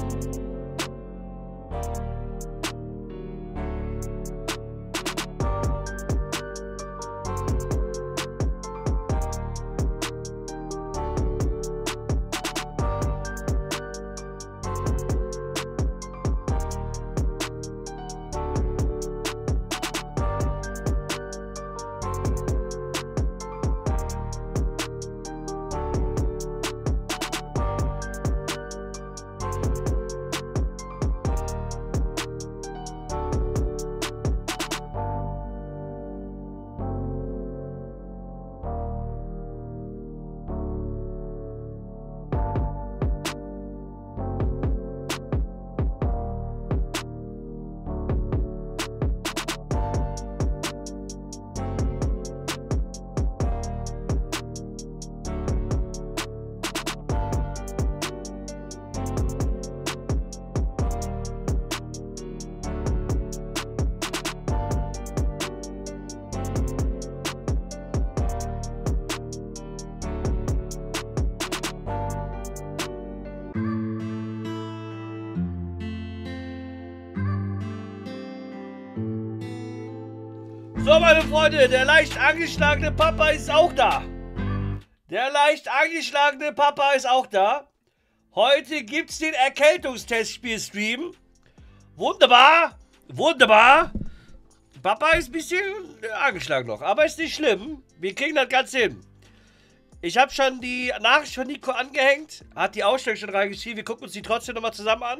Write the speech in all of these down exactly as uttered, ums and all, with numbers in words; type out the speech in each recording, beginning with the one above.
So, meine Freunde, der leicht angeschlagene Papa ist auch da. Der leicht angeschlagene Papa ist auch da. Heute gibt es den Erkältungstestspiel-Stream. Wunderbar, wunderbar. Papa ist ein bisschen angeschlagen noch, aber ist nicht schlimm. Wir kriegen das Ganze hin. Ich habe schon die Nachricht von Nico angehängt, hat die Ausstellung schon reingeschrieben. Wir gucken uns die trotzdem nochmal zusammen an.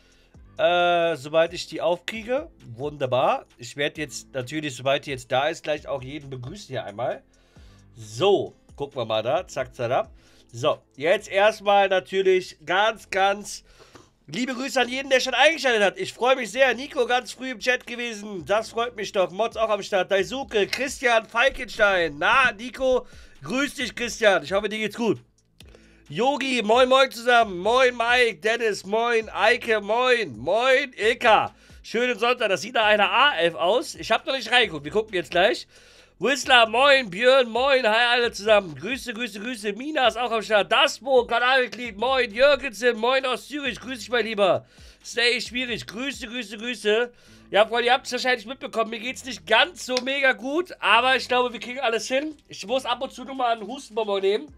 Äh, sobald ich die aufkriege. Wunderbar. Ich werde jetzt natürlich, sobald die jetzt da ist, gleich auch jeden begrüßen hier einmal. So, gucken wir mal da. Zack, zack, ab. So, jetzt erstmal natürlich ganz, ganz liebe Grüße an jeden, der schon eingeschaltet hat. Ich freue mich sehr. Nico ganz früh im Chat gewesen. Das freut mich doch. Mods auch am Start. Daisuke, Christian Falkenstein. Na, Nico, grüß dich, Christian. Ich hoffe, dir geht's gut. Yogi, moin moin zusammen, moin Mike, Dennis, moin, Eike, moin, moin, Ilka. Schönen Sonntag, das sieht nach einer A elf aus. Ich habe noch nicht reingeguckt, wir gucken jetzt gleich. Whistler, moin, Björn, moin, hi alle zusammen. Grüße, Grüße, Grüße, Mina ist auch am Start. Daspo, Kanalmitglied, moin, Jürgensen, moin aus Zürich, grüß dich mein Lieber. Stay schwierig, Grüße, Grüße, Grüße. Ja, Freunde, ihr habt es wahrscheinlich mitbekommen, mir geht es nicht ganz so mega gut, aber ich glaube, wir kriegen alles hin. Ich muss ab und zu nur mal einen Hustenbonbon nehmen.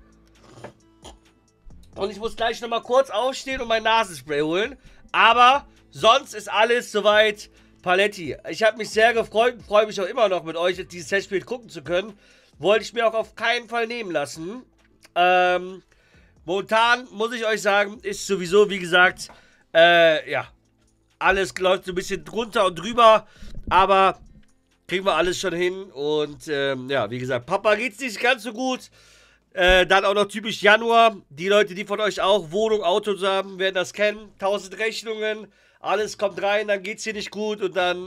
Und ich muss gleich nochmal kurz aufstehen und mein Nasenspray holen. Aber sonst ist alles soweit Paletti. Ich habe mich sehr gefreut und freue mich auch immer noch mit euch dieses Testspiel gucken zu können. Wollte ich mir auch auf keinen Fall nehmen lassen. Ähm, momentan muss ich euch sagen, ist sowieso, wie gesagt, äh, ja, alles läuft so ein bisschen drunter und drüber. Aber kriegen wir alles schon hin. Und ähm, ja, wie gesagt, Papa geht's nicht ganz so gut. Äh, dann auch noch typisch Januar. Die Leute, die von euch auch Wohnung, Autos haben, werden das kennen. Tausend Rechnungen, alles kommt rein, dann geht's hier nicht gut und dann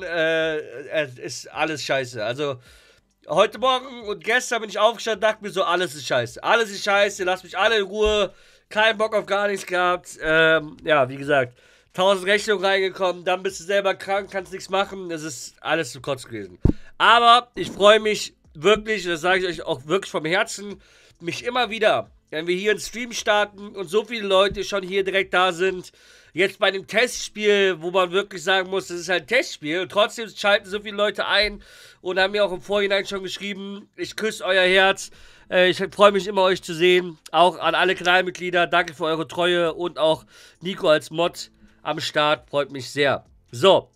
äh, ist alles scheiße. Also heute Morgen und gestern bin ich aufgestanden und dachte mir so, alles ist scheiße. Alles ist scheiße, lasst mich alle in Ruhe. Keinen Bock auf gar nichts gehabt. Ähm, ja, wie gesagt, tausend Rechnungen reingekommen, dann bist du selber krank, kannst nichts machen. Das ist alles zu kurz gewesen. Aber ich freue mich wirklich, das sage ich euch auch wirklich vom Herzen, mich immer wieder, wenn wir hier einen Stream starten und so viele Leute schon hier direkt da sind, jetzt bei dem Testspiel, wo man wirklich sagen muss, das ist halt ein Testspiel und trotzdem schalten so viele Leute ein und haben mir auch im Vorhinein schon geschrieben, ich küsse euer Herz, äh, ich freue mich immer, euch zu sehen, auch an alle Kanalmitglieder, danke für eure Treue und auch Nico als Mod am Start, freut mich sehr. So,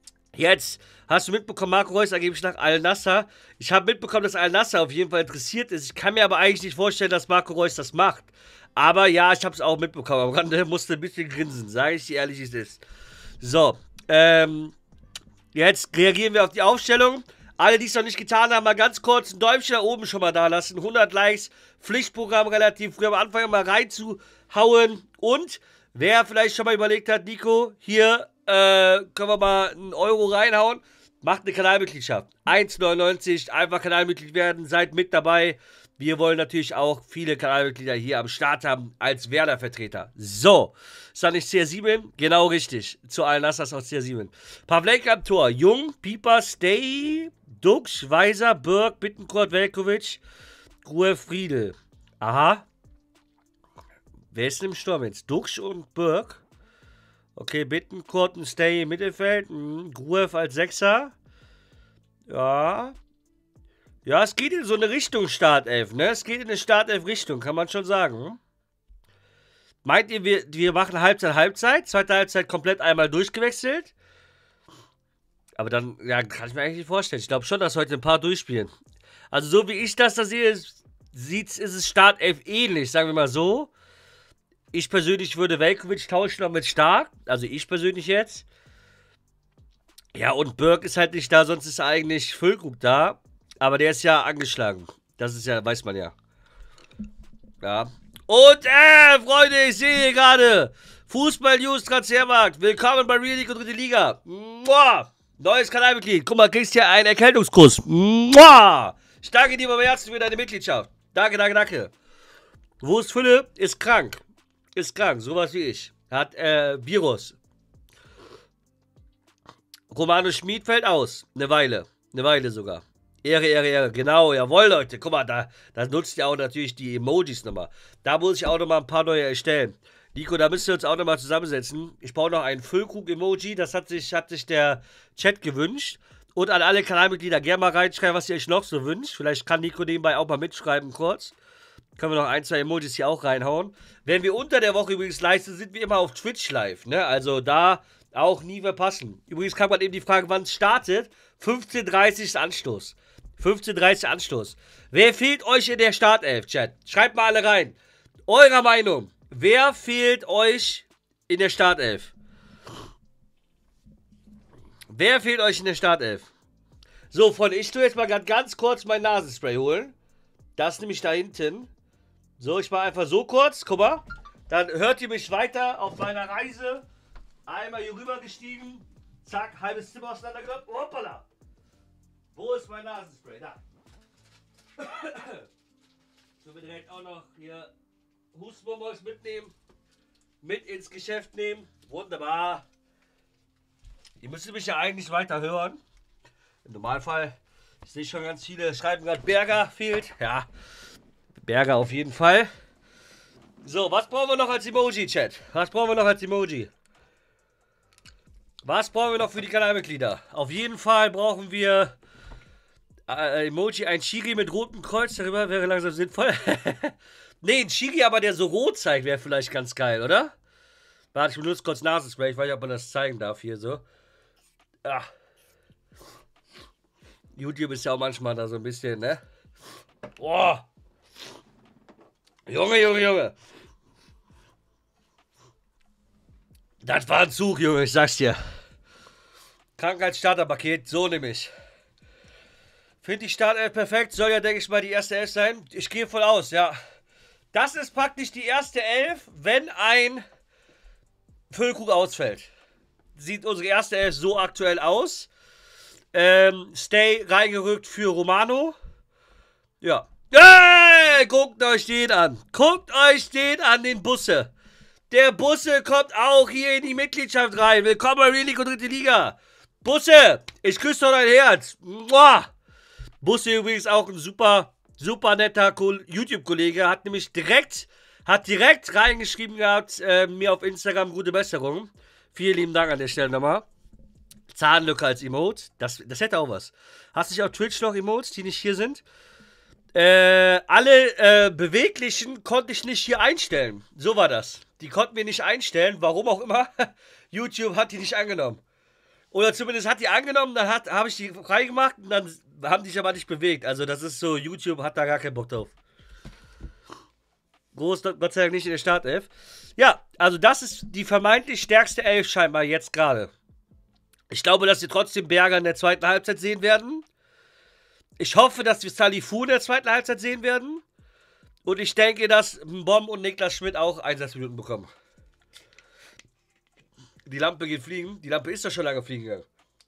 jetzt hast du mitbekommen, Marco Reus angeblich nach Al-Nassr. Ich habe mitbekommen, dass Al-Nassr auf jeden Fall interessiert ist. Ich kann mir aber eigentlich nicht vorstellen, dass Marco Reus das macht. Aber ja, ich habe es auch mitbekommen. Am Rande musste ein bisschen grinsen, sage ich dir ehrlich, wie es ist. So, ähm, jetzt reagieren wir auf die Aufstellung. Alle, die es noch nicht getan haben, mal ganz kurz ein Däumchen da oben schon mal da lassen. hundert Likes, Pflichtprogramm relativ früh am Anfang mal reinzuhauen. Und wer vielleicht schon mal überlegt hat, Nico, hier äh, können wir mal einen Euro reinhauen. Macht eine Kanalmitgliedschaft. eins neunundneunzig, einfach Kanalmitglied werden, seid mit dabei. Wir wollen natürlich auch viele Kanalmitglieder hier am Start haben als Werder-Vertreter. So, ist das nicht C R sieben? Genau richtig. Zu allen Nassers aus C R sieben. Pavlenka am Tor. Jung, Pieper, Stay, Dux, Weiser, Birk, Bittencourt, Velkovic, Gruhe, Friedel. Aha. Wer ist denn im Sturm jetzt? Dux und Birk? Okay, Bittencourt und Stay im Mittelfeld. Mhm. Gruev als Sechser. Ja. Ja, es geht in so eine Richtung Startelf, ne? Es geht in eine Startelf-Richtung, kann man schon sagen. Meint ihr, wir, wir machen Halbzeit, Halbzeit? Zweite Halbzeit komplett einmal durchgewechselt? Aber dann, ja, kann ich mir eigentlich nicht vorstellen. Ich glaube schon, dass heute ein paar durchspielen. Also so wie ich das da sehe, sieht's, ist es Startelf ähnlich, sagen wir mal so. Ich persönlich würde Veljkovic tauschen noch mit Stark. Also ich persönlich jetzt. Ja, und Burke ist halt nicht da, sonst ist eigentlich Füllkrug da. Aber der ist ja angeschlagen. Das ist ja, weiß man ja. Ja. Und, äh, Freunde, ich sehe gerade Fußball-News Transfermarkt. Willkommen bei Real League und Dritte Liga. Mua! Neues Kanalmitglied. Guck mal, kriegst hier einen Erkältungskuss. Mua! Ich danke dir beim Herzen für deine Mitgliedschaft. Danke, danke, danke. Wurst Fülle ist krank. Ist krank, sowas wie ich. Hat, äh, Virus. Romano Schmid fällt aus. Eine Weile. Eine Weile sogar. Ehre, Ehre, Ehre. Genau, jawohl, Leute. Guck mal, da, da nutzt ihr auch natürlich die Emojis nochmal. Da muss ich auch nochmal ein paar neue erstellen. Nico, da müsst ihr uns auch nochmal zusammensetzen. Ich brauche noch einen Füllkrug-Emoji. Das hat sich, hat sich der Chat gewünscht. Und an alle Kanalmitglieder gerne mal reinschreiben, was ihr euch noch so wünscht. Vielleicht kann Nico nebenbei auch mal mitschreiben kurz. Können wir noch ein, zwei Emojis hier auch reinhauen. Wenn wir unter der Woche übrigens live sind, sind wir immer auf Twitch live. Ne? Also da auch nie verpassen. Übrigens kam gerade eben die Frage, wann es startet. fünfzehn Uhr dreißig ist Anstoß. fünfzehn Uhr dreißig Anstoß. Wer fehlt euch in der Startelf, Chat? Schreibt mal alle rein. Eurer Meinung. Wer fehlt euch in der Startelf? Wer fehlt euch in der Startelf? So, Freunde, ich tue jetzt mal grad ganz kurz mein Nasenspray holen. Das ist nämlich da hinten. So, ich mache einfach so kurz. Guck mal. Dann hört ihr mich weiter auf meiner Reise. Einmal hier rüber gestiegen. Zack, halbes Zimmer auseinandergenommen. Hoppala. Wo ist mein Nasenspray? Da. So, wir direkt auch noch hier Hustenbonbons mitnehmen. Mit ins Geschäft nehmen. Wunderbar. Ihr müsst mich ja eigentlich weiter hören. Im Normalfall. Ich sehe schon ganz viele schreiben gerade, Berger fehlt. Ja, Berger auf jeden Fall. So, was brauchen wir noch als Emoji, Chat? Was brauchen wir noch als Emoji? Was brauchen wir noch für die Kanalmitglieder? Auf jeden Fall brauchen wir äh, Emoji, ein Shiri mit rotem Kreuz. Darüber wäre langsam sinnvoll. Ne, ein Shiri, aber der so rot zeigt, wäre vielleicht ganz geil, oder? Warte, ich benutze kurz Nasenspray. Ich weiß nicht, ob man das zeigen darf hier so. Ah. YouTube ist ja auch manchmal da so ein bisschen, ne? Boah! Junge, Junge, Junge! Das war ein Zug, Junge, ich sag's dir. Krankheitsstarterpaket, so nämlich. Finde die Startelf perfekt, soll ja, denke ich mal, die erste Elf sein. Ich gehe voll aus, ja. Das ist praktisch die erste Elf, wenn ein Füllkrug ausfällt. Sieht unsere erste Elf so aktuell aus. Ähm, Stay reingerückt für Romano. Ja. Hey, guckt euch den an. Guckt euch den an, den Busse. Der Busse kommt auch hier in die Mitgliedschaft rein. Willkommen bei Real League und Dritte Liga. Busse, ich küsse doch dein Herz. Mua. Busse übrigens auch ein super, super netter YouTube-Kollege. Hat nämlich direkt, hat direkt reingeschrieben gehabt, äh, mir auf Instagram gute Besserung. Vielen lieben Dank an der Stelle nochmal. Zahnlücke als Emote. Das, das hätte auch was. Hast du nicht auf Twitch noch Emotes, die nicht hier sind? Äh, alle äh, beweglichen konnte ich nicht hier einstellen. So war das. Die konnten wir nicht einstellen. Warum auch immer. YouTube hat die nicht angenommen. Oder zumindest hat die angenommen, dann habe ich die freigemacht und dann haben die sich aber nicht bewegt. Also das ist so, YouTube hat da gar keinen Bock drauf. Groß, Gott sei Dank nicht in der Startelf. Ja, also das ist die vermeintlich stärkste Elf scheinbar jetzt gerade. Ich glaube, dass wir trotzdem Berger in der zweiten Halbzeit sehen werden. Ich hoffe, dass wir Salifu in der zweiten Halbzeit sehen werden. Und ich denke, dass Mbom und Niklas Schmidt auch Einsatzminuten bekommen. Die Lampe geht fliegen. Die Lampe ist doch schon lange fliegen gegangen.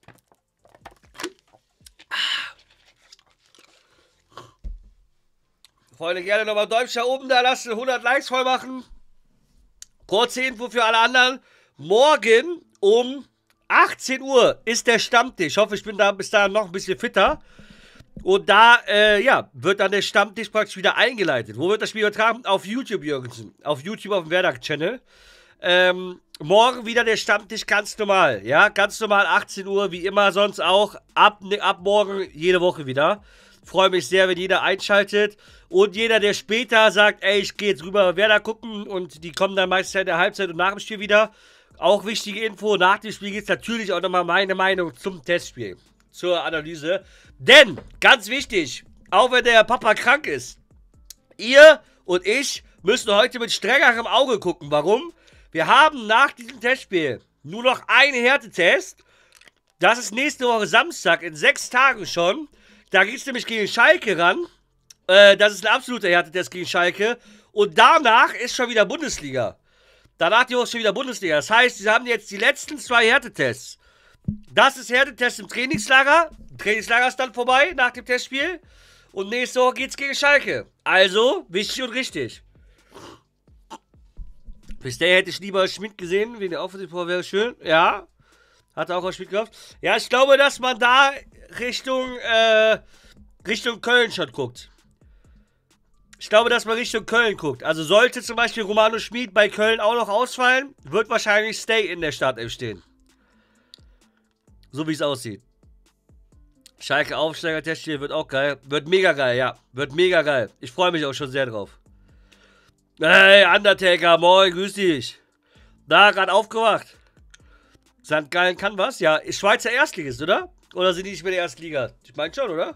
Freunde, gerne nochmal Däumchen oben da lassen. hundert Likes voll machen. Kurze Info für alle anderen. Morgen um achtzehn Uhr ist der Stammtisch. Ich hoffe, ich bin da bis dahin noch ein bisschen fitter. Und da, äh, ja, wird dann der Stammtisch praktisch wieder eingeleitet. Wo wird das Spiel übertragen? Auf YouTube, Jürgensen. Auf YouTube, auf dem Werder-Channel. Ähm, morgen wieder der Stammtisch ganz normal. Ja, ganz normal achtzehn Uhr, wie immer sonst auch. Ab, ab morgen jede Woche wieder. Freue mich sehr, wenn jeder einschaltet. Und jeder, der später sagt, ey, ich gehe jetzt rüber Werder gucken und die kommen dann meistens in der Halbzeit und nach dem Spiel wieder. Auch wichtige Info, nach dem Spiel gibt es natürlich auch nochmal meine Meinung zum Testspiel. Zur Analyse. Denn, ganz wichtig, auch wenn der Papa krank ist, ihr und ich müssen heute mit strengerem Auge gucken. Warum? Wir haben nach diesem Testspiel nur noch einen Härtetest. Das ist nächste Woche Samstag, in sechs Tagen schon. Da geht es nämlich gegen Schalke ran. Äh, das ist ein absoluter Härtetest gegen Schalke. Und danach ist schon wieder Bundesliga. Danach die Woche schon wieder Bundesliga. Das heißt, sie haben jetzt die letzten zwei Härtetests. Das ist Härtetest im Trainingslager. Trainingslager ist dann vorbei nach dem Testspiel. Und nächste Woche geht's gegen Schalke. Also, wichtig und richtig. Bis dahin hätte ich lieber Schmidt gesehen, wegen der Offensivpower wäre schön. Ja, hat er auch auf Schmidt gehofft. Ja, ich glaube, dass man da Richtung, äh, Richtung Köln schon guckt. Ich glaube, dass man Richtung Köln guckt. Also sollte zum Beispiel Romano Schmid bei Köln auch noch ausfallen, wird wahrscheinlich Stay in der Startelf stehen. So wie es aussieht. Schalke Aufsteiger-Testspiel wird auch geil. Wird mega geil, ja. Wird mega geil. Ich freue mich auch schon sehr drauf. Hey, Undertaker, moin, grüß dich. Da, gerade aufgewacht. Sankt Gallen kann was? Ja, ist Schweizer Erstligist, oder? Oder sind die nicht mehr der Erstliga? Ich meine schon, oder?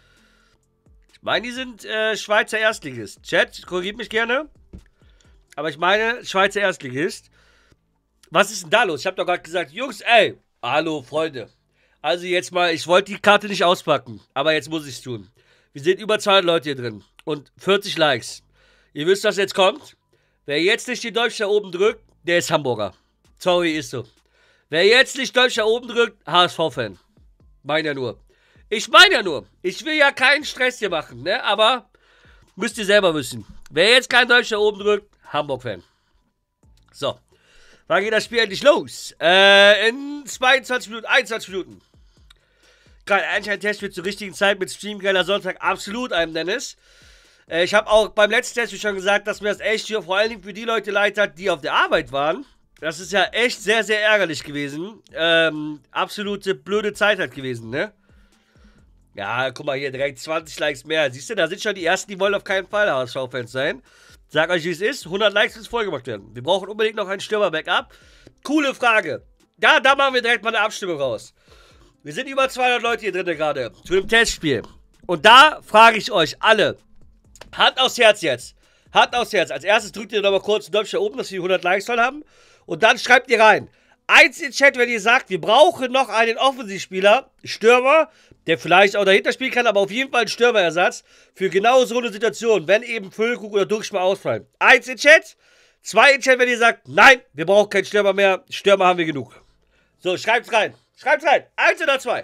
Ich meine, die sind äh, Schweizer Erstligist. Chat, korrigiert mich gerne. Aber ich meine, Schweizer Erstligist. Was ist denn da los? Ich habe doch gerade gesagt, Jungs, ey. Hallo, Freunde. Also jetzt mal, ich wollte die Karte nicht auspacken. Aber jetzt muss ich es tun. Wir sind über zweihundert Leute hier drin. Und vierzig Likes. Ihr wisst, was jetzt kommt. Wer jetzt nicht die Deutsch da oben drückt, der ist Hamburger. Sorry, ist so. Wer jetzt nicht Deutsch da oben drückt, H S V-Fan. Meine ja nur. Ich meine ja nur. Ich will ja keinen Stress hier machen, ne? Aber müsst ihr selber wissen. Wer jetzt kein Deutsch da oben drückt, Hamburg-Fan. So. Wann geht das Spiel endlich los? Äh, in zweiundzwanzig Minuten, einundzwanzig Minuten. Geil, Einschalttest wird zur richtigen Zeit mit Stream geiler Sonntag. Absolut, einem Dennis. Äh, ich habe auch beim letzten Test schon gesagt, dass mir das echt hier vor allen Dingen für die Leute leid hat, die auf der Arbeit waren. Das ist ja echt sehr, sehr ärgerlich gewesen. Ähm, absolute blöde Zeit halt gewesen, ne? Ja, guck mal hier, direkt zwanzig Likes mehr. Siehst du, da sind schon die Ersten, die wollen auf keinen Fall H S V-Fans sein. Sag euch, wie es ist. hundert Likes müssen voll gemacht werden. Wir brauchen unbedingt noch einen Stürmer-Backup. Coole Frage. Ja, da machen wir direkt mal eine Abstimmung raus. Wir sind über zweihundert Leute hier drin gerade. Zu dem Testspiel. Und da frage ich euch alle. Hand aufs Herz jetzt. Hand aufs Herz. Als erstes drückt ihr nochmal kurz einen Däumchen da oben, dass wir hundert Likes voll haben. Und dann schreibt ihr rein. Eins in den Chat, wenn ihr sagt, wir brauchen noch einen Offensivspieler, Stürmer, der vielleicht auch dahinter spielen kann, aber auf jeden Fall ein Stürmerersatz für genau so eine Situation, wenn eben Füllkrug oder Durchschmal ausfallen. Eins in den Chat. Zwei in den Chat, wenn ihr sagt, nein, wir brauchen keinen Stürmer mehr. Stürmer haben wir genug. So, schreibt's rein. Schreibt's rein. Eins oder zwei.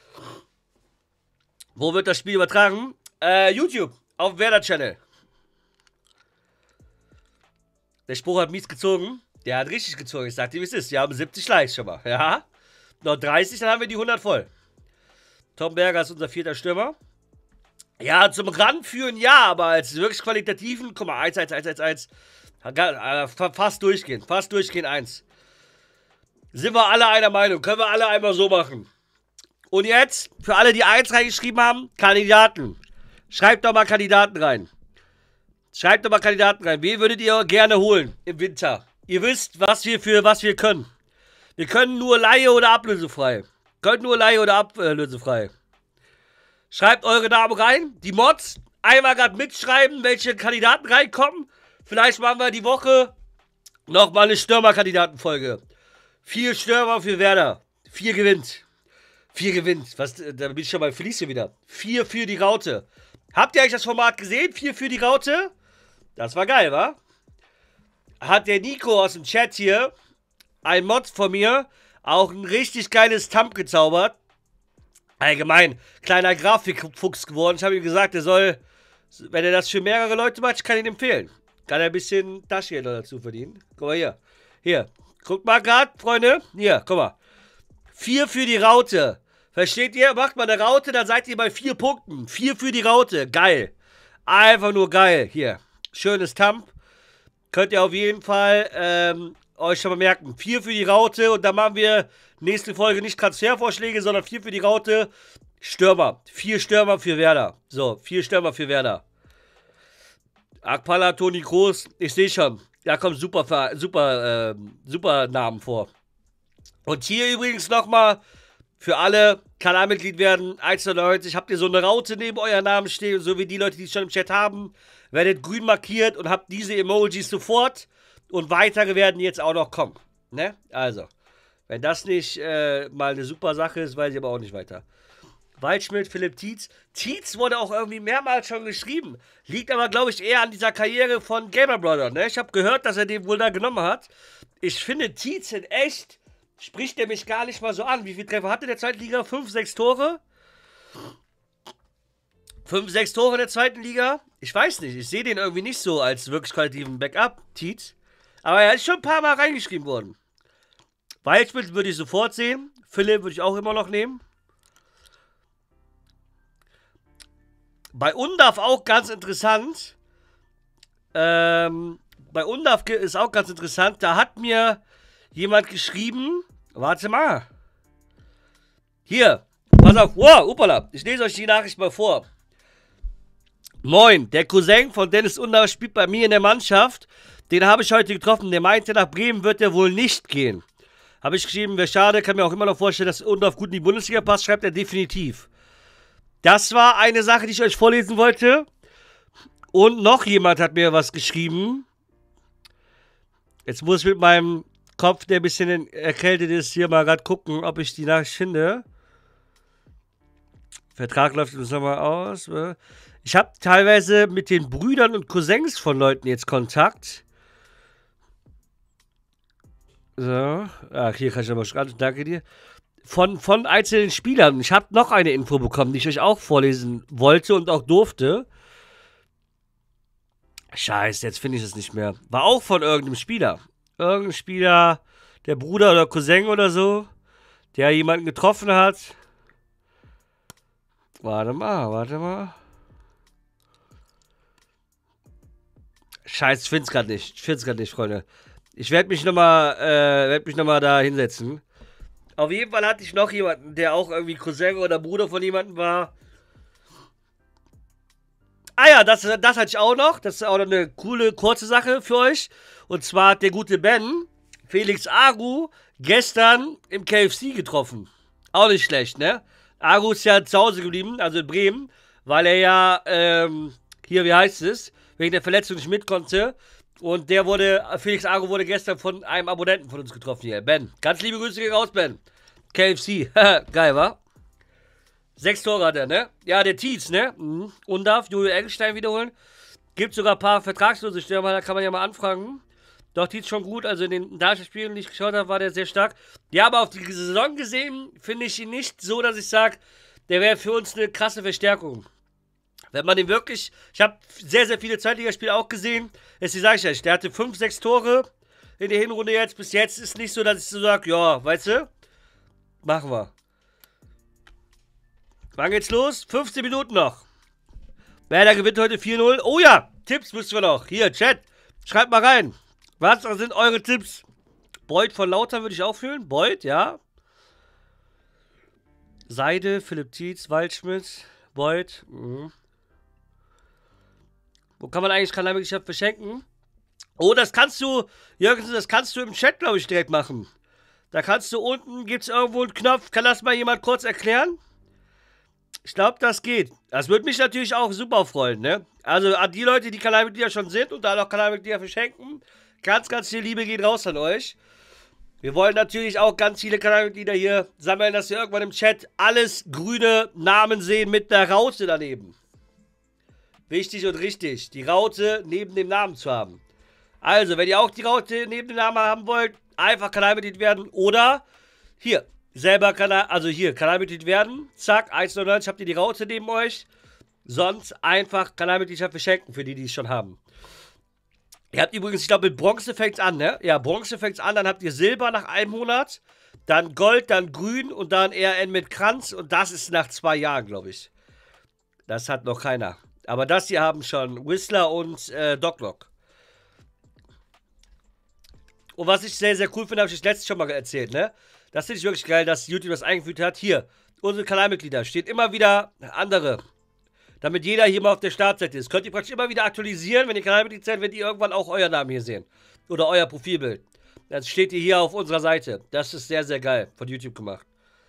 Wo wird das Spiel übertragen? Äh, YouTube. Auf dem Werder-Channel. Der Spruch hat mies gezogen. Der hat richtig gezogen. Ich sag dir, wie es ist. Wir haben siebzig Likes schon mal. Ja. Noch dreißig, dann haben wir die hundert voll. Tom Berger ist unser vierter Stürmer. Ja, zum Ranführen ja, aber als wirklich qualitativen, guck mal, eins, eins, eins, eins, eins. Fast durchgehen. Fast durchgehen, eins. Sind wir alle einer Meinung. Können wir alle einmal so machen. Und jetzt, für alle, die eins reingeschrieben haben, Kandidaten. Schreibt doch mal Kandidaten rein. Schreibt doch mal Kandidaten rein. Wen würdet ihr gerne holen im Winter? Ihr wisst, was wir für was wir können. Wir können nur Leihe oder ablösefrei. Können nur Leihe oder ablösefrei. Schreibt eure Namen rein. Die Mods einmal gerade mitschreiben, welche Kandidaten reinkommen. Vielleicht machen wir die Woche nochmal eine Stürmer-Kandidatenfolge. Vier Stürmer für Werder. Vier gewinnt. Vier gewinnt. Was, da bin ich schon bei Felice wieder. Vier für die Raute. Habt ihr eigentlich das Format gesehen? Vier für die Raute? Das war geil, wa? Hat der Nico aus dem Chat hier, ein Mod von mir, auch ein richtig geiles Thumb gezaubert. Allgemein, kleiner Grafikfuchs geworden. Ich habe ihm gesagt, er soll, wenn er das für mehrere Leute macht, ich kann ihn empfehlen. Kann er ein bisschen Taschengeld dazu verdienen. Guck mal hier. Hier. Guckt mal gerade, Freunde. Hier, guck mal. Vier für die Raute. Versteht ihr? Macht mal eine Raute, dann seid ihr bei vier Punkten. Vier für die Raute. Geil. Einfach nur geil. Hier. Schönes Thumb. Könnt ihr auf jeden Fall ähm, euch schon mal merken. Vier für die Raute und dann machen wir nächste Folge nicht Transfervorschläge, sondern vier für die Raute. Stürmer. Vier Stürmer für Werder. So, vier Stürmer für Werder. Akpala, Toni Kroos, ich sehe schon. Da kommen super, super, äh, super Namen vor. Und hier übrigens nochmal für alle Kanalmitglied werden, hundertneunzig, habt ihr so eine Raute neben euren Namen stehen, so wie die Leute, die es schon im Chat haben, werdet grün markiert und habt diese Emojis sofort und weitere werden jetzt auch noch kommen. Ne? Also, wenn das nicht äh, mal eine super Sache ist, weiß ich aber auch nicht weiter. Waldschmidt, Philipp Tietz. Tietz wurde auch irgendwie mehrmals schon geschrieben. Liegt aber, glaube ich, eher an dieser Karriere von Gamer Brother. Ne? Ich habe gehört, dass er den wohl da genommen hat. Ich finde, Tietz in echt spricht der mich gar nicht mal so an. Wie viele Treffer hatte der zweiten Liga? Fünf, sechs Tore? Fünf, sechs Tore in der zweiten Liga? Ich weiß nicht. Ich sehe den irgendwie nicht so als wirklich qualitativen Backup, Tietz. Aber er ist schon ein paar Mal reingeschrieben worden. Waldschmidt würde ich sofort sehen. Philipp würde ich auch immer noch nehmen. Bei Undav auch ganz interessant. Ähm, bei Undav ist auch ganz interessant. Da hat mir jemand geschrieben. Warte mal. Hier. Pass auf. Wow, upala. Ich lese euch die Nachricht mal vor. Moin. Der Cousin von Dennis Undav spielt bei mir in der Mannschaft. Den habe ich heute getroffen. Der meinte, nach Bremen wird er wohl nicht gehen. Habe ich geschrieben, wäre schade. Kann mir auch immer noch vorstellen, dass Undav gut in die Bundesliga passt. Schreibt er definitiv. Das war eine Sache, die ich euch vorlesen wollte. Und noch jemand hat mir was geschrieben. Jetzt muss ich mit meinem Kopf, der ein bisschen erkältet ist, hier mal gerade gucken, ob ich die Nachricht finde. Vertrag läuft uns nochmal aus. Ich habe teilweise mit den Brüdern und Cousins von Leuten jetzt Kontakt. So. Ach, hier kann ich nochmal schreiben. Danke dir. Von, von einzelnen Spielern. Ich habe noch eine Info bekommen, die ich euch auch vorlesen wollte und auch durfte. Scheiße, jetzt finde ich es nicht mehr. War auch von irgendeinem Spieler. Irgendein Spieler, der Bruder oder Cousin oder so, der jemanden getroffen hat. Warte mal, warte mal. Scheiße, ich finde es gerade nicht. Ich finde es gerade nicht, Freunde. Ich werde mich nochmal, äh, werde mich nochmal da hinsetzen. Auf jeden Fall hatte ich noch jemanden, der auch irgendwie Cousin oder Bruder von jemandem war. Ah ja, das, das hatte ich auch noch. Das ist auch noch eine coole, kurze Sache für euch. Und zwar hat der gute Ben, Felix Agu, gestern im K F C getroffen. Auch nicht schlecht, ne? Agu ist ja zu Hause geblieben, also in Bremen, weil er ja, ähm, hier, wie heißt es, wegen der Verletzung nicht mit konnte. Und der wurde, Felix Agu wurde gestern von einem Abonnenten von uns getroffen hier. Ben, ganz liebe Grüße gehen raus, Ben. K F C, geil, wa? Sechs Tore hat er, ne? Ja, der Tietz, ne? Mhm. Und darf Jojo Eggestein wiederholen. Gibt sogar ein paar vertragslose Stürmer, da kann man ja mal anfragen. Doch, Tietz schon gut, also in den Darstellspielen, die ich geschaut habe, war der sehr stark. Ja, aber auf die Saison gesehen, finde ich ihn nicht so, dass ich sage, der wäre für uns eine krasse Verstärkung. Wenn man den wirklich, ich habe sehr, sehr viele Zweitligaspiele auch gesehen, jetzt sage ich euch, der hatte fünf, sechs Tore in der Hinrunde jetzt, bis jetzt ist nicht so, dass ich so sage, ja, weißt du, machen wir. Wann geht's los? fünfzehn Minuten noch. Werder gewinnt heute vier null. Oh ja, Tipps müssen wir noch. Hier, Chat, schreibt mal rein. Was sind eure Tipps? Beuth von Lauter würde ich auch fühlen. Beuth, ja. Seide, Philipp Tietz, Waldschmidt, Beuth. Mhm. Wo kann man eigentlich Kanalmitgliedschaft verschenken? Oh, das kannst du, Jürgensen, das kannst du im Chat, glaube ich, direkt machen. Da kannst du unten, gibt es irgendwo einen Knopf. Kann das mal jemand kurz erklären? Ich glaube, das geht. Das würde mich natürlich auch super freuen, ne? Also an die Leute, die Kanalmitglieder schon sind und da noch Kanalmitglieder verschenken, ganz, ganz viel Liebe geht raus an euch. Wir wollen natürlich auch ganz viele Kanalmitglieder hier sammeln, dass wir irgendwann im Chat alles grüne Namen sehen mit der Raute daneben. Wichtig und richtig, die Raute neben dem Namen zu haben. Also, wenn ihr auch die Raute neben dem Namen haben wollt, einfach Kanalmitglied werden oder hier, selber Kanal, also hier, Kanalmitglied werden, zack, eins Komma neunundneunzig habt ihr die Raute neben euch, sonst einfach Kanalmitgliedschaft verschenken für die, die es schon haben. Ihr habt übrigens, ich glaube, mit Bronze fängt es an, ne? Ja, Bronze fängt es an, dann habt ihr Silber nach einem Monat, dann Gold, dann Grün und dann R N mit Kranz und das ist nach zwei Jahren, glaube ich. Das hat noch keiner. Aber das hier haben schon Whistler und äh, Docklock. Und was ich sehr, sehr cool finde, habe ich das letztes schon mal erzählt, ne? Das finde ich wirklich geil, dass YouTube das eingeführt hat. Hier, unsere Kanalmitglieder, steht immer wieder andere. Damit jeder hier mal auf der Startseite ist. Könnt ihr praktisch immer wieder aktualisieren, wenn ihr Kanalmitglied seid, werdet ihr irgendwann auch euer Namen hier sehen. Oder euer Profilbild. Dann steht ihr hier auf unserer Seite. Das ist sehr, sehr geil von YouTube gemacht.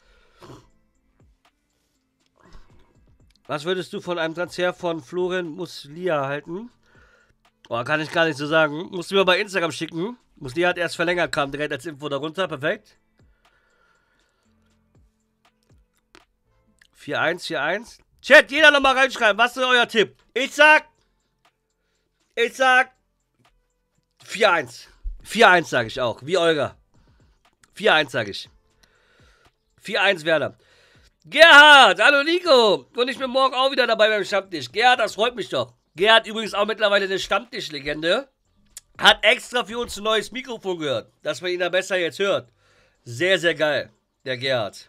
Was würdest du von einem Transfer von Florian Muslia halten? Oh, kann ich gar nicht so sagen. Musst du mir bei Instagram schicken. Muslia hat erst verlängert, kam direkt als Info darunter. Perfekt. vier eins, vier eins. Chat, jeder nochmal reinschreiben. Was ist euer Tipp? Ich sag. Ich sag. vier eins. vier eins sage ich auch. Wie Olga. vier eins sage ich. vier eins Werder. Gerhard, hallo Nico. Und ich bin morgen auch wieder dabei beim Stammtisch. Gerhard, das freut mich doch. Gerhard übrigens auch mittlerweile eine Stammtischlegende. Hat extra für uns ein neues Mikrofon gehört, dass man ihn da besser jetzt hört. Sehr, sehr geil, der Gerhard.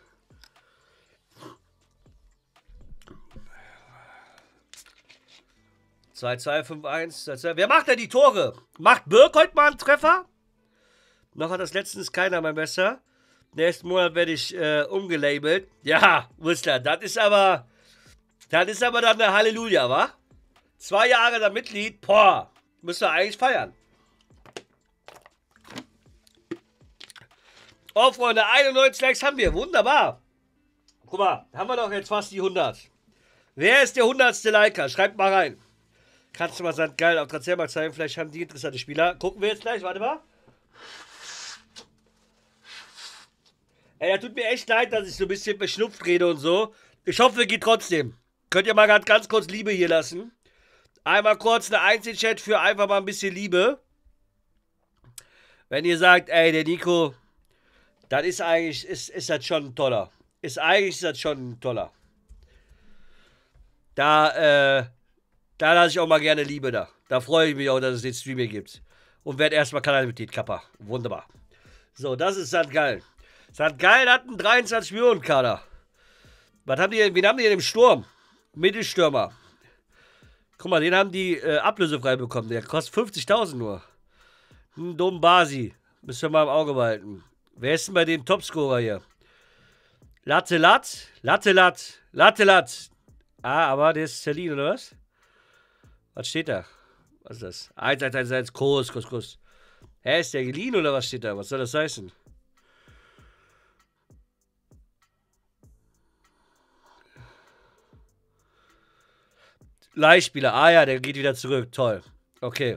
zwei zwei fünf eins. Wer macht denn die Tore? Macht Birk heute mal einen Treffer? Noch hat das letztens keiner, mein Bester. Nächsten Monat werde ich äh, umgelabelt. Ja, Whistler, das ist aber. Das ist aber dann eine Halleluja, wa? Zwei Jahre da Mitglied. Boah, müsst ihr eigentlich feiern. Oh, Freunde, einundneunzig Likes haben wir. Wunderbar. Guck mal, haben wir doch jetzt fast die hundert. Wer ist der hundertste Liker? Schreibt mal rein. Kannst du mal sagen, geil, auf Transfermarkt zeigen. Vielleicht haben die interessante Spieler. Gucken wir jetzt gleich, warte mal. Ey, da tut mir echt leid, dass ich so ein bisschen verschnupft rede und so. Ich hoffe, geht trotzdem. Könnt ihr mal grad ganz kurz Liebe hier lassen. Einmal kurz eine Einzelchat für einfach mal ein bisschen Liebe. Wenn ihr sagt, ey, der Nico, das ist eigentlich, ist, ist das schon ein toller. Ist eigentlich ist das schon ein toller. Da, äh, da lasse ich auch mal gerne Liebe da. Da freue ich mich auch, dass es den Stream hier gibt. Und werde erstmal Kanalmitglied, Kappa. Wunderbar. So, das ist dann geil. Sankt Gallen hat einen dreiundzwanzig Millionen Kader. Was haben die, wen haben die denn im Sturm? Mittelstürmer. Guck mal, den haben die äh, ablösefrei bekommen. Der kostet fünfzigtausend nur. Ein Dombasi. Müssen wir mal im Auge behalten. Wer ist denn bei den Topscorer hier? Latte Lat. Latte Lat. Latte Lat. Ah, aber der ist Celine, oder was? Was steht da? Was ist das? eins eins eins eins. Kurs, Kurs, Kurs. Hä, ist der geliehen oder was steht da? Was soll das heißen? Leihspieler. Ah ja, der geht wieder zurück. Toll. Okay.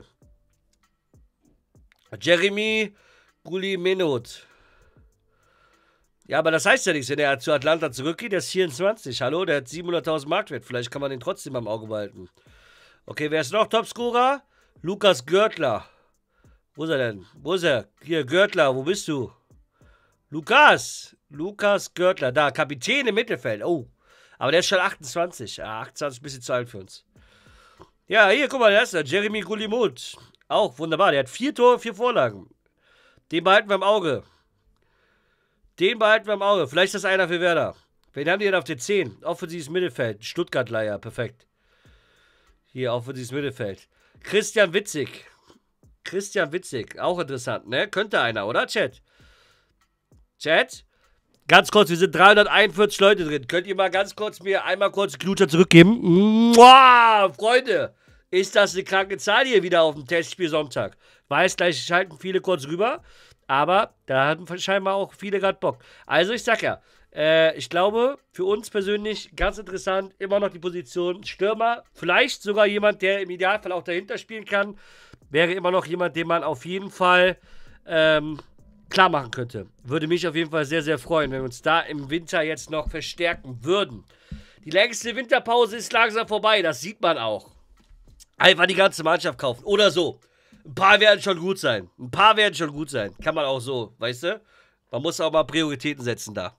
Jeremy Gulimenot. Ja, aber das heißt ja nichts, wenn er zu Atlanta zurückgeht. Der ist vierundzwanzig. Hallo, der hat siebenhunderttausend Marktwert. Vielleicht kann man den trotzdem am Auge behalten. Okay, wer ist noch Topscorer? Lukas Görtler. Wo ist er denn? Wo ist er? Hier, Görtler, wo bist du? Lukas. Lukas Görtler. Da, Kapitän im Mittelfeld. Oh. Aber der ist schon achtundzwanzig. Ja, achtundzwanzig ist ein bisschen zu alt für uns. Ja, hier, guck mal, der ist der Jeremy Gulimut. Auch wunderbar. Der hat vier Tore, vier Vorlagen. Den behalten wir im Auge. Den behalten wir im Auge. Vielleicht ist das einer für Werder. Wen haben die denn auf der zehn? Offensives Mittelfeld. Stuttgart-Leier. Perfekt. Hier, offensives Mittelfeld. Christian Witzig. Christian Witzig. Auch interessant, ne? Könnte einer, oder? Chat. Chat? Ganz kurz, wir sind dreihunderteinundvierzig Leute drin. Könnt ihr mal ganz kurz mir einmal kurz einen Klutscher zurückgeben? Mua, Freunde, ist das eine kranke Zahl hier wieder auf dem Testspiel Sonntag? Weiß gleich, schalten viele kurz rüber, aber da hatten scheinbar auch viele gerade Bock. Also ich sag ja, äh, ich glaube, für uns persönlich ganz interessant, immer noch die Position Stürmer. Vielleicht sogar jemand, der im Idealfall auch dahinter spielen kann. Wäre immer noch jemand, den man auf jeden Fall ähm, klar machen könnte. Würde mich auf jeden Fall sehr, sehr freuen, wenn wir uns da im Winter jetzt noch verstärken würden. Die längste Winterpause ist langsam vorbei, das sieht man auch. Einfach die ganze Mannschaft kaufen oder so. Ein paar werden schon gut sein. Ein paar werden schon gut sein. Kann man auch so, weißt du? Man muss auch mal Prioritäten setzen da.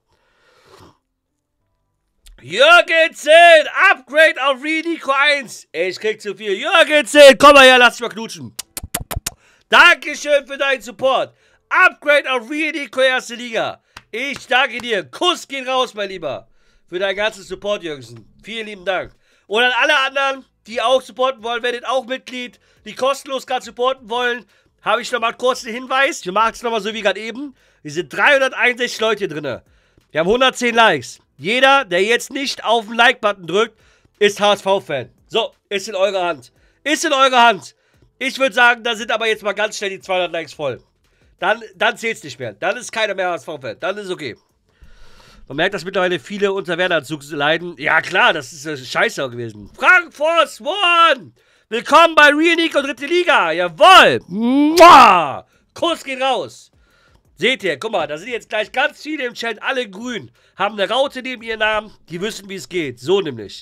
Jürgensen, Upgrade auf Rico eins. Ey, ich krieg zu viel. Jürgensen, komm mal her, lass dich mal knutschen. Dankeschön für deinen Support. Upgrade auf Rico erste Liga. Ich danke dir. Kuss geht raus, mein Lieber. Für deinen ganzen Support, Jürgensen. Vielen lieben Dank. Und an alle anderen, die auch supporten wollen, werdet auch Mitglied, die kostenlos gerade supporten wollen. habe ich nochmal kurz einen Hinweis. Wir machen es nochmal so wie gerade eben. Wir sind dreihunderteinundsechzig Leute drin. Wir haben hundertzehn Likes. Jeder, der jetzt nicht auf den Like-Button drückt, ist H S V-Fan. So, ist in eurer Hand. Ist in eurer Hand. Ich würde sagen, da sind aber jetzt mal ganz schnell die zweihundert Likes voll. Dann, dann zählt es nicht mehr. Dann ist keiner mehr H S V-Fan. Dann ist okay. Man merkt, dass mittlerweile viele unter Werder-Zug leiden. Ja klar, das ist äh, scheiße auch gewesen. Frankfurt One! Willkommen bei Real Nico dritte Liga. Jawohl. Mua! Kuss geht raus. Seht ihr, guck mal, da sind jetzt gleich ganz viele im Chat, alle grün. Haben eine Raute neben ihren Namen, die wissen, wie es geht. So nämlich.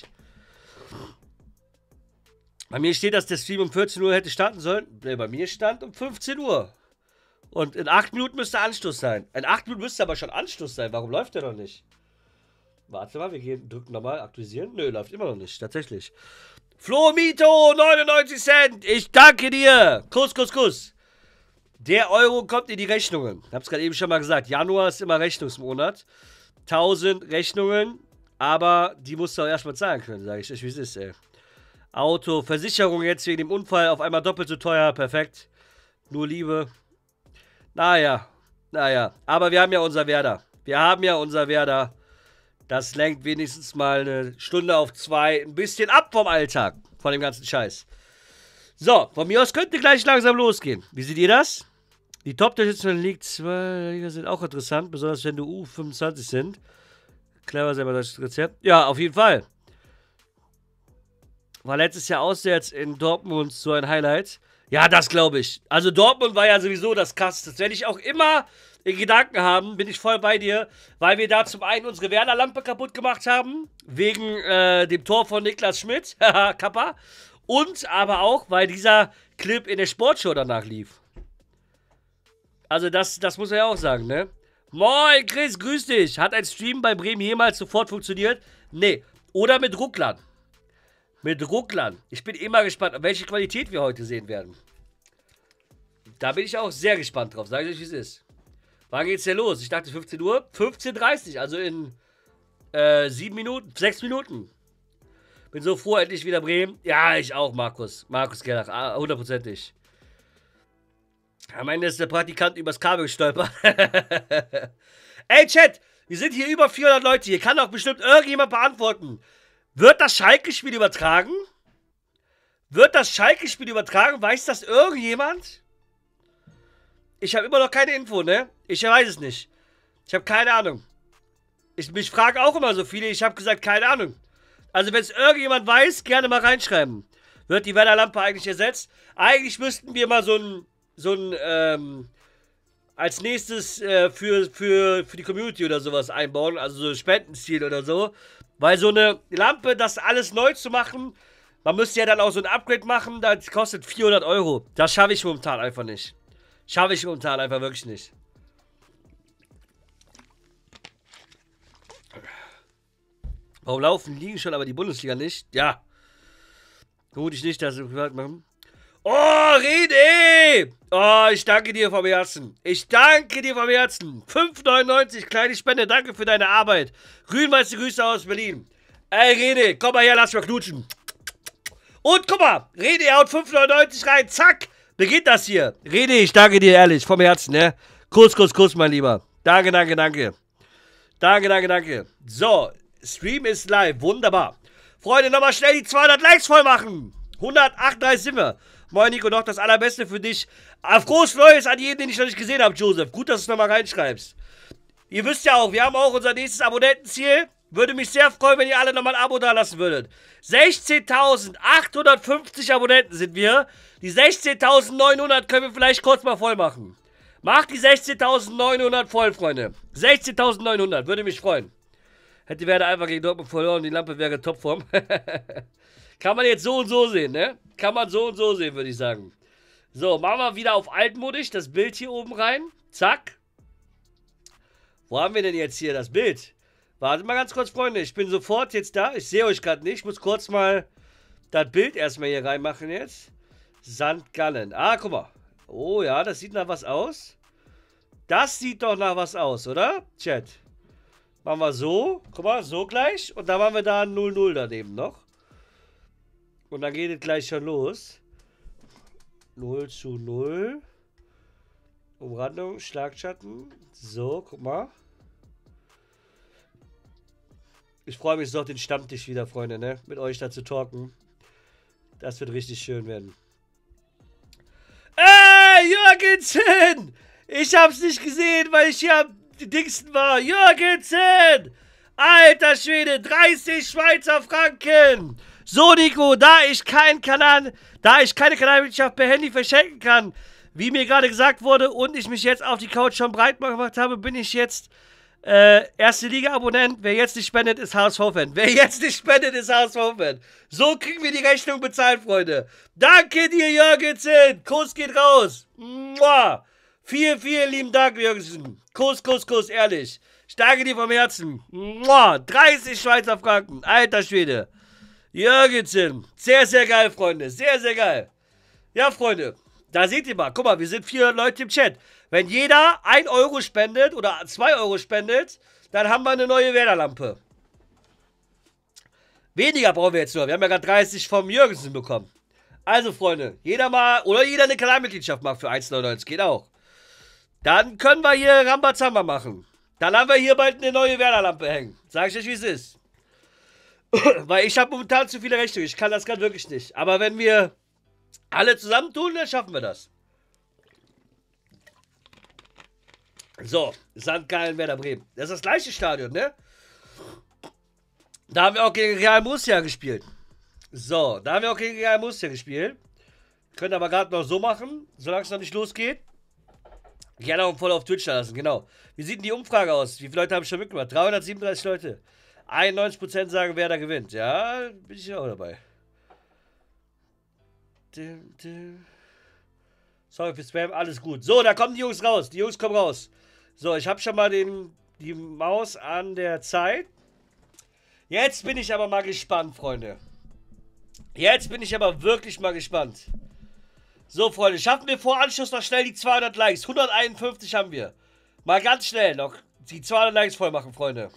Bei mir steht, dass der Stream um vierzehn Uhr hätte starten sollen. Ne, bei mir stand um fünfzehn Uhr. Und in acht Minuten müsste Anstoß sein. In acht Minuten müsste aber schon Anstoß sein. Warum läuft der noch nicht? Warte mal, wir gehen, drücken nochmal, aktualisieren. Nö, läuft immer noch nicht, tatsächlich. Flo Mito, neunundneunzig Cent. Ich danke dir. Kuss, Kuss, Kuss. Der Euro kommt in die Rechnungen. Ich hab's gerade eben schon mal gesagt. Januar ist immer Rechnungsmonat. tausend Rechnungen. Aber die musst du auch erstmal zahlen können, sage ich euch, wie es ist, ey. Auto, Versicherung jetzt wegen dem Unfall auf einmal doppelt so teuer. Perfekt. Nur Liebe. Naja. Naja. Aber wir haben ja unser Werder. Wir haben ja unser Werder. Das lenkt wenigstens mal eine Stunde auf zwei ein bisschen ab vom Alltag. Von dem ganzen Scheiß. So, von mir aus könnte gleich langsam losgehen. Wie seht ihr das? Die Top-Torschützen in League zwei sind auch interessant, besonders wenn du U fünfundzwanzig sind. Clever selber das Rezept. Ja, auf jeden Fall. War letztes Jahr auswärts in Dortmund so ein Highlight. Ja, das glaube ich. Also Dortmund war ja sowieso das Krass. Das werde ich auch immer in Gedanken haben, bin ich voll bei dir, weil wir da zum einen unsere Werder-Lampe kaputt gemacht haben, wegen äh, dem Tor von Niklas Schmidt, Kappa, und aber auch, weil dieser Clip in der Sportshow danach lief. Also das, das muss er ja auch sagen, ne? Moin Chris, grüß dich. Hat ein Stream bei Bremen jemals sofort funktioniert? Nee. Oder mit Ruckland. Mit Ruckland. Ich bin immer gespannt, auf welche Qualität wir heute sehen werden. Da bin ich auch sehr gespannt drauf, sage ich euch, wie es ist. Wann geht's denn los? Ich dachte fünfzehn Uhr. fünfzehn Uhr dreißig, also in äh, sieben Minuten, sechs Minuten. Bin so froh, endlich wieder Bremen. Ja, ich auch, Markus. Markus Gerlach, hundertprozentig. Am Ende ist der Praktikant übers Kabel gestolpert. Ey, Chat, wir sind hier über vierhundert Leute. Hier kann doch bestimmt irgendjemand beantworten. Wird das Schalke-Spiel übertragen? Wird das Schalke-Spiel übertragen? Weiß das irgendjemand? Ich habe immer noch keine Info, ne? Ich weiß es nicht. Ich habe keine Ahnung. Ich mich frage auch immer so viele. Ich habe gesagt, keine Ahnung. Also, wenn es irgendjemand weiß, gerne mal reinschreiben. Wird die Werder-Lampe eigentlich ersetzt? Eigentlich müssten wir mal so ein, so ein, ähm, als nächstes äh, für, für, für die Community oder sowas einbauen. Also so ein Spendenziel oder so. Weil so eine Lampe, das alles neu zu machen, man müsste ja dann auch so ein Upgrade machen, das kostet vierhundert Euro. Das schaffe ich momentan einfach nicht. Schaffe ich momentan einfach wirklich nicht. Warum laufen liegen schon aber die Bundesliga nicht? Ja. Gut, ich nicht, dass wir privat machen. Oh, Rede! Oh, ich danke dir vom Herzen. Ich danke dir vom Herzen. fünf neunundneunzig, kleine Spende. Danke für deine Arbeit. Grün-weiße Grüße aus Berlin. Ey, Rede, komm mal her, lass mal knutschen. Und guck mal, Rede, er haut fünf neunundneunzig rein. Zack, beginnt das hier. Rede, ich danke dir ehrlich, vom Herzen, ne? Kuss, Kuss, Kuss, mein Lieber. Danke, danke, danke. Danke, danke, danke. So, Stream ist live. Wunderbar. Freunde, nochmal schnell die zweihundert Likes voll machen. hundertachtunddreißig sind wir. Moin Nico, noch das Allerbeste für dich. Auf groß Neues an jeden, den ich noch nicht gesehen habe, Joseph. Gut, dass du es nochmal reinschreibst. Ihr wisst ja auch, wir haben auch unser nächstes Abonnentenziel. Würde mich sehr freuen, wenn ihr alle nochmal ein Abo da lassen würdet. sechzehntausendachthundertfünfzig Abonnenten sind wir. Die sechzehntausendneunhundert können wir vielleicht kurz mal voll machen. Macht die sechzehntausendneunhundert voll, Freunde. sechzehntausendneunhundert, würde mich freuen. Hätte Werder einfach gegen Dortmund verloren, die Lampe wäre Topform. Kann man jetzt so und so sehen, ne? Kann man so und so sehen, würde ich sagen. So, machen wir wieder auf altmodisch das Bild hier oben rein. Zack. Wo haben wir denn jetzt hier das Bild? Wartet mal ganz kurz, Freunde. Ich bin sofort jetzt da. Ich sehe euch gerade nicht. Ich muss kurz mal das Bild erstmal hier reinmachen jetzt. Sankt Gallen. Ah, guck mal. Oh ja, das sieht nach was aus. Das sieht doch nach was aus, oder? Chat. Machen wir so. Guck mal, so gleich. Und dann machen wir da ein null null daneben noch. Und dann geht es gleich schon los. null zu null. Umrandung, Schlagschatten. So, guck mal. Ich freue mich so auf den Stammtisch wieder, Freunde, ne? Mit euch da zu talken. Das wird richtig schön werden. Ey, Jürgensen! Ich hab's nicht gesehen, weil ich hier am Dingsten war. Jürgensen! Alter Schwede, dreißig Schweizer Franken! So, Nico, da ich kein Kanal, da ich keine Kanalmitgliedschaft per Handy verschenken kann, wie mir gerade gesagt wurde, und ich mich jetzt auf die Couch schon breit gemacht habe, bin ich jetzt äh, erste Liga-Abonnent. Wer jetzt nicht spendet, ist H S V-Fan. Wer jetzt nicht spendet, ist H S V-Fan. So kriegen wir die Rechnung bezahlt, Freunde. Danke dir, Jürgensen. Kuss geht raus. Mua. Vielen, vielen lieben Dank, Jürgensen. Kuss, Kuss, Kuss, ehrlich. Ich danke dir vom Herzen. Mua. dreißig Schweizer Franken. Alter Schwede. Jürgensen. Sehr, sehr geil, Freunde. Sehr, sehr geil. Ja, Freunde. Da seht ihr mal. Guck mal, wir sind vier Leute im Chat. Wenn jeder ein Euro spendet oder zwei Euro spendet, dann haben wir eine neue Werderlampe. Weniger brauchen wir jetzt nur. Wir haben ja gerade dreißig vom Jürgensen bekommen. Also, Freunde, jeder mal, oder jeder eine Kanalmitgliedschaft macht für eins neunundneunzig. Geht auch. Dann können wir hier Rambazamba machen. Dann haben wir hier bald eine neue Werderlampe hängen. Sag ich euch, wie es ist. Weil ich habe momentan zu viele Rechnungen. Ich kann das gerade wirklich nicht. Aber wenn wir alle zusammentun, dann schaffen wir das. So, Sankt Gallen, Werder Bremen. Das ist das gleiche Stadion, ne? Da haben wir auch gegen Real Murcia gespielt. So, da haben wir auch gegen Real Murcia gespielt. Können aber gerade noch so machen, solange es noch nicht losgeht. Gerne auch voll auf Twitch lassen, genau. Wie sieht denn die Umfrage aus? Wie viele Leute haben schon mitgemacht? dreihundertsiebenunddreißig Leute. einundneunzig Prozent sagen, Werder gewinnt. Ja, bin ich auch dabei. Sorry für Spam, alles gut. So, da kommen die Jungs raus. Die Jungs kommen raus. So, ich habe schon mal den, die Maus an der Zeit. Jetzt bin ich aber mal gespannt, Freunde. Jetzt bin ich aber wirklich mal gespannt. So, Freunde, schaffen wir vor Anschluss noch schnell die zweihundert Likes. hunderteinundfünfzig haben wir. Mal ganz schnell noch die zweihundert Likes voll machen, Freunde.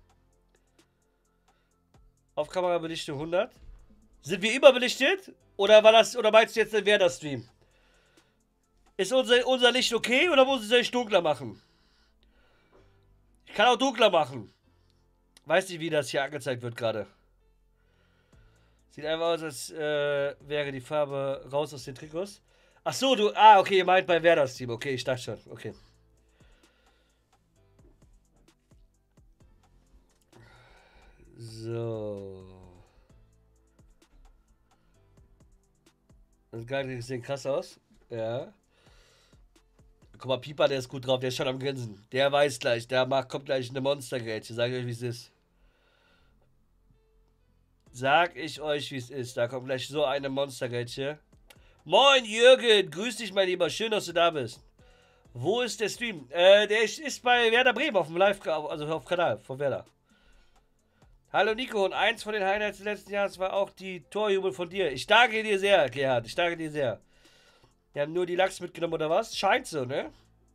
Auf Kamerabelichtung hundert. Sind wir überbelichtet? Oder war das, oder meinst du jetzt den Werder-Stream? Ist unser, unser Licht okay oder muss ich es dunkler machen? Ich kann auch dunkler machen. Weiß nicht, wie das hier angezeigt wird gerade. Sieht einfach aus, als äh, wäre die Farbe raus aus den Trikots. Ach so, du. Ah, okay, ihr meint bei Werder-Stream. Okay, ich dachte schon. Okay. So. Das Geile sieht krass aus. Ja. Guck mal, Pieper, der ist gut drauf, der ist schon am Grinsen. Der weiß gleich, der macht, kommt gleich eine Monstergrätsche. Sag ich euch, wie es ist. Sag ich euch, wie es ist. Da kommt gleich so eine Monstergrätsche. Moin, Jürgen. Grüß dich, mein Lieber. Schön, dass du da bist. Wo ist der Stream? Äh, der ist, ist bei Werder Bremen auf dem Live, also auf dem Kanal von Werder. Hallo Nico, und eins von den Highlights des letzten Jahres war auch die Torjubel von dir. Ich danke dir sehr, Gerhard. Ich danke dir sehr. Die haben nur die Lachs mitgenommen, oder was? Scheint so, ne?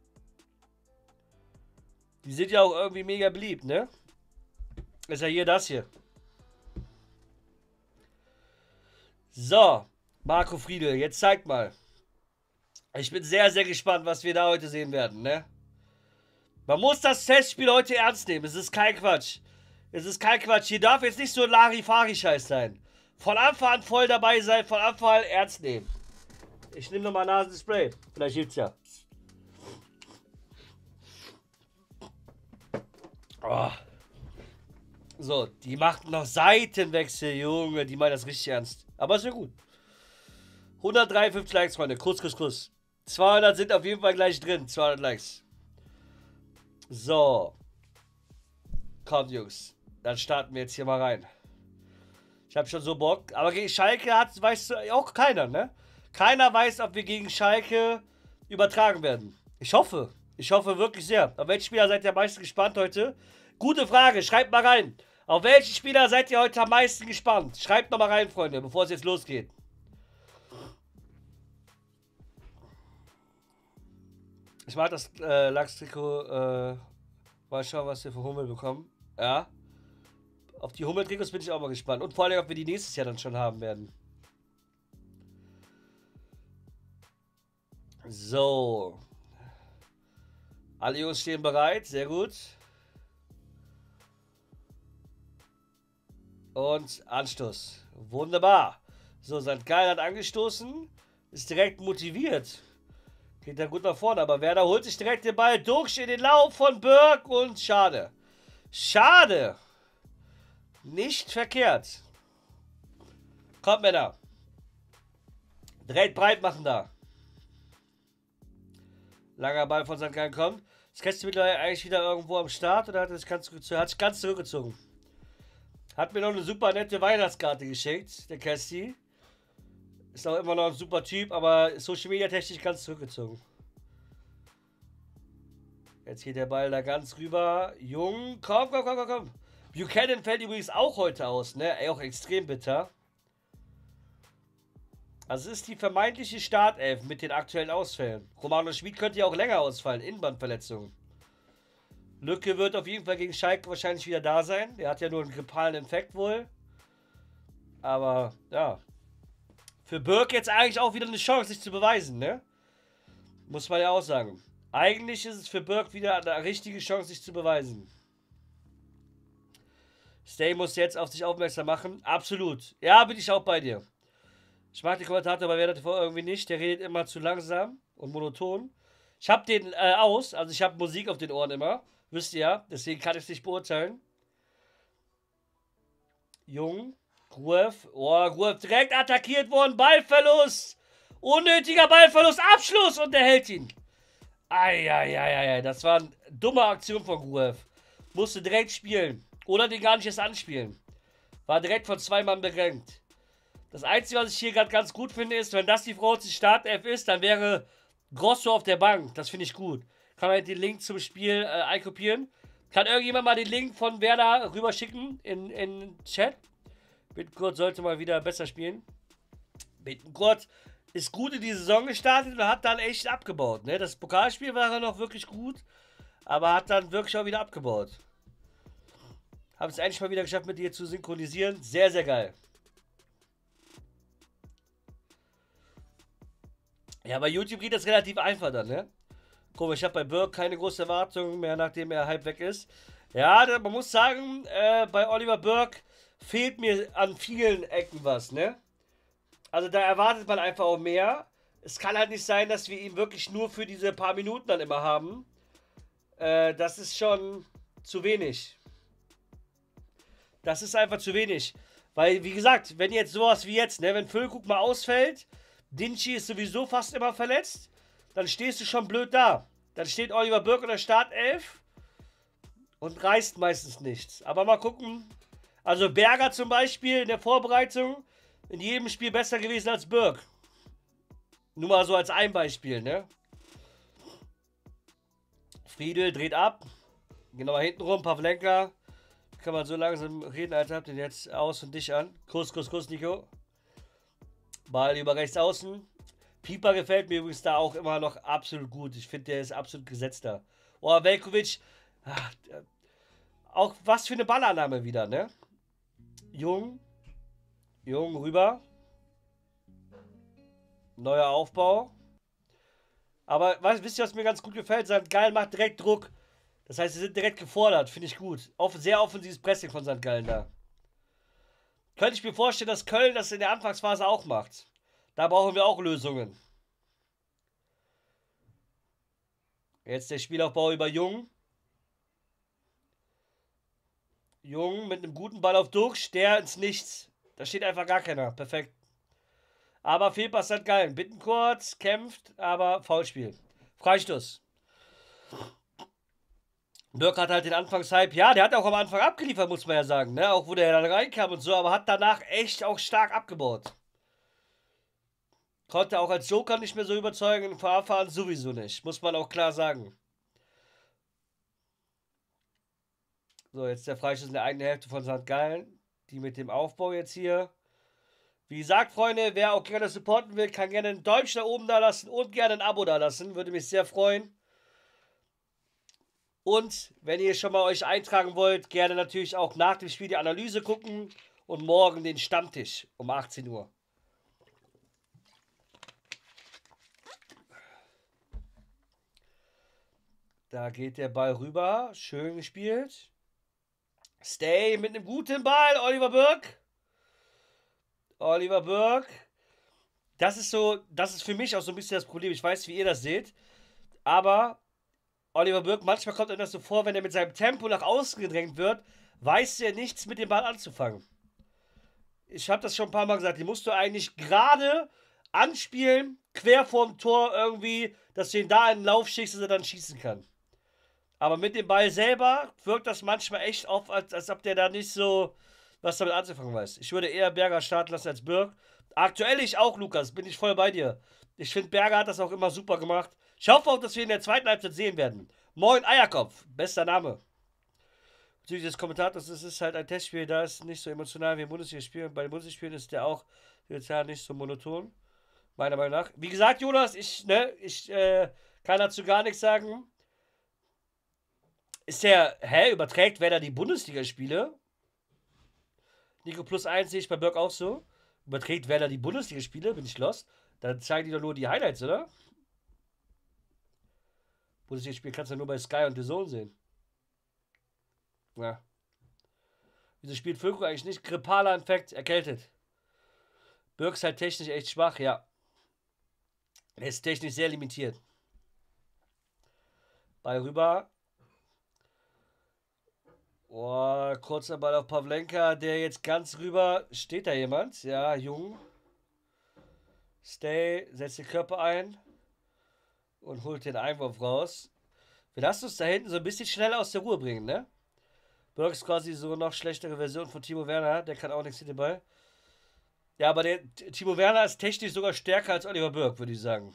Die sind ja auch irgendwie mega beliebt, ne? Ist ja hier das hier. So, Marco Friedel, jetzt zeig mal. Ich bin sehr, sehr gespannt, was wir da heute sehen werden, ne? Man muss das Testspiel heute ernst nehmen. Es ist kein Quatsch. Es ist kein Quatsch. Hier darf jetzt nicht so ein Larifari-Scheiß sein. Von Anfang an voll dabei sein, von Anfang an ernst nehmen. Ich nehme nochmal Nasenspray. Vielleicht hilft's ja. Oh. So, die macht noch Seitenwechsel, Junge. Die meint das richtig ernst. Aber ist ja gut. hundertdreiundfünfzig Likes, Freunde. Kuss, Kuss, Kuss. zweihundert sind auf jeden Fall gleich drin. zweihundert Likes. So. Kommt, Jungs. Dann starten wir jetzt hier mal rein. Ich habe schon so Bock. Aber gegen Schalke hat, weißt du, auch keiner, ne? Keiner weiß, ob wir gegen Schalke übertragen werden. Ich hoffe. Ich hoffe wirklich sehr. Auf welchen Spieler seid ihr am meisten gespannt heute? Gute Frage. Schreibt mal rein. Auf welchen Spieler seid ihr heute am meisten gespannt? Schreibt noch mal rein, Freunde, bevor es jetzt losgeht. Ich mag das äh, Lachs-Trikot. Äh, mal schauen, was wir für Hummel bekommen. Ja. Auf die Hummel-Trikots bin ich auch mal gespannt. Und vor allem, ob wir die nächstes Jahr dann schon haben werden. So. Alle Jungs stehen bereit. Sehr gut. Und Anstoß. Wunderbar. So, Sankt Gallen hat angestoßen. Ist direkt motiviert. Geht da gut nach vorne. Aber Werder holt sich direkt den Ball durch in den Lauf von Burg. Und schade. Schade. Nicht verkehrt. Kommt, Männer. Direkt breit machen da. Langer Ball von Sankt Gallen kommt. Das Kästchen mittlerweile eigentlich wieder irgendwo am Start oder hat es ganz, hat sich ganz zurückgezogen? Hat mir noch eine super nette Weihnachtskarte geschickt, der Kästi. Ist auch immer noch ein super Typ, aber Social Media technisch ganz zurückgezogen. Jetzt geht der Ball da ganz rüber. Jung, komm, komm, komm, komm, komm. Buchanan fällt übrigens auch heute aus, ne? Ey, auch extrem bitter. Also es ist die vermeintliche Startelf mit den aktuellen Ausfällen. Romano Schmid könnte ja auch länger ausfallen, Innenbandverletzungen. Lücke wird auf jeden Fall gegen Schalke wahrscheinlich wieder da sein. Der hat ja nur einen grippalen Infekt wohl. Aber, ja. Für Burg jetzt eigentlich auch wieder eine Chance, sich zu beweisen, ne? Muss man ja auch sagen. Eigentlich ist es für Burg wieder eine richtige Chance, sich zu beweisen. Stay muss jetzt auf sich aufmerksam machen. Absolut. Ja, bin ich auch bei dir. Ich mag den Kommentator bei Werder T V irgendwie nicht. Der redet immer zu langsam und monoton. Ich habe den äh, aus. Also ich habe Musik auf den Ohren immer. Wisst ihr ja. Deswegen kann ich es nicht beurteilen. Jung. Gruev. Oh, Gruev direkt attackiert worden. Ballverlust. Unnötiger Ballverlust. Abschluss. Und der hält ihn. Eieieiei. Das war eine dumme Aktion von Gruev. Musste direkt spielen. Oder den gar nicht erst anspielen. War direkt von zwei Mann begrenzt. Das Einzige, was ich hier gerade ganz gut finde, ist, wenn das die Frau zur Startelf ist, dann wäre Grosso auf der Bank. Das finde ich gut. Kann man den Link zum Spiel äh, einkopieren. Kann irgendjemand mal den Link von Werder rüberschicken in in Chat? Bittenkurt sollte mal wieder besser spielen. Bittenkurt ist gut in die Saison gestartet und hat dann echt abgebaut. Ne? Das Pokalspiel war er noch wirklich gut, aber hat dann wirklich auch wieder abgebaut. Habe es endlich mal wieder geschafft, mit dir zu synchronisieren. Sehr, sehr geil. Ja, bei YouTube geht das relativ einfach dann, ne? Guck mal, ich habe bei Burke keine große Erwartungen mehr, nachdem er halb weg ist. Ja, man muss sagen, äh, bei Oliver Burke fehlt mir an vielen Ecken was, ne? Also da erwartet man einfach auch mehr. Es kann halt nicht sein, dass wir ihn wirklich nur für diese paar Minuten dann immer haben. Äh, das ist schon zu wenig. Das ist einfach zu wenig. Weil, wie gesagt, wenn jetzt sowas wie jetzt, ne, wenn Füllkrug mal ausfällt, Dinci ist sowieso fast immer verletzt, dann stehst du schon blöd da. Dann steht Oliver Burke in der Startelf und reißt meistens nichts. Aber mal gucken. Also Berger zum Beispiel in der Vorbereitung in jedem Spiel besser gewesen als Burke. Nur mal so als ein Beispiel, ne? Friedel dreht ab. Genau hinten rum, Pavlenka. Kann man so langsam reden, Alter. Habt den jetzt aus und dich an. Kuss, Kuss, Kuss, Nico. Ball über rechts außen. Pieper gefällt mir übrigens da auch immer noch absolut gut. Ich finde, der ist absolut gesetzter. Oh, Velkovic. Ach, auch was für eine Ballannahme wieder, ne? Jung. Jung rüber. Neuer Aufbau. Aber was, wisst ihr, was mir ganz gut gefällt? Sankt Gallen macht direkt Druck. Das heißt, sie sind direkt gefordert. Finde ich gut. Off sehr offensives Pressing von Sankt Gallen da. Könnte ich mir vorstellen, dass Köln das in der Anfangsphase auch macht. Da brauchen wir auch Lösungen. Jetzt der Spielaufbau über Jung. Jung mit einem guten Ball auf Duxch, der ins Nichts. Da steht einfach gar keiner. Perfekt. Aber Fehlpass hat geil. Bittencourt kämpft, aber Foulspiel. Freistoß. Dirk hat halt den Anfangshype. Ja, der hat auch am Anfang abgeliefert, muss man ja sagen. Ne? Auch wo der dann reinkam und so. Aber hat danach echt auch stark abgebaut. Konnte auch als Joker nicht mehr so überzeugen. Im Fahrfahren sowieso nicht. Muss man auch klar sagen. So, jetzt der Freistoß in der eigenen Hälfte von Sankt Gallen. Die mit dem Aufbau jetzt hier. Wie gesagt, Freunde, wer auch gerne supporten will, kann gerne ein Däumchen nach oben da lassen und gerne ein Abo da lassen. Würde mich sehr freuen. Und wenn ihr schon mal euch eintragen wollt, gerne natürlich auch nach dem Spiel die Analyse gucken und morgen den Stammtisch um achtzehn Uhr. Da geht der Ball rüber. Schön gespielt. Stay mit einem guten Ball. Oliver Burke. Oliver Burke. Das ist so, das ist für mich auch so ein bisschen das Problem. Ich weiß, wie ihr das seht. Aber Oliver Burke, manchmal kommt einem das so vor, wenn er mit seinem Tempo nach außen gedrängt wird, weiß er nichts mit dem Ball anzufangen. Ich habe das schon ein paar Mal gesagt. Die musst du eigentlich gerade anspielen, quer vorm Tor irgendwie, dass du ihn da in den Lauf schickst, dass er dann schießen kann. Aber mit dem Ball selber wirkt das manchmal echt auf, als, als ob der da nicht so was damit anzufangen weiß. Ich würde eher Berger starten lassen als Birk. Aktuell ich auch, Lukas, bin ich voll bei dir. Ich finde, Berger hat das auch immer super gemacht. Ich hoffe auch, dass wir in der zweiten Halbzeit sehen werden. Moin Eierkopf, bester Name. Bezüglich des Kommentators, es ist halt ein Testspiel, da ist nicht so emotional wie ein Bundesligaspiel. Bei den Bundesligaspielen ist der auch ja nicht so monoton. Meiner Meinung nach. Wie gesagt, Jonas, ich, ne, ich äh, kann dazu gar nichts sagen. Ist der, hä, überträgt wer da die Bundesligaspiele? Nico plus eins sehe ich bei Berg auch so. Überträgt wer da die Bundesligaspiele? Bin ich lost? Dann zeigen die doch nur die Highlights, oder? Bundesligaspiel kannst du nur bei Sky und The Zone sehen. Ja. Wieso spielt Völko eigentlich nicht? Grippaler Infekt, erkältet. Berg ist halt technisch echt schwach, ja. Er ist technisch sehr limitiert. Ball rüber. Oh, kurzer Ball auf Pavlenka, der jetzt ganz rüber. Steht da jemand? Ja, Jung. Stay, setzt den Körper ein und holt den Einwurf raus. Wir lassen uns da hinten so ein bisschen schnell aus der Ruhe bringen, ne? Burke ist quasi so noch schlechtere Version von Timo Werner. Der kann auch nichts mit dem Ball. Ja, aber der Timo Werner ist technisch sogar stärker als Oliver Burke, würde ich sagen.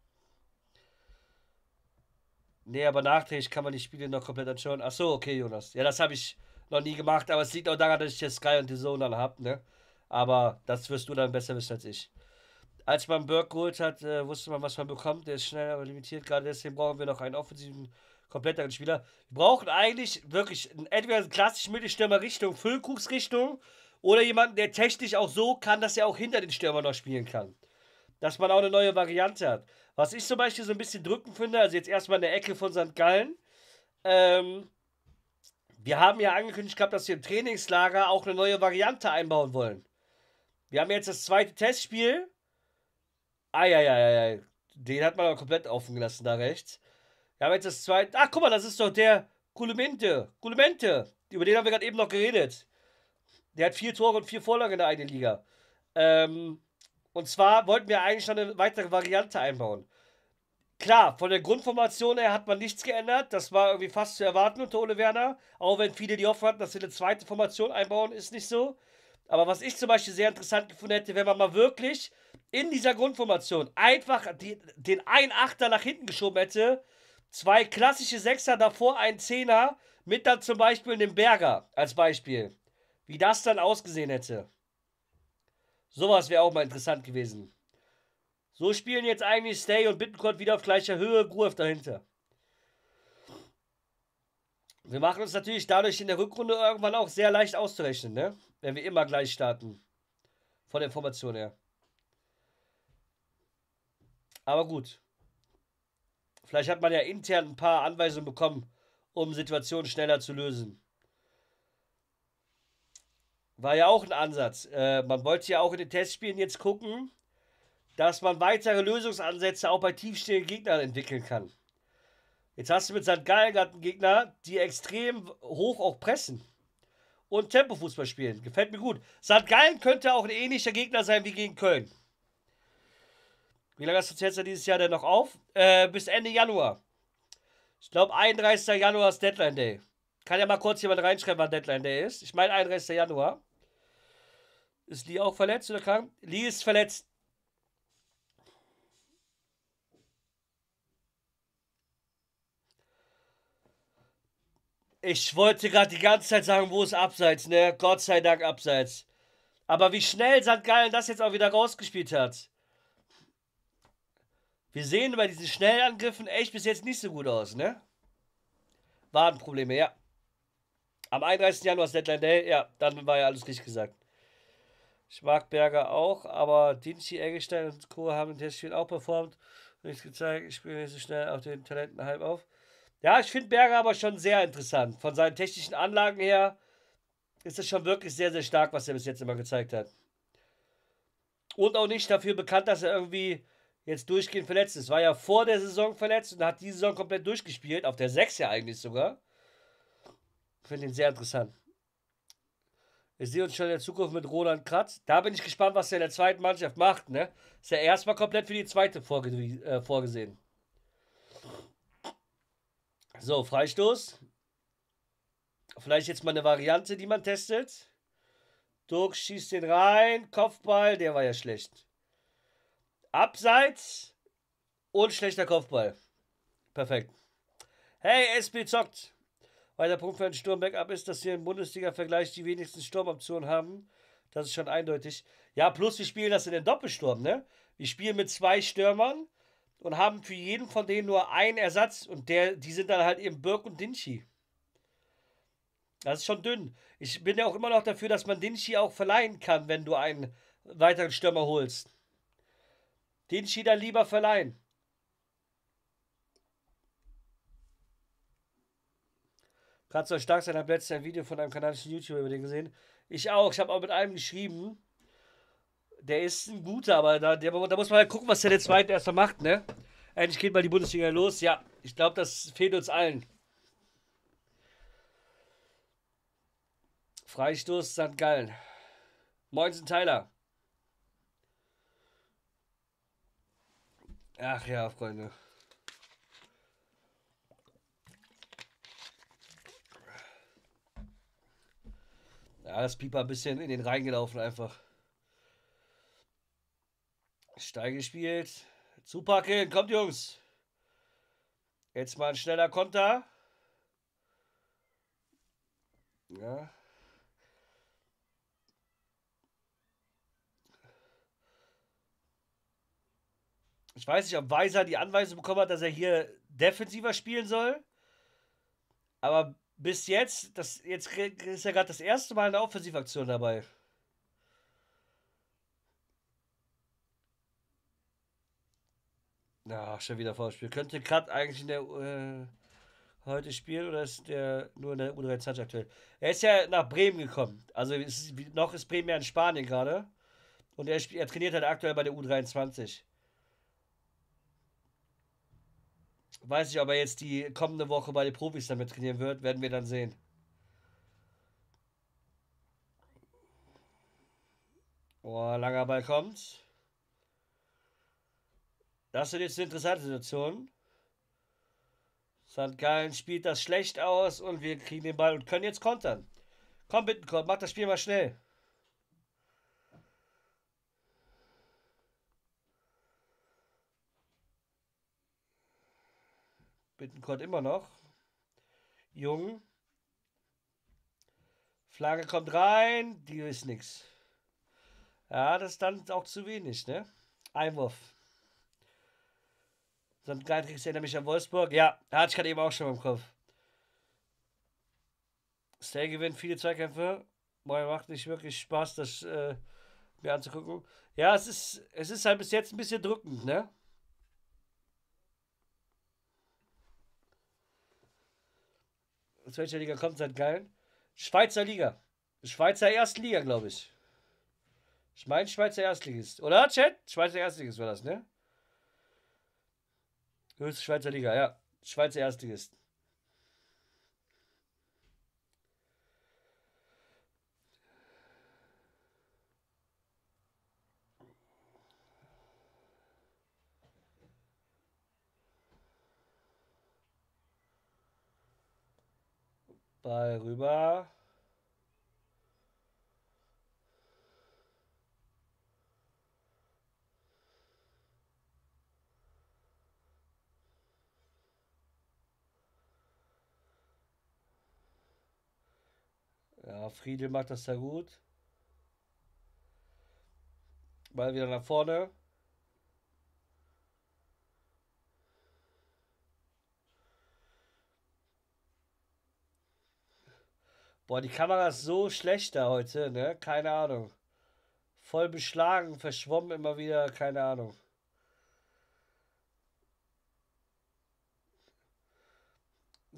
Nee, aber nachträglich kann man die Spiele noch komplett anschauen. Achso, okay, Jonas. Ja, das habe ich noch nie gemacht, aber es liegt auch daran, dass ich jetzt Sky und The Zone dann habe, ne? Aber das wirst du dann besser wissen als ich. Als man Burke geholt hat, äh, wusste man, was man bekommt. Der ist schnell, aber limitiert. Gerade deswegen brauchen wir noch einen offensiven, kompletteren Spieler. Wir brauchen eigentlich wirklich entweder einen klassischen Mittelstürmer Richtung Füllkrug Richtung oder jemanden, der technisch auch so kann, dass er auch hinter den Stürmer noch spielen kann. Dass man auch eine neue Variante hat. Was ich zum Beispiel so ein bisschen drückend finde, also jetzt erstmal in der Ecke von Sankt Gallen. Ähm, wir haben ja angekündigt gehabt, dass wir im Trainingslager auch eine neue Variante einbauen wollen. Wir haben jetzt das zweite Testspiel. Eieieiei. Den hat man aber komplett offen gelassen, da rechts. Wir haben jetzt das zweite. Ach, guck mal, das ist doch der Gulumente. Gulumente. Über den haben wir gerade eben noch geredet. Der hat vier Tore und vier Vorlagen in der eigenen Liga. Ähm, und zwar wollten wir eigentlich noch eine weitere Variante einbauen. Klar, von der Grundformation her hat man nichts geändert. Das war irgendwie fast zu erwarten unter Ole Werner. Auch wenn viele die Hoffnung hatten, dass wir eine zweite Formation einbauen, ist nicht so. Aber was ich zum Beispiel sehr interessant gefunden hätte, wenn man mal wirklich in dieser Grundformation einfach die, den einen Achter nach hinten geschoben hätte, zwei klassische Sechser, davor ein Zehner, mit dann zum Beispiel einem Berger als Beispiel. Wie das dann ausgesehen hätte. Sowas wäre auch mal interessant gewesen. So spielen jetzt eigentlich Stay und Bittencourt wieder auf gleicher Höhe, Gruev dahinter. Wir machen uns natürlich dadurch in der Rückrunde irgendwann auch sehr leicht auszurechnen, ne? Wenn wir immer gleich starten. Von der Formation her. Aber gut. Vielleicht hat man ja intern ein paar Anweisungen bekommen, um Situationen schneller zu lösen. War ja auch ein Ansatz. Äh, man wollte ja auch in den Testspielen jetzt gucken, dass man weitere Lösungsansätze auch bei tiefstehenden Gegnern entwickeln kann. Jetzt hast du mit Sankt Gallen gerade einen Gegner, die extrem hoch auch pressen und Tempofußball spielen. Gefällt mir gut. Sankt Gallen könnte auch ein ähnlicher Gegner sein wie gegen Köln. Wie lange hast du jetzt dieses Jahr denn noch auf? Äh, bis Ende Januar. Ich glaube, einunddreißigster Januar ist Deadline Day. Kann ja mal kurz jemand reinschreiben, wann Deadline Day ist. Ich meine einunddreißigster Januar. Ist Lee auch verletzt oder krank? Lee ist verletzt. Ich wollte gerade die ganze Zeit sagen, wo ist Abseits, ne? Gott sei Dank Abseits. Aber wie schnell Sankt Gallen das jetzt auch wieder rausgespielt hat. Wir sehen bei diesen Schnellangriffen echt bis jetzt nicht so gut aus, ne? Wadenprobleme, ja. Am einunddreißigsten Januar ist Deadline Day, ja, dann war ja alles richtig gesagt. Ich mag Berger auch, aber Dinci, Eggestein und Co. haben im Testspiel auch performt. Nichts gezeigt, ich spiele nicht so schnell auf den Talenten halb auf. Ja, ich finde Berger aber schon sehr interessant. Von seinen technischen Anlagen her ist es schon wirklich sehr, sehr stark, was er bis jetzt immer gezeigt hat. Und auch nicht dafür bekannt, dass er irgendwie jetzt durchgehend verletzt ist. War ja vor der Saison verletzt und hat die Saison komplett durchgespielt. Auf der sechs ja eigentlich sogar. Ich finde ihn sehr interessant. Wir sehen uns schon in der Zukunft mit Roland Kratz. Da bin ich gespannt, was er in der zweiten Mannschaft macht. Ne? Ist ja erstmal komplett für die zweite vorge äh, vorgesehen. So, Freistoß. Vielleicht jetzt mal eine Variante, die man testet. Dirk schießt den rein. Kopfball, der war ja schlecht. Abseits und schlechter Kopfball. Perfekt. Hey, S P zockt. Weil der Punkt für ein Sturm-Backup ist, dass wir im Bundesliga-Vergleich die wenigsten Sturmoptionen haben. Das ist schon eindeutig. Ja, plus wir spielen das in den Doppelsturm, ne? Wir spielen mit zwei Stürmern und haben für jeden von denen nur einen Ersatz. Und der, die sind dann halt eben Birk und Dinci. Das ist schon dünn. Ich bin ja auch immer noch dafür, dass man Dinci auch verleihen kann, wenn du einen weiteren Stürmer holst. Dinci dann lieber verleihen. Gerade soll stark sein, habe letztens ein Video von einem kanadischen YouTuber über den gesehen. Ich auch. Ich habe auch mit einem geschrieben. Der ist ein guter, aber da, der, da muss man halt gucken, was der der zweite erstmal macht, ne? Endlich geht mal die Bundesliga los. Ja, ich glaube, das fehlt uns allen. Freistoß Sankt Gallen. Moinsen Tyler. Ach ja, Freunde. Ja, das Pieper ein bisschen in den Rhein gelaufen einfach. Steil gespielt. Zupacken, kommt Jungs. Jetzt mal ein schneller Konter. Ja. Ich weiß nicht, ob Weiser die Anweisung bekommen hat, dass er hier defensiver spielen soll. Aber bis jetzt, das, jetzt ist ja gerade das erste Mal eine Offensivaktion dabei. Ja, schon wieder Vorspiel. Könnte Kat eigentlich in der äh, heute spielen oder ist der nur in der U dreiundzwanzig aktuell? Er ist ja nach Bremen gekommen. Also ist, noch ist Bremen ja in Spanien gerade. Und er, er trainiert halt aktuell bei der U dreiundzwanzig. Weiß nicht, ob er jetzt die kommende Woche bei den Profis damit trainieren wird, werden wir dann sehen. Oh, langer Ball kommt. Das sind jetzt eine interessante Situation. Sankt Gallen spielt das schlecht aus und wir kriegen den Ball und können jetzt kontern. Komm, Bittencourt, mach das Spiel mal schnell. Bittencourt immer noch. Jung. Flagge kommt rein. Die ist nix. Ja, das ist dann auch zu wenig, ne? Einwurf. Sankt Gallen erinnert mich an Wolfsburg. Ja, hatte ich gerade eben auch schon im Kopf. Stay gewinnt viele Zweikämpfe. Boah, macht nicht wirklich Spaß, das äh, mir anzugucken. Ja, es ist, es ist halt bis jetzt ein bisschen drückend, ne? Aus welcher Liga kommt Sankt Gallen? Schweizer Liga. Schweizer ersten Liga, glaube ich. Ich meine Schweizer Erstligist. Oder, Chat? Schweizer Erstligist war das, ne? Höchste Schweizer Liga, ja. Schweizer Erstligist. Ball rüber. Ja, Friedel macht das da gut. Ball wieder nach vorne. Boah, die Kamera ist so schlecht da heute, ne? Keine Ahnung. Voll beschlagen, verschwommen immer wieder, keine Ahnung.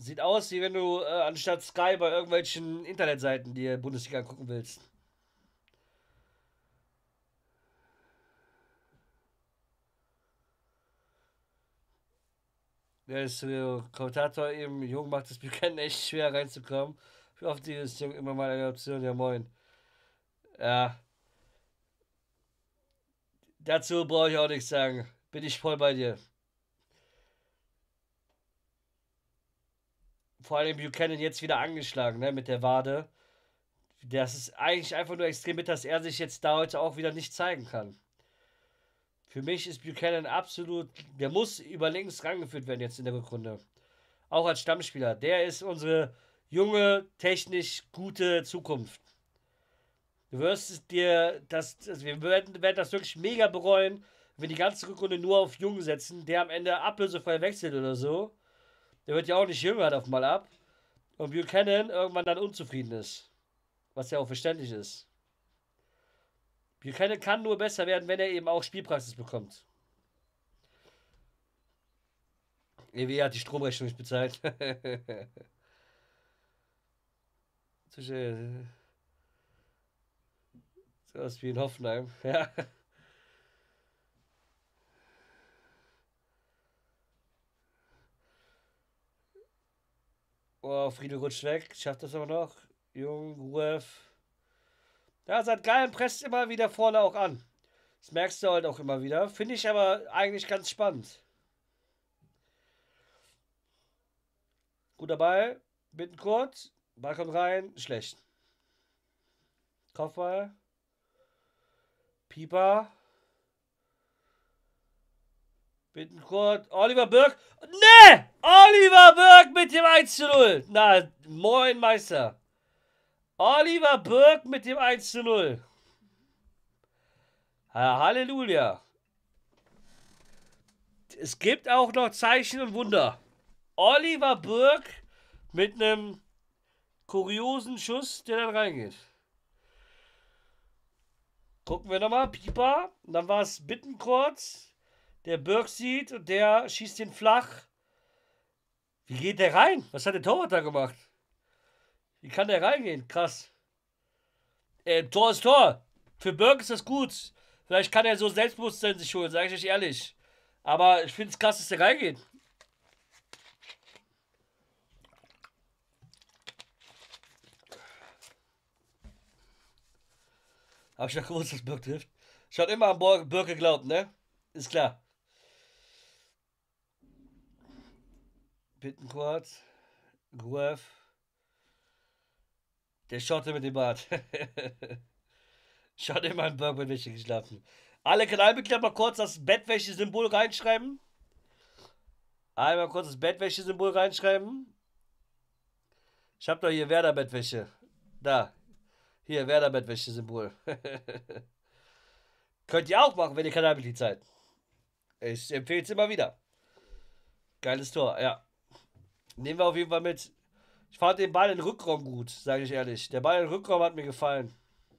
Sieht aus, wie wenn du äh, anstatt Sky bei irgendwelchen Internetseiten dir Bundesliga angucken willst. Der ist äh, Kommentator eben, Jung macht es Buchanan echt schwer reinzukommen. Wie oft ist Jung immer mal eine Option, ja moin. Ja. Dazu brauche ich auch nichts sagen. Bin ich voll bei dir. Vor allem Buchanan jetzt wieder angeschlagen, ne, mit der Wade. Das ist eigentlich einfach nur extrem bitter, dass er sich jetzt da heute auch wieder nicht zeigen kann. Für mich ist Buchanan absolut, der muss über links rangeführt werden jetzt in der Rückrunde. Auch als Stammspieler. Der ist unsere junge, technisch gute Zukunft. Du wirst dir das, also wir werden, werden das wirklich mega bereuen, wenn wir die ganze Rückrunde nur auf Jung setzen, der am Ende ablösefrei wechselt oder so. Der wird ja auch nicht jünger davon mal ab. Und Buchanan irgendwann dann unzufrieden ist. Was ja auch verständlich ist. Buchanan kann nur besser werden, wenn er eben auch Spielpraxis bekommt. E W hat die Stromrechnung nicht bezahlt. So was wie in Hoffenheim. Ja. Oh, Friede rutscht weg. Schafft das aber noch. Jung, Ruev. Ja, Sankt Gallen presst immer wieder vorne auch an. Das merkst du halt auch immer wieder. Finde ich aber eigentlich ganz spannend. Guter Ball. Bittenkurt. Ball kommt rein. Schlecht. Kopfball. Pieper. Bittenkurt. Oliver Burke. Ne! Oliver Burke mit dem eins zu null. Na, moin Meister. Oliver Burke mit dem eins zu null. Halleluja. Es gibt auch noch Zeichen und Wunder. Oliver Burke mit einem kuriosen Schuss, der dann reingeht. Gucken wir nochmal. Pieper. Und dann war es Bittenkurt. Der Burke sieht und der schießt den flach. Wie geht der rein? Was hat der Torwart da gemacht? Wie kann der reingehen? Krass. Äh, Tor ist Tor. Für Burke ist das gut. Vielleicht kann er so Selbstbewusstsein sich holen, sage ich euch ehrlich. Aber ich finde es krass, dass der reingeht. Hab ich noch gewusst, dass Burke trifft. Schaut immer an Burke geglaubt, ne? Ist klar. Bittenkurt. Gruev. Der Schotte mit dem Bart. Schaut immer an Burke mit Wäsche geschlafen. Alle Kanalmitglieder mal kurz das Bettwäsche-Symbol reinschreiben. Einmal kurz das Bettwäsche-Symbol reinschreiben. Ich hab doch hier Werder-Bettwäsche. Da. Hier, Werder-Bettwäsche-Symbol. Könnt ihr auch machen, wenn ihr Kanalmitglied seid. Ich empfehle es immer wieder. Geiles Tor, ja. Nehmen wir auf jeden Fall mit. Ich fand den Ball in den Rückraum gut, sage ich ehrlich. Der Ball in den Rückraum hat mir gefallen.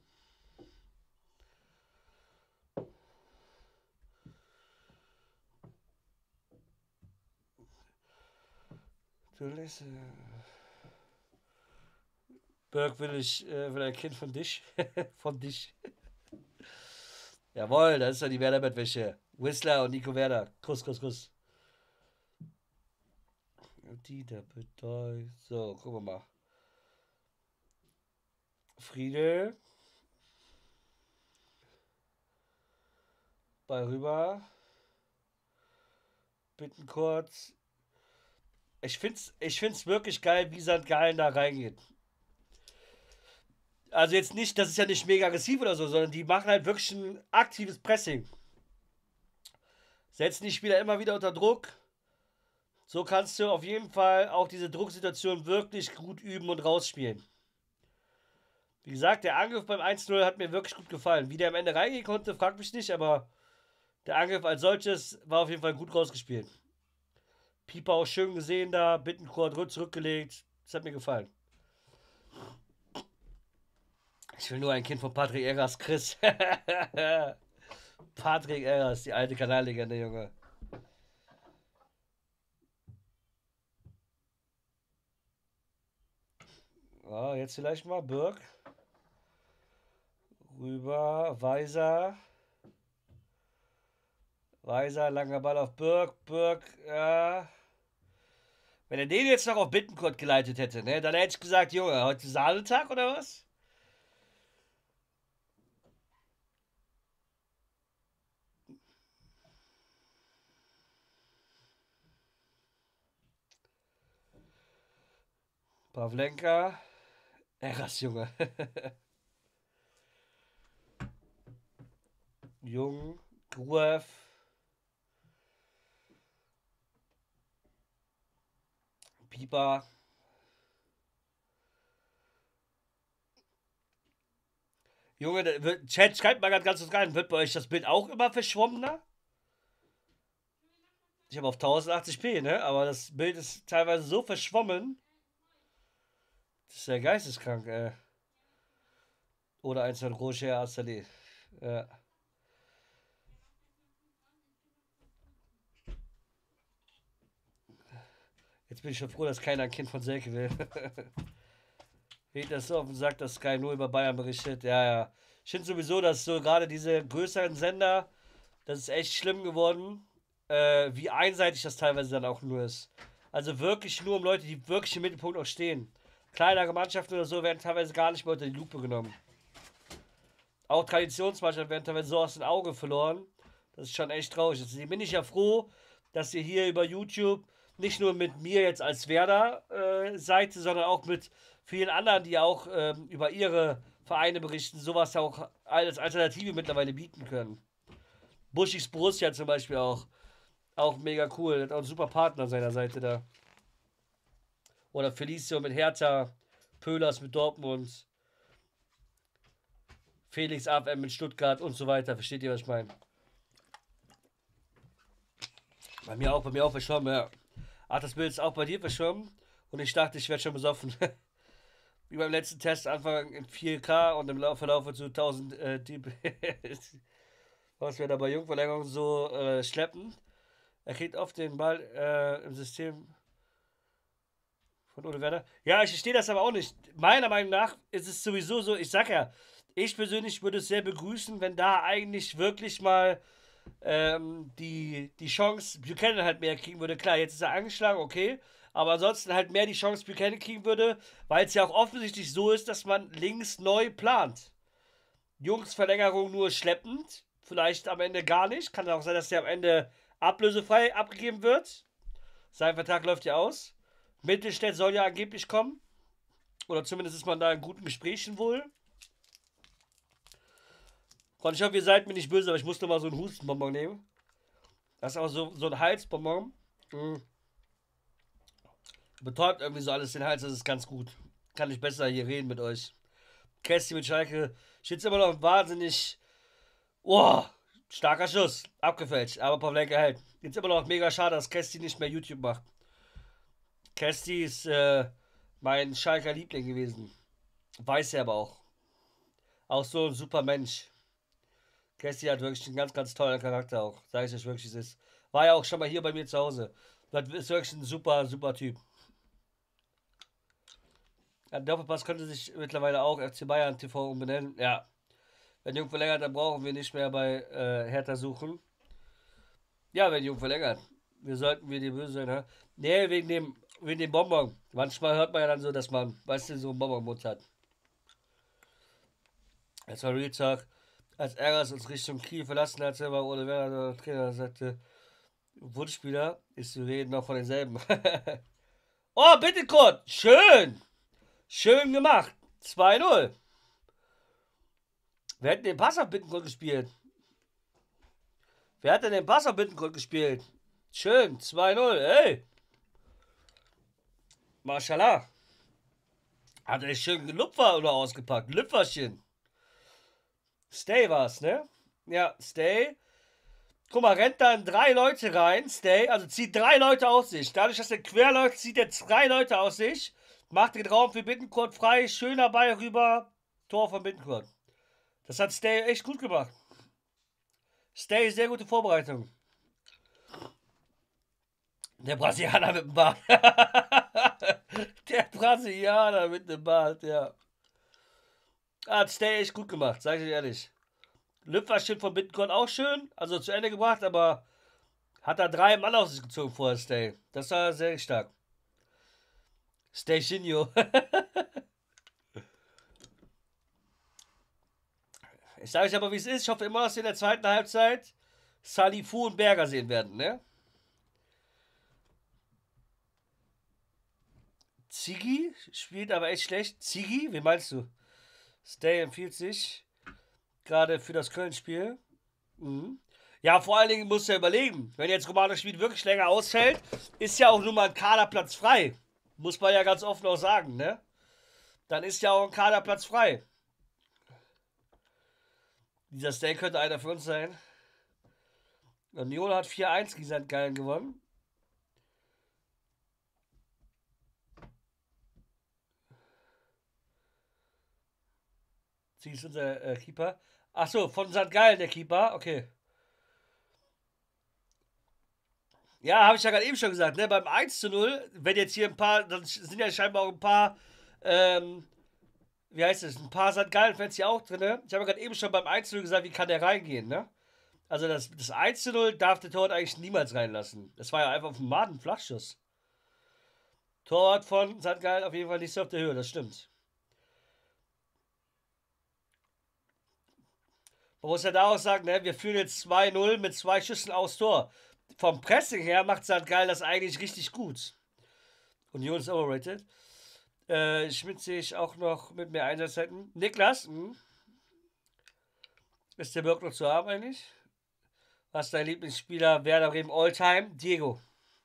Du lässt. Burke will ich, äh, will ein Kind von dich. Von dich. Jawohl, das ist doch die Werder-Bettwäsche. Whistler und Nico Werder. Kuss, Kuss, Kuss. Die da bedeutet. So, gucken wir mal. Friede. Ball rüber. Bittenkurt. Ich find's, ich find's wirklich geil, wie Sankt Gallen da reingeht. Also jetzt nicht, das ist ja nicht mega aggressiv oder so, sondern die machen halt wirklich ein aktives Pressing. Setzen die Spieler immer wieder unter Druck. So kannst du auf jeden Fall auch diese Drucksituation wirklich gut üben und rausspielen. Wie gesagt, der Angriff beim eins zu null hat mir wirklich gut gefallen. Wie der am Ende reingehen konnte, fragt mich nicht, aber der Angriff als solches war auf jeden Fall gut rausgespielt. Pieper auch schön gesehen da, Bittenkurt zurückgelegt. Das hat mir gefallen. Ich will nur ein Kind von Patrick Eggers, Chris. Patrick Eggers, die alte Kanallegende, Junge. jetzt vielleicht mal. Birk. Rüber. Weiser. Weiser, langer Ball auf Birk. Birk, ja. Wenn er den jetzt noch auf Bittencourt geleitet hätte, ne, dann hätte ich gesagt, Junge, heute Sahnetag oder was? Pavlenka. Eras, Junge. Jung. Gruev. Pieper. Junge, der wird, Chat, schreibt mal ganz kurz rein. Wird bei euch das Bild auch immer verschwommener? Ich habe auf tausendachtzig p, ne? Aber das Bild ist teilweise so verschwommen. Das ist ja geisteskrank, ey. Oder eins von Rocher Astali. Ja. Jetzt bin ich schon froh, dass keiner ein Kind von Selke will. Geht das so auf und sagt, dass Sky nur über Bayern berichtet. Ja, ja. Ich finde sowieso, dass so gerade diese größeren Sender, das ist echt schlimm geworden, äh, wie einseitig das teilweise dann auch nur ist. Also wirklich nur um Leute, die wirklich im Mittelpunkt auch stehen. Kleinere Mannschaften oder so werden teilweise gar nicht mehr unter die Lupe genommen. Auch Traditionsmannschaften werden teilweise so aus den Augen verloren. Das ist schon echt traurig. Deswegen bin ich ja froh, dass ihr hier über YouTube nicht nur mit mir jetzt als Werder-Seite, äh, sondern auch mit vielen anderen, die auch ähm, über ihre Vereine berichten, sowas auch als Alternative mittlerweile bieten können. Buschis Borussia zum Beispiel auch. Auch mega cool. Hat auch einen super Partner an seiner Seite da. Oder Felicio mit Hertha, Pöhlers mit Dortmund, Felix A F M mit Stuttgart und so weiter. Versteht ihr, was ich meine? Bei mir auch, bei mir auch verschwommen, ja. Ach, das Bild ist auch bei dir verschwommen. Und ich dachte, ich werde schon besoffen. Wie beim letzten Test, Anfang in vier K und im Verlauf zu tausend äh, was wir da bei Jungverlängerung so äh, schleppen. Er kriegt oft den Ball äh, im System von Ole Werner. Ja, ich verstehe das aber auch nicht. Meiner Meinung nach ist es sowieso so, ich sag ja, ich persönlich würde es sehr begrüßen, wenn da eigentlich wirklich mal ähm, die, die Chance Buchanan halt mehr kriegen würde. Klar, jetzt ist er angeschlagen, okay. Aber ansonsten halt mehr die Chance Buchanan kriegen würde, weil es ja auch offensichtlich so ist, dass man links neu plant. Jungs Verlängerung nur schleppend. Vielleicht am Ende gar nicht. Kann auch sein, dass der am Ende ablösefrei abgegeben wird. Sein Vertrag läuft ja aus. Mittelstädt soll ja angeblich kommen. Oder zumindest ist man da in guten Gesprächen wohl. Und ich hoffe, ihr seid mir nicht böse, aber ich musste mal so einen Hustenbonbon nehmen. Das ist auch so, so ein Halsbonbon. Mhm. Betäubt irgendwie so alles den Hals, das ist ganz gut. Kann ich besser hier reden mit euch. Kästi mit Schalke steht immer noch wahnsinnig. Boah, starker Schuss. Abgefälscht, aber Pavlenka hält. Jetzt immer noch mega schade, dass Kästi nicht mehr YouTube macht. Kästi ist äh, mein Schalker Liebling gewesen. Weiß er aber auch. Auch so ein super Mensch. Kästi hat wirklich einen ganz, ganz tollen Charakter auch. Sag ich euch wirklich, es ist. War ja auch schon mal hier bei mir zu Hause. Das ist wirklich ein super, super Typ. Ja, Doppelpass könnte sich mittlerweile auch F C Bayern T V umbenennen. Ja. Wenn Jung verlängert, dann brauchen wir nicht mehr bei äh, Hertha suchen. Ja, wenn Jung verlängert. Wir sollten wir die böse sein, ne? Nee, wegen dem, wegen dem Bonbon. Manchmal hört man ja dann so, dass man, weißt du, so einen Bonbon im Mund hat. Das war Real Talk. Als Eras uns Richtung Kiel verlassen hat, war Ole Werner, der Trainer, sagte, Wunschspieler ist zu reden noch von denselben. Oh, bitte Kurt! Schön! Schön gemacht. zwei null. Wer hat den Pass auf Bittencourt gespielt? Wer hat denn den Pass auf Bittencourt gespielt? Schön, zwei null, ey. Mashallah. Hat er schön Lupfer oder ausgepackt? Lüpferchen. Stay war's, ne? Ja, Stay. Guck mal, rennt dann drei Leute rein. Stay, also zieht drei Leute aus sich. Dadurch, dass er quer läuft, zieht er drei Leute aus sich. Macht den Raum für Bittencourt frei. Schöner Ball rüber. Tor von Bittencourt. Das hat Stay echt gut gemacht. Stay, sehr gute Vorbereitung. Der Brasilianer mit dem Bart. Der Brasilianer mit dem Bart, ja. Hat Stay echt gut gemacht, sag ich dir ehrlich. Lüpferschild von Bitcoin auch schön, also zu Ende gebracht, aber hat da drei Mann aus sich gezogen vorher, Stay. Das war sehr stark. Stay Shinyo. Ich sage euch aber, wie es ist. Ich hoffe immer, dass wir in der zweiten Halbzeit Salifu und Berger sehen werden, ne? Ziggy spielt aber echt schlecht. Ziggy, wie meinst du? Stay empfiehlt sich gerade für das Köln-Spiel. Mhm. Ja, vor allen Dingen musst du ja überlegen, wenn jetzt Romano Schmid wirklich länger ausfällt, ist ja auch nur mal ein Kaderplatz frei. Muss man ja ganz offen auch sagen, ne? Dann ist ja auch ein Kaderplatz frei. Dieser Stay könnte einer für uns sein. Union hat vier eins gegen Sankt Gallen gewonnen. Sie ist unser äh, Keeper. Achso, von Sankt Gallen der Keeper. Okay. Ja, habe ich ja gerade eben schon gesagt, ne? Beim eins zu null, wenn jetzt hier ein paar, dann sind ja scheinbar auch ein paar, ähm, wie heißt es, ein paar Sankt Gallen-Fans hier auch drin, ne? Ich habe gerade eben schon beim eins zu null gesagt, wie kann der reingehen, ne? Also das, das eins zu null darf der Torwart eigentlich niemals reinlassen. Das war ja einfach auf dem Maden Flachschuss. Torwart von Sankt Gallen auf jeden Fall nicht so auf der Höhe, das stimmt. Man muss ja da auch sagen, ne, wir führen jetzt zwei null mit zwei Schüssen aufs Tor. Vom Pressing her macht Sankt Gallen das eigentlich richtig gut. Union ist overrated. Äh, Schmidt sehe ich auch noch mit mehr Einsatzzeiten. Niklas, mh. Ist der Birk noch zu haben eigentlich? Was ist dein Lieblingsspieler Werder Bremen Alltime? Diego.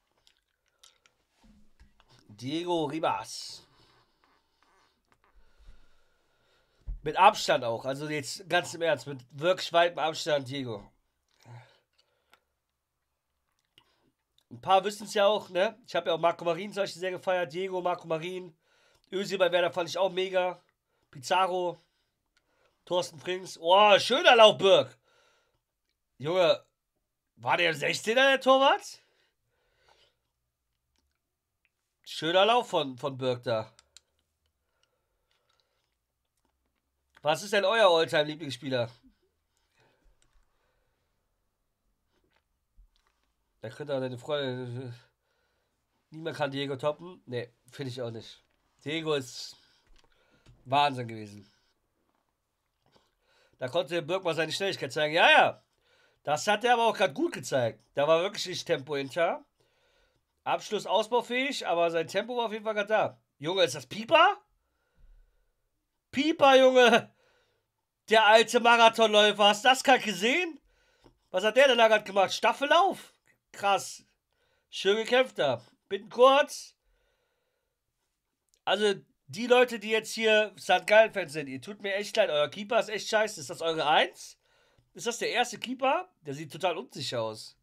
Diego Ribas. Mit Abstand auch. Also jetzt ganz im Ernst. Mit wirklich weitem Abstand Diego. Ein paar wissen es ja auch, ne? Ich habe ja auch Marco Marin zum Beispiel sehr gefeiert. Diego, Marco Marin. Özil bei Werder fand ich auch mega. Pizarro. Thorsten Frings. Oh, schöner Lauf, Birk. Junge, war der sechzehner der Torwart? Schöner Lauf von, von Birk da. Was ist denn euer Alltime-Lieblingsspieler? Da könnte auch deine Freundin. Niemand kann Diego toppen. Ne, finde ich auch nicht. Diego ist Wahnsinn gewesen. Da konnte Birk mal seine Schnelligkeit zeigen. Ja, ja. Das hat er aber auch gerade gut gezeigt. Da war wirklich nicht Tempo hinter. Abschluss ausbaufähig, aber sein Tempo war auf jeden Fall gerade da. Junge, ist das Pieper? Pieper, Junge! Der alte Marathonläufer. Hast du das gerade gesehen? Was hat der denn da gerade gemacht? Staffellauf? Krass. Schön gekämpft da. Bitten kurz. Also, die Leute, die jetzt hier Sankt Gallen-Fans sind, ihr tut mir echt leid. Euer Keeper ist echt scheiße. Ist das eure Eins? Ist das der erste Keeper? Der sieht total unsicher aus.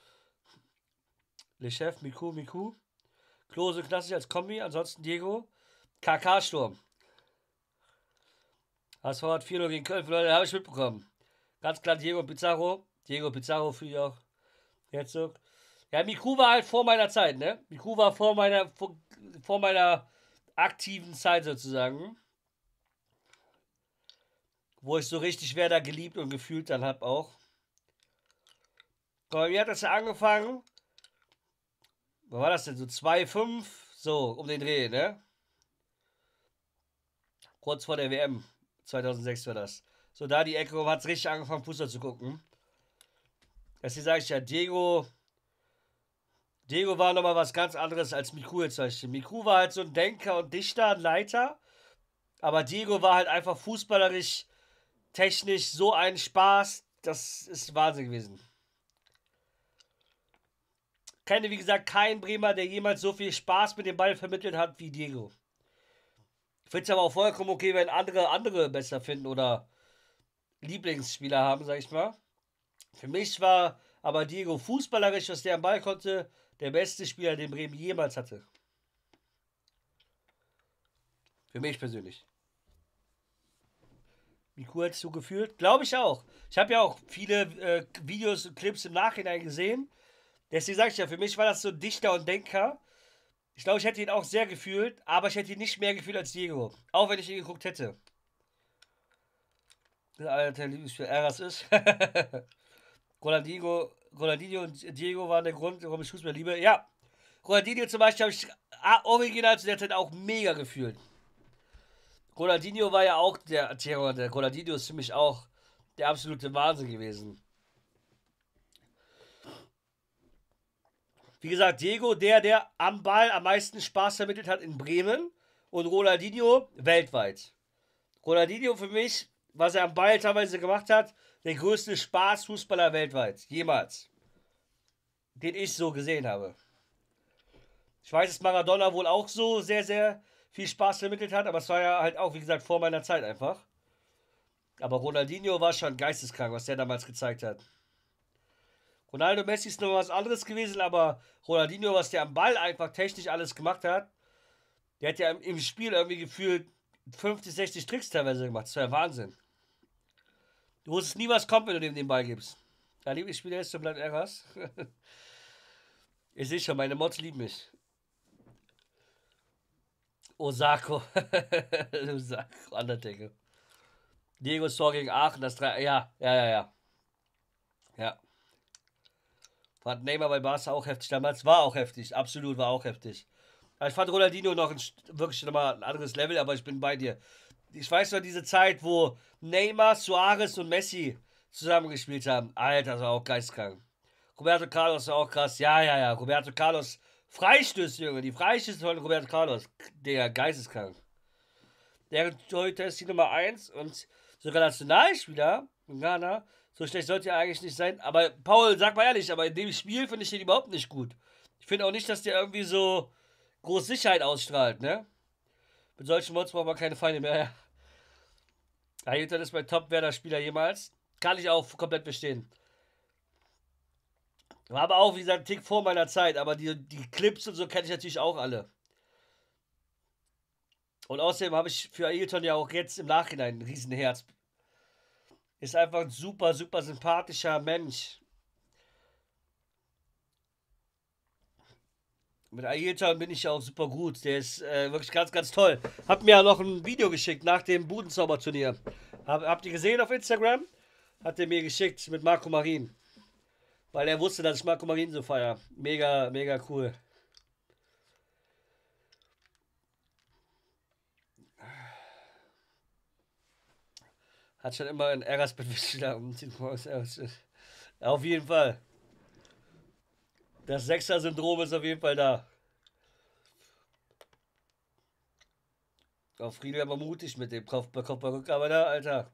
Le Chef, Miku, Miku. Klose klassisch als Kombi. Ansonsten Diego. K K-Sturm. H S V hat vier null gegen Köln verloren. Habe ich mitbekommen. Ganz klar Diego und Pizarro. Diego Pizarro für ich auch. Herzog. Ja, Miku war halt vor meiner Zeit, ne? Miku war vor meiner, vor, vor meiner aktiven Zeit sozusagen. Wo ich so richtig Werder geliebt und gefühlt dann hab auch. Aber wie hat das ja angefangen? Wo war das denn? So zwei fünf? So, um den Dreh, ne? Kurz vor der W M. zweitausendsechs war das. So, da die Ecke hat es richtig angefangen, Fußball zu gucken. Deswegen sage ich ja, Diego. Diego war nochmal was ganz anderes als Miku jetzt zum Beispiel. Miku war halt so ein Denker und Dichter, ein Leiter. Aber Diego war halt einfach fußballerisch, technisch so ein Spaß. Das ist Wahnsinn gewesen. Kenne, wie gesagt, keinen Bremer, der jemals so viel Spaß mit dem Ball vermittelt hat wie Diego. Ich finde es aber auch vollkommen okay, wenn andere andere besser finden oder Lieblingsspieler haben, sag ich mal. Für mich war aber Diego fußballerisch, was der am Ball konnte, der beste Spieler, den Bremen jemals hatte. Für mich persönlich. Wie cool hättest du gefühlt? Glaube ich auch. Ich habe ja auch viele äh, Videos und Clips im Nachhinein gesehen. Deswegen sage ich ja, für mich war das so ein Dichter und Denker. Ich glaube, ich hätte ihn auch sehr gefühlt, aber ich hätte ihn nicht mehr gefühlt als Diego. Auch wenn ich ihn geguckt hätte. Das ist einer der Lieblingsspieler. Eras ist. Ronaldinho, Ronaldinho und Diego waren der Grund, warum ich Fußball liebe. Ja, Ronaldinho zum Beispiel habe ich original zu der Zeit auch mega gefühlt. Ronaldinho war ja auch der Terror. Der Ronaldinho ist für mich auch der absolute Wahnsinn gewesen. Wie gesagt, Diego, der, der am Ball am meisten Spaß vermittelt hat in Bremen. Und Ronaldinho weltweit. Ronaldinho für mich, was er am Ball teilweise gemacht hat, der größte Spaßfußballer weltweit. Jemals. Den ich so gesehen habe. Ich weiß, dass Maradona wohl auch so sehr, sehr viel Spaß vermittelt hat, aber es war ja halt auch, wie gesagt, vor meiner Zeit einfach. Aber Ronaldinho war schon geisteskrank, was der damals gezeigt hat. Ronaldo, Messi ist noch was anderes gewesen, aber Ronaldinho, was der am Ball einfach technisch alles gemacht hat, der hat ja im, im Spiel irgendwie gefühlt fünfzig, sechzig Tricks teilweise gemacht. Das war ja Wahnsinn. Du wusstest nie, was kommt, wenn du dem den Ball gibst. Dein Lieblingsspieler ist, so bleibt Eras. Ich sehe schon, meine Mods lieben mich. Osako. Osako, Undertaker. Diego Tor gegen Aachen, das drei. Ja, ja, ja, ja. Ja. Fand Neymar bei Barca auch heftig damals. War auch heftig. Absolut, war auch heftig. Aber ich fand Ronaldinho noch ein, wirklich nochmal ein anderes Level, aber ich bin bei dir. Ich weiß noch diese Zeit, wo Neymar, Suarez und Messi zusammengespielt haben. Alter, das war auch geistkrank. Roberto Carlos war auch krass. Ja, ja, ja. Roberto Carlos. Freistöße, Junge. Die Freistöße von Roberto Carlos. Der geisteskrank. Der heute ist die Nummer eins und sogar Nationalspieler in Ghana. So schlecht sollte er eigentlich nicht sein. Aber Paul, sag mal ehrlich, aber in dem Spiel finde ich den überhaupt nicht gut. Ich finde auch nicht, dass der irgendwie so groß Sicherheit ausstrahlt, ne? Mit solchen Mods braucht man keine Feinde mehr. Ailton ist mein Top-Werder-Spieler jemals. Kann ich auch komplett verstehen. War aber auch, wie gesagt, ein Tick vor meiner Zeit. Aber die, die Clips und so kenne ich natürlich auch alle. Und außerdem habe ich für Ailton ja auch jetzt im Nachhinein ein Riesenherz. Ist einfach ein super, super sympathischer Mensch. Mit Ailton bin ich ja auch super gut. Der ist äh, wirklich ganz, ganz toll. Hab mir ja noch ein Video geschickt nach dem Budenzauberturnier. Hab, habt ihr gesehen auf Instagram? Hat er mir geschickt mit Marco Marin. Weil er wusste, dass ich Marco Marin so feier. Mega, mega cool. Hat schon immer ein Eras geschlagen. Auf jeden Fall. Das Sechser-Syndrom ist auf jeden Fall da. Auf Friedel aber mutig mit dem Kopf bei Kopf, aber da, Alter.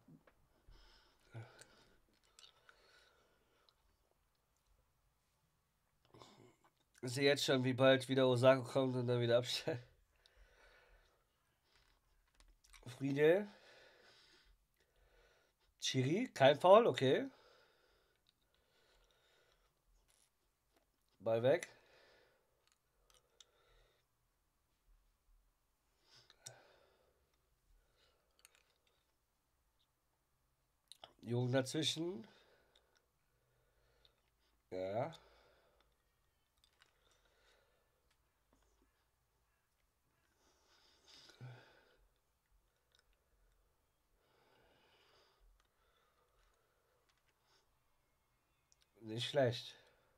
Ich sehe jetzt schon, wie bald wieder Osako kommt und dann wieder abstellt. Friedel. Chiri, kein Foul, okay. Ball weg. Jung dazwischen. Ja. Nicht schlecht.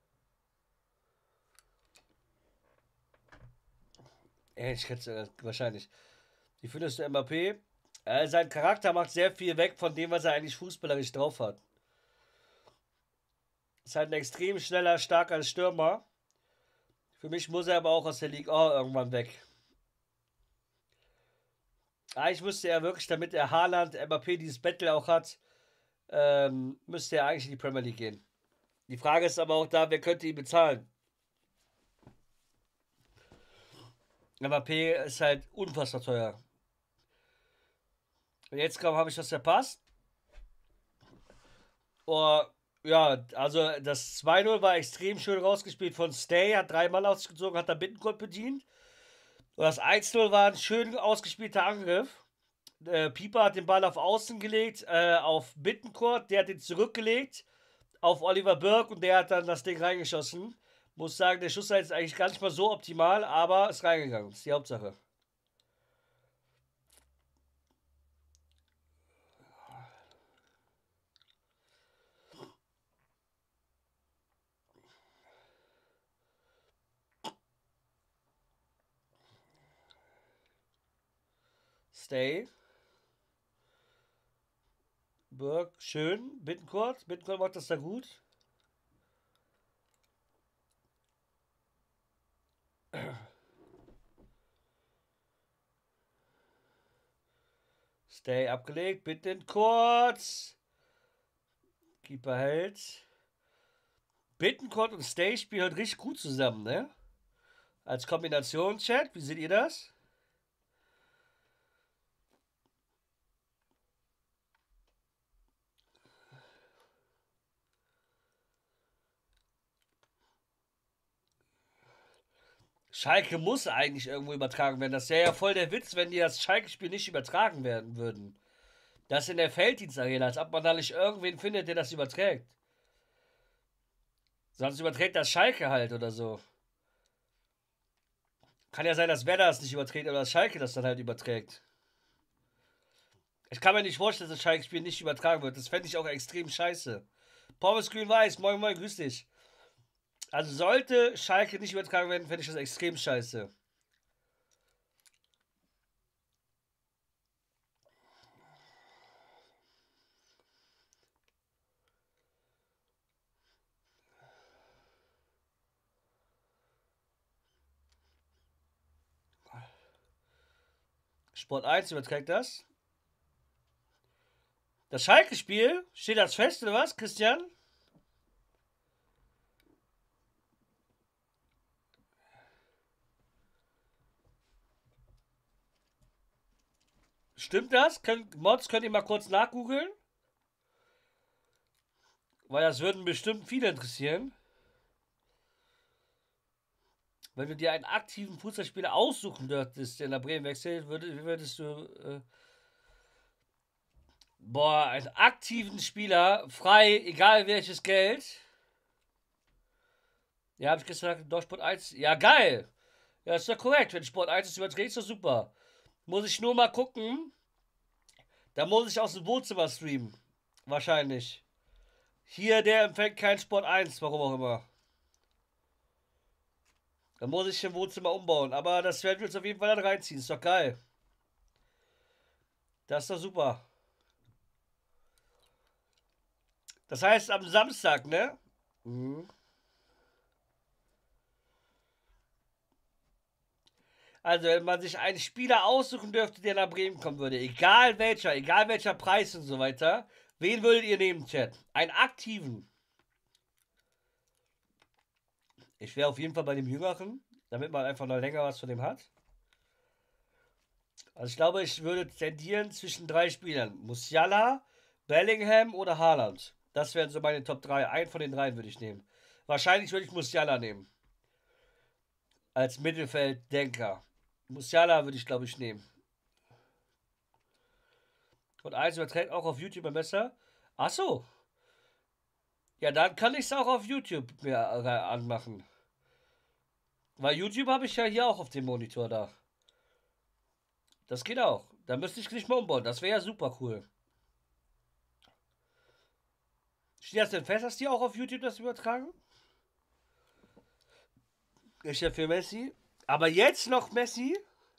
Ich schätze wahrscheinlich. Wie findest du Mbappé? Äh, sein Charakter macht sehr viel weg von dem, was er eigentlich fußballerisch drauf hat. Ist halt ein extrem schneller, starker Stürmer. Für mich muss er aber auch aus der Liga oh, irgendwann weg. Eigentlich müsste er wirklich, damit er Haaland, Mbappé dieses Battle auch hat, ähm, müsste er eigentlich in die Premier League gehen. Die Frage ist aber auch da, wer könnte ihn bezahlen? Mbappé ist halt unfassbar teuer. Und jetzt kaum habe ich das verpasst. Oh, ja, also das zwei null war extrem schön rausgespielt von Stay, hat drei Mann ausgezogen, hat da Bittencourt bedient. Und das eins null war ein schön ausgespielter Angriff. Äh, Pieper hat den Ball auf Außen gelegt, äh, auf Bittencourt, der hat den zurückgelegt auf Oliver Burke und der hat dann das Ding reingeschossen. Muss sagen, der Schuss ist eigentlich gar nicht mal so optimal, aber ist reingegangen. Ist die Hauptsache. Stay. Burg, schön. Bittencourt. Bittencourt macht das da gut. Stay abgelegt. Bittencourt. Keeper hält. Bittencourt und Stay spielen halt richtig gut zusammen, ne? Als Kombination, Chat. Wie seht ihr das? Schalke muss eigentlich irgendwo übertragen werden. Das wäre ja voll der Witz, wenn die das Schalke-Spiel nicht übertragen werden würden. Das in der Felddienstarena, als ob man da nicht irgendwen findet, der das überträgt. Sonst überträgt das Schalke halt oder so. Kann ja sein, dass Werder das nicht überträgt, aber das Schalke das dann halt überträgt. Ich kann mir nicht vorstellen, dass das Schalke-Spiel nicht übertragen wird. Das fände ich auch extrem scheiße. Pommes grün-weiß, moin moin, grüß dich. Also sollte Schalke nicht übertragen werden, fände ich das extrem scheiße. Sport eins überträgt das. Das Schalke-Spiel steht das fest, oder was, Christian? Stimmt das? Könnt, Mods, könnt ihr mal kurz nachgoogeln? Weil das würden bestimmt viele interessieren. Wenn du dir einen aktiven Fußballspieler aussuchen dürftest, der nach Bremen wechselt, würdest, würdest du... Äh, boah, einen aktiven Spieler, frei, egal welches Geld. Ja, hab ich gestern gesagt, Sport eins. Ja, geil. Ja, ist doch korrekt. Wenn Sport eins ist überträgt, ist doch super. Muss ich nur mal gucken. Da muss ich aus dem Wohnzimmer streamen. Wahrscheinlich. Hier, der empfängt kein Sport eins, warum auch immer. Da muss ich im Wohnzimmer umbauen. Aber das werden wir uns auf jeden Fall dann reinziehen. Ist doch geil. Das ist doch super. Das heißt am Samstag, ne? Mhm. Also, wenn man sich einen Spieler aussuchen dürfte, der nach Bremen kommen würde, egal welcher, egal welcher Preis und so weiter, wen würdet ihr nehmen, Chat? Einen aktiven. Ich wäre auf jeden Fall bei dem Jüngeren, damit man einfach noch länger was von dem hat. Also ich glaube, ich würde tendieren zwischen drei Spielern. Musiala, Bellingham oder Haaland. Das wären so meine Top drei. Einen von den dreien würde ich nehmen. Wahrscheinlich würde ich Musiala nehmen. Als Mittelfelddenker. Musiala würde ich, glaube ich, nehmen. Und eins überträgt auch auf YouTube ein besser. Achso. Ja, dann kann ich es auch auf YouTube mir anmachen. Weil YouTube habe ich ja hier auch auf dem Monitor da. Das geht auch. Da müsste ich nicht mal umbauen. Das wäre ja super cool. Steht das denn fest, dass die auch auf YouTube das übertragen? Ist ja für Messi. Aber jetzt noch Messi?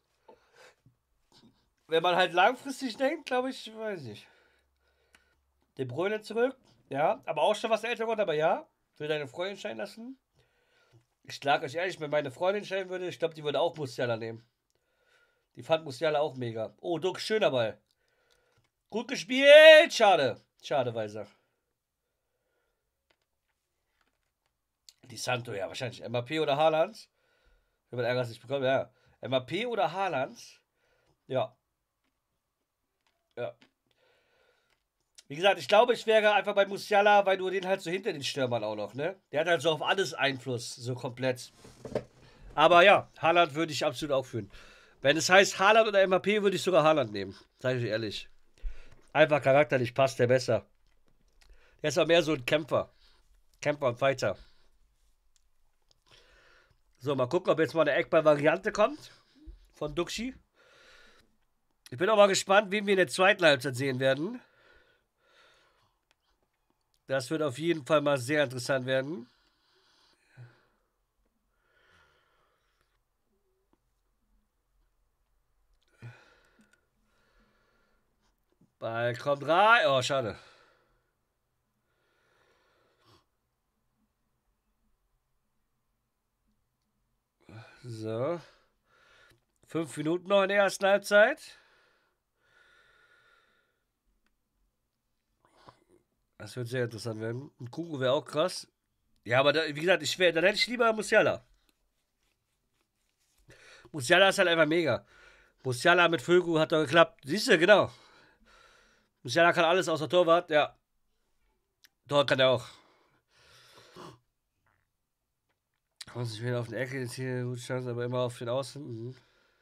Wenn man halt langfristig denkt, glaube ich, weiß ich. De Bruyne zurück. Ja, aber auch schon was älter geworden, aber ja. Will deine Freundin entscheiden lassen? Ich schlage euch ehrlich, wenn meine Freundin entscheiden würde, ich glaube, die würde auch Musiala nehmen. Die fand Musiala auch mega. Oh, Duck, schöner Ball. Gut gespielt. Schade. Schade, Weiser. Die Santo, ja, wahrscheinlich. M A P oder Haaland. Wenn man Ärger nicht bekommt, ja. M A P oder Haaland. Ja. Ja. Wie gesagt, ich glaube, ich wäre einfach bei Musiala, weil du den halt so hinter den Stürmern auch noch, ne? Der hat halt so auf alles Einfluss, so komplett. Aber ja, Haaland würde ich absolut auch führen. Wenn es heißt Haaland oder M A P, würde ich sogar Haaland nehmen. Sag ich ehrlich. Einfach charakterlich passt der besser. Der ist auch mehr so ein Kämpfer. Kämpfer und Fighter. So, mal gucken, ob jetzt mal eine Eckball-Variante kommt. Von Duxi. Ich bin auch mal gespannt, wen wir in der zweiten Halbzeit sehen werden. Das wird auf jeden Fall mal sehr interessant werden. Ball kommt rein. Oh, schade. So. Fünf Minuten noch in der ersten Halbzeit. Das wird sehr interessant werden. Ein Kuku wäre auch krass. Ja, aber da, wie gesagt, ich wär, dann hätte ich lieber Musiala. Musiala ist halt einfach mega. Musiala mit Füllkrug hat doch geklappt. Siehst du, genau. Musiala kann alles außer Torwart, ja. Tor kann er auch. Muss ich wieder auf den Ecke, jetzt hier gute Chance, aber immer auf den Außen. Mhm.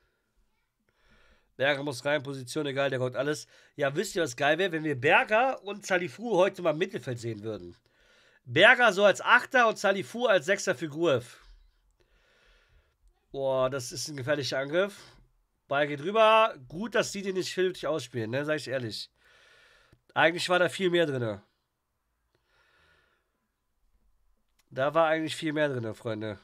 Berger muss rein, Position egal, der kommt alles. Ja, wisst ihr, was geil wäre, wenn wir Berger und Salifu heute mal im Mittelfeld sehen würden? Berger so als Achter und Salifu als Sechster für Gruev. Boah, das ist ein gefährlicher Angriff. Ball geht rüber. Gut, dass die den nicht vernünftig ausspielen, ne? Sag ich ehrlich. Eigentlich war da viel mehr drin. Da war eigentlich viel mehr drin, Freunde.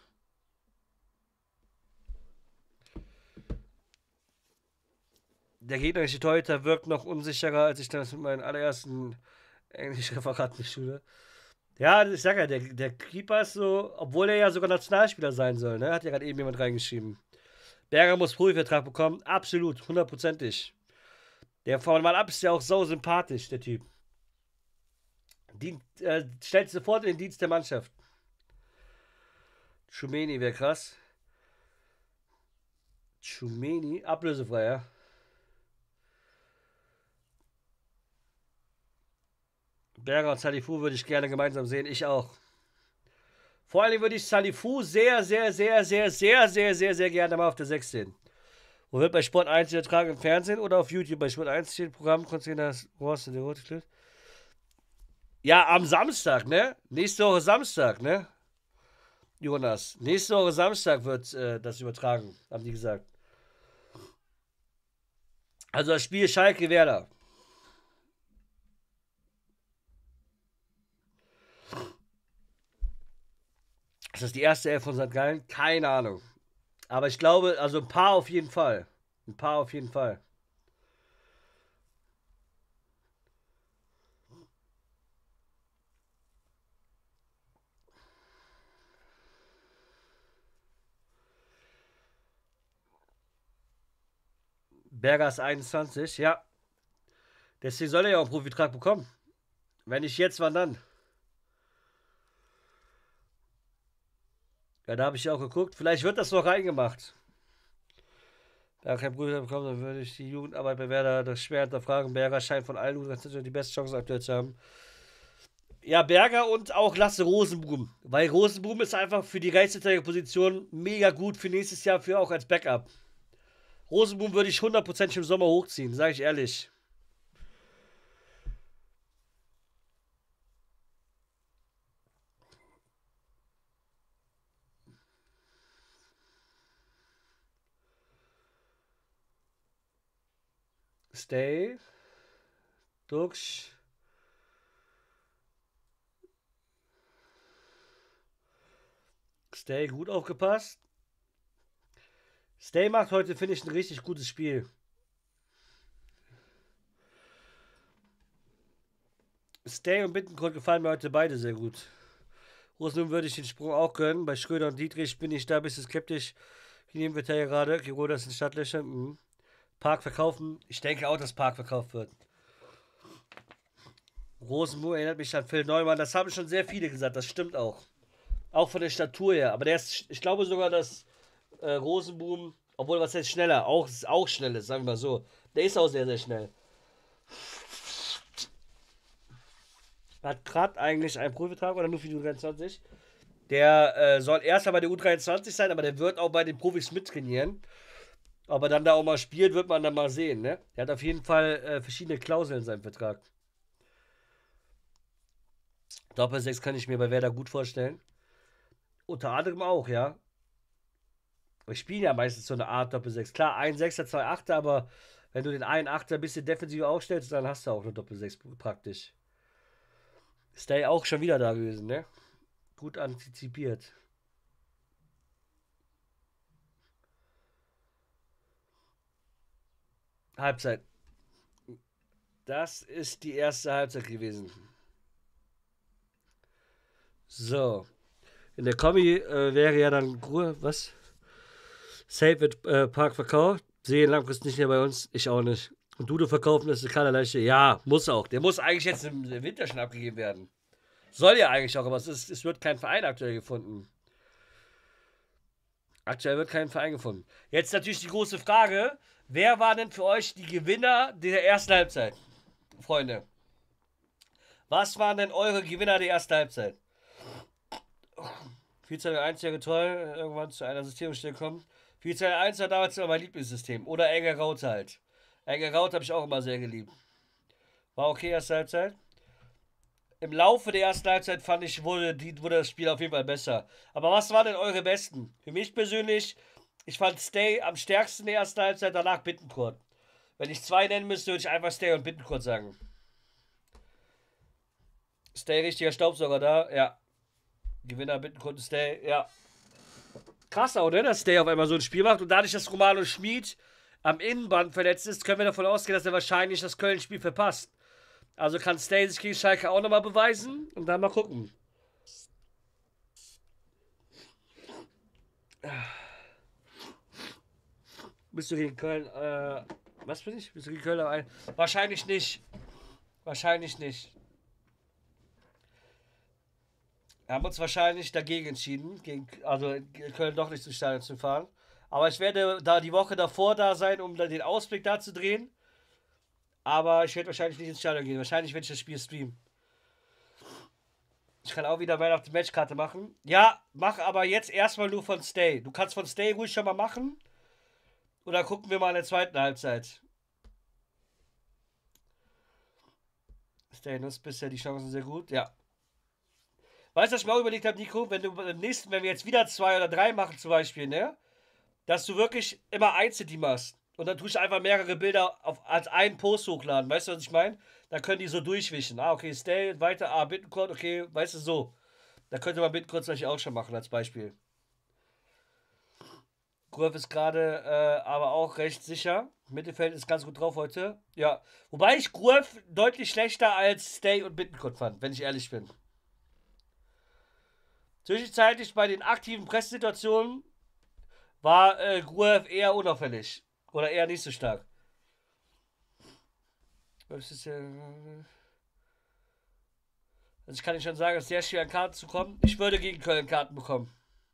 Der gegnerische Torhüter wirkt noch unsicherer, als ich das mit meinen allerersten Englisch-Referaten in der Schule. Ja, ich sag ja, der, der Keeper ist so, obwohl er ja sogar Nationalspieler sein soll, ne? Hat ja gerade eben jemand reingeschrieben. Berger muss Profivertrag bekommen, absolut, hundertprozentig. Der von mal ab ist ja auch so sympathisch, der Typ. Dient, äh, stellt sofort in den Dienst der Mannschaft. Tchouameni wäre krass. Tchouameni, ablösefrei, ja. Berger und Salifu würde ich gerne gemeinsam sehen, ich auch. Vor allem würde ich Salifu sehr, sehr, sehr, sehr, sehr, sehr, sehr, sehr gerne mal auf der sechs sehen. Wo wird bei Sport eins übertragen im Fernsehen oder auf YouTube? Bei Sport eins steht Programm, das Rost in der Rote. Ja, am Samstag, ne? Nächste Woche Samstag, ne? Jonas. Nächste Woche Samstag wird äh, das übertragen, haben die gesagt. Also das Spiel Schalke-Werder. Ist das die erste Elf von Sankt Gallen? Keine Ahnung. Aber ich glaube, also ein paar auf jeden Fall. Ein paar auf jeden Fall. Berger ist einundzwanzig, ja. Deswegen soll er ja auch einen Profivertrag bekommen. Wenn nicht jetzt, wann dann? Ja, da habe ich ja auch geguckt. Vielleicht wird das noch reingemacht. Da kein Profivertrag bekommen, dann würde ich die Jugendarbeit bei Werder das schwer hinterfragen. Berger scheint von allen Jugendlichen die beste Chance aktuell zu haben. Ja, Berger und auch Lasse Rosenblum. Weil Rosenblum ist einfach für die Rechtsverteidigerposition mega gut für nächstes Jahr, für auch als Backup. Rosenblum würde ich hundertprozentig im Sommer hochziehen, sage ich ehrlich. Stay. Dux. Stay, gut aufgepasst. Stay macht heute, finde ich, ein richtig gutes Spiel. Stay und Bittencourt gefallen mir heute beide sehr gut. Rosenblum würde ich den Sprung auch können. Bei Schröder und Dietrich bin ich da ein bisschen skeptisch. Wie nehmen wir da hier gerade? Kiroda ist in Stadtlöcher. Mhm. Park verkaufen. Ich denke auch, dass Park verkauft wird. Rosenblum erinnert mich an Phil Neumann. Das haben schon sehr viele gesagt. Das stimmt auch. Auch von der Statur her. Aber der ist, ich glaube sogar, dass äh, Rosenblum, obwohl was heißt schneller, auch, auch schnell ist, sagen wir mal so. Der ist auch sehr, sehr schnell. Hat gerade eigentlich einen Profivertrag oder nur für die U dreiundzwanzig? Der äh, soll erst bei der U dreiundzwanzig sein, aber der wird auch bei den Profis mittrainieren. Ob er dann da auch mal spielt, wird man dann mal sehen, ne? Der hat auf jeden Fall äh, verschiedene Klauseln in seinem Vertrag. Doppel sechs kann ich mir bei Werder gut vorstellen. Unter anderem auch, ja. Wir spielen ja meistens so eine Art Doppel-Sechs. Klar, ein Sechser, zwei Achter, aber wenn du den einen Achter ein bisschen defensiv aufstellst, dann hast du auch eine Doppel-Sechs praktisch. Stay auch schon wieder da gewesen, ne? Gut antizipiert. Halbzeit. Das ist die erste Halbzeit gewesen. So. In der Kombi äh, wäre ja dann Ruhe, was? Safe wird äh, Park verkauft. Sehen langfristig nicht mehr bei uns. Ich auch nicht. Und Dudo verkaufen ist keine leichte. Ja, muss auch. Der muss eigentlich jetzt im Winter schon abgegeben werden. Soll ja eigentlich auch, aber es, ist, es wird kein Verein aktuell gefunden. Aktuell wird kein Verein gefunden. Jetzt natürlich die große Frage: Wer war denn für euch die Gewinner der ersten Halbzeit? Freunde. Was waren denn eure Gewinner der ersten Halbzeit? Vielzahl eins ja getreu, irgendwann zu einer Systemumstellung kommt. Vielzahl eins war damals immer mein Lieblingssystem. Oder Enger Raute halt. Enger Raute habe ich auch immer sehr geliebt. War okay, erste Halbzeit. Im Laufe der ersten Halbzeit fand ich, wurde, die, wurde das Spiel auf jeden Fall besser. Aber was waren denn eure Besten? Für mich persönlich, ich fand Stay am stärksten in der ersten Halbzeit, danach Bittencourt. Wenn ich zwei nennen müsste, würde ich einfach Stay und Bittencourt sagen. Stay, richtiger Staubsauger da, ja. Gewinner Bittencourt und Stay, ja. Krass auch, ne, dass Stay auf einmal so ein Spiel macht. Und dadurch, dass Romano Schmid am Innenband verletzt ist, können wir davon ausgehen, dass er wahrscheinlich das Köln-Spiel verpasst. Also kann Stay sich gegen Schalke auch nochmal beweisen und dann mal gucken. Bist du gegen Köln, äh, was bin ich? Bist du gegen Köln ein? Wahrscheinlich nicht. Wahrscheinlich nicht. Wir haben uns wahrscheinlich dagegen entschieden, gegen, also Köln doch nicht zum Stadion zu fahren. Aber ich werde da die Woche davor da sein, um den Ausblick da zu drehen. Aber ich werde wahrscheinlich nicht ins Stadion gehen. Wahrscheinlich werde ich das Spiel streamen. Ich kann auch wieder Man of the Match Karte machen. Ja, mach aber jetzt erstmal nur von Stay. Du kannst von Stay ruhig schon mal machen. Oder gucken wir mal in der zweiten Halbzeit. Stay nutzt bisher die Chancen sehr gut. Ja. Weißt du, was ich mir auch überlegt habe, Nico? Wenn du beim nächsten, wenn wir jetzt wieder zwei oder drei machen zum Beispiel, ne? Dass du wirklich immer Einzel-Team machst. Und dann tust du einfach mehrere Bilder auf, als einen Post hochladen. Weißt du, was ich meine? Dann können die so durchwischen. Ah, okay, Stay, weiter, ah, Bittencourt, okay, weißt du, so. Da könnte man Bittencourt vielleicht auch schon machen, als Beispiel. Gruev ist gerade äh, aber auch recht sicher. Mittelfeld ist ganz gut drauf heute. Ja. Wobei ich Gruev deutlich schlechter als Stay und Bittencourt fand, wenn ich ehrlich bin. Zwischenzeitlich bei den aktiven Presssituationen war äh, Gruev eher unauffällig. Oder eher nicht so stark. Das ist ja. Also ich kann Ihnen schon sagen, es ist sehr schwer an Karten zu kommen. Ich würde gegen Köln Karten bekommen.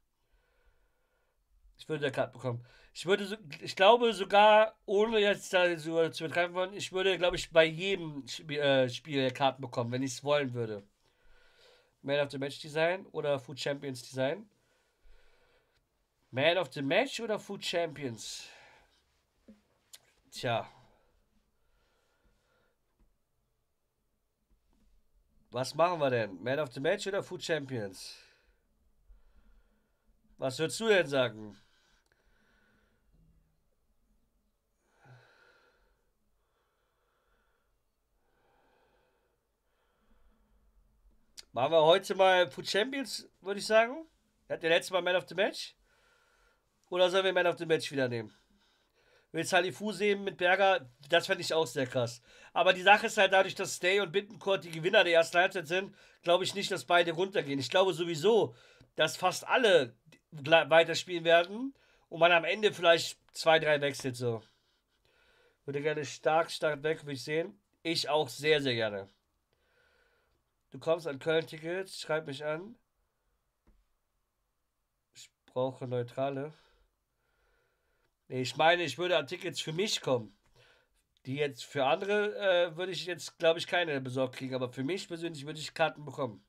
Ich würde da Karten bekommen. Ich würde, ich glaube sogar, ohne jetzt da so zu betreiben wollen, ich würde, glaube ich, bei jedem Spiel, äh, Spiel Karten bekommen, wenn ich es wollen würde. Man of the Match Design oder Food Champions Design? Man of the Match oder Food Champions? Tja. Was machen wir denn? Man of the Match oder Food Champions? Was würdest du denn sagen? Machen wir heute mal Food Champions, würde ich sagen. Hat der letzte Mal Man of the Match? Oder sollen wir Man of the Match wieder nehmen? Willst Halifu sehen mit Berger? Das fände ich auch sehr krass. Aber die Sache ist halt dadurch, dass Stay und Bittencourt die Gewinner der ersten Halbzeit sind, glaube ich nicht, dass beide runtergehen. Ich glaube sowieso, dass fast alle weiterspielen werden und man am Ende vielleicht zwei, drei wechselt so. Würde gerne stark, stark weg, würde ich sehen. Ich auch sehr, sehr gerne. Du kommst an Köln-Tickets, schreib mich an. Ich brauche neutrale. Nee, ich meine, ich würde an Tickets für mich kommen. Die jetzt für andere äh, würde ich jetzt, glaube ich, keine besorgt kriegen. Aber für mich persönlich würde ich Karten bekommen.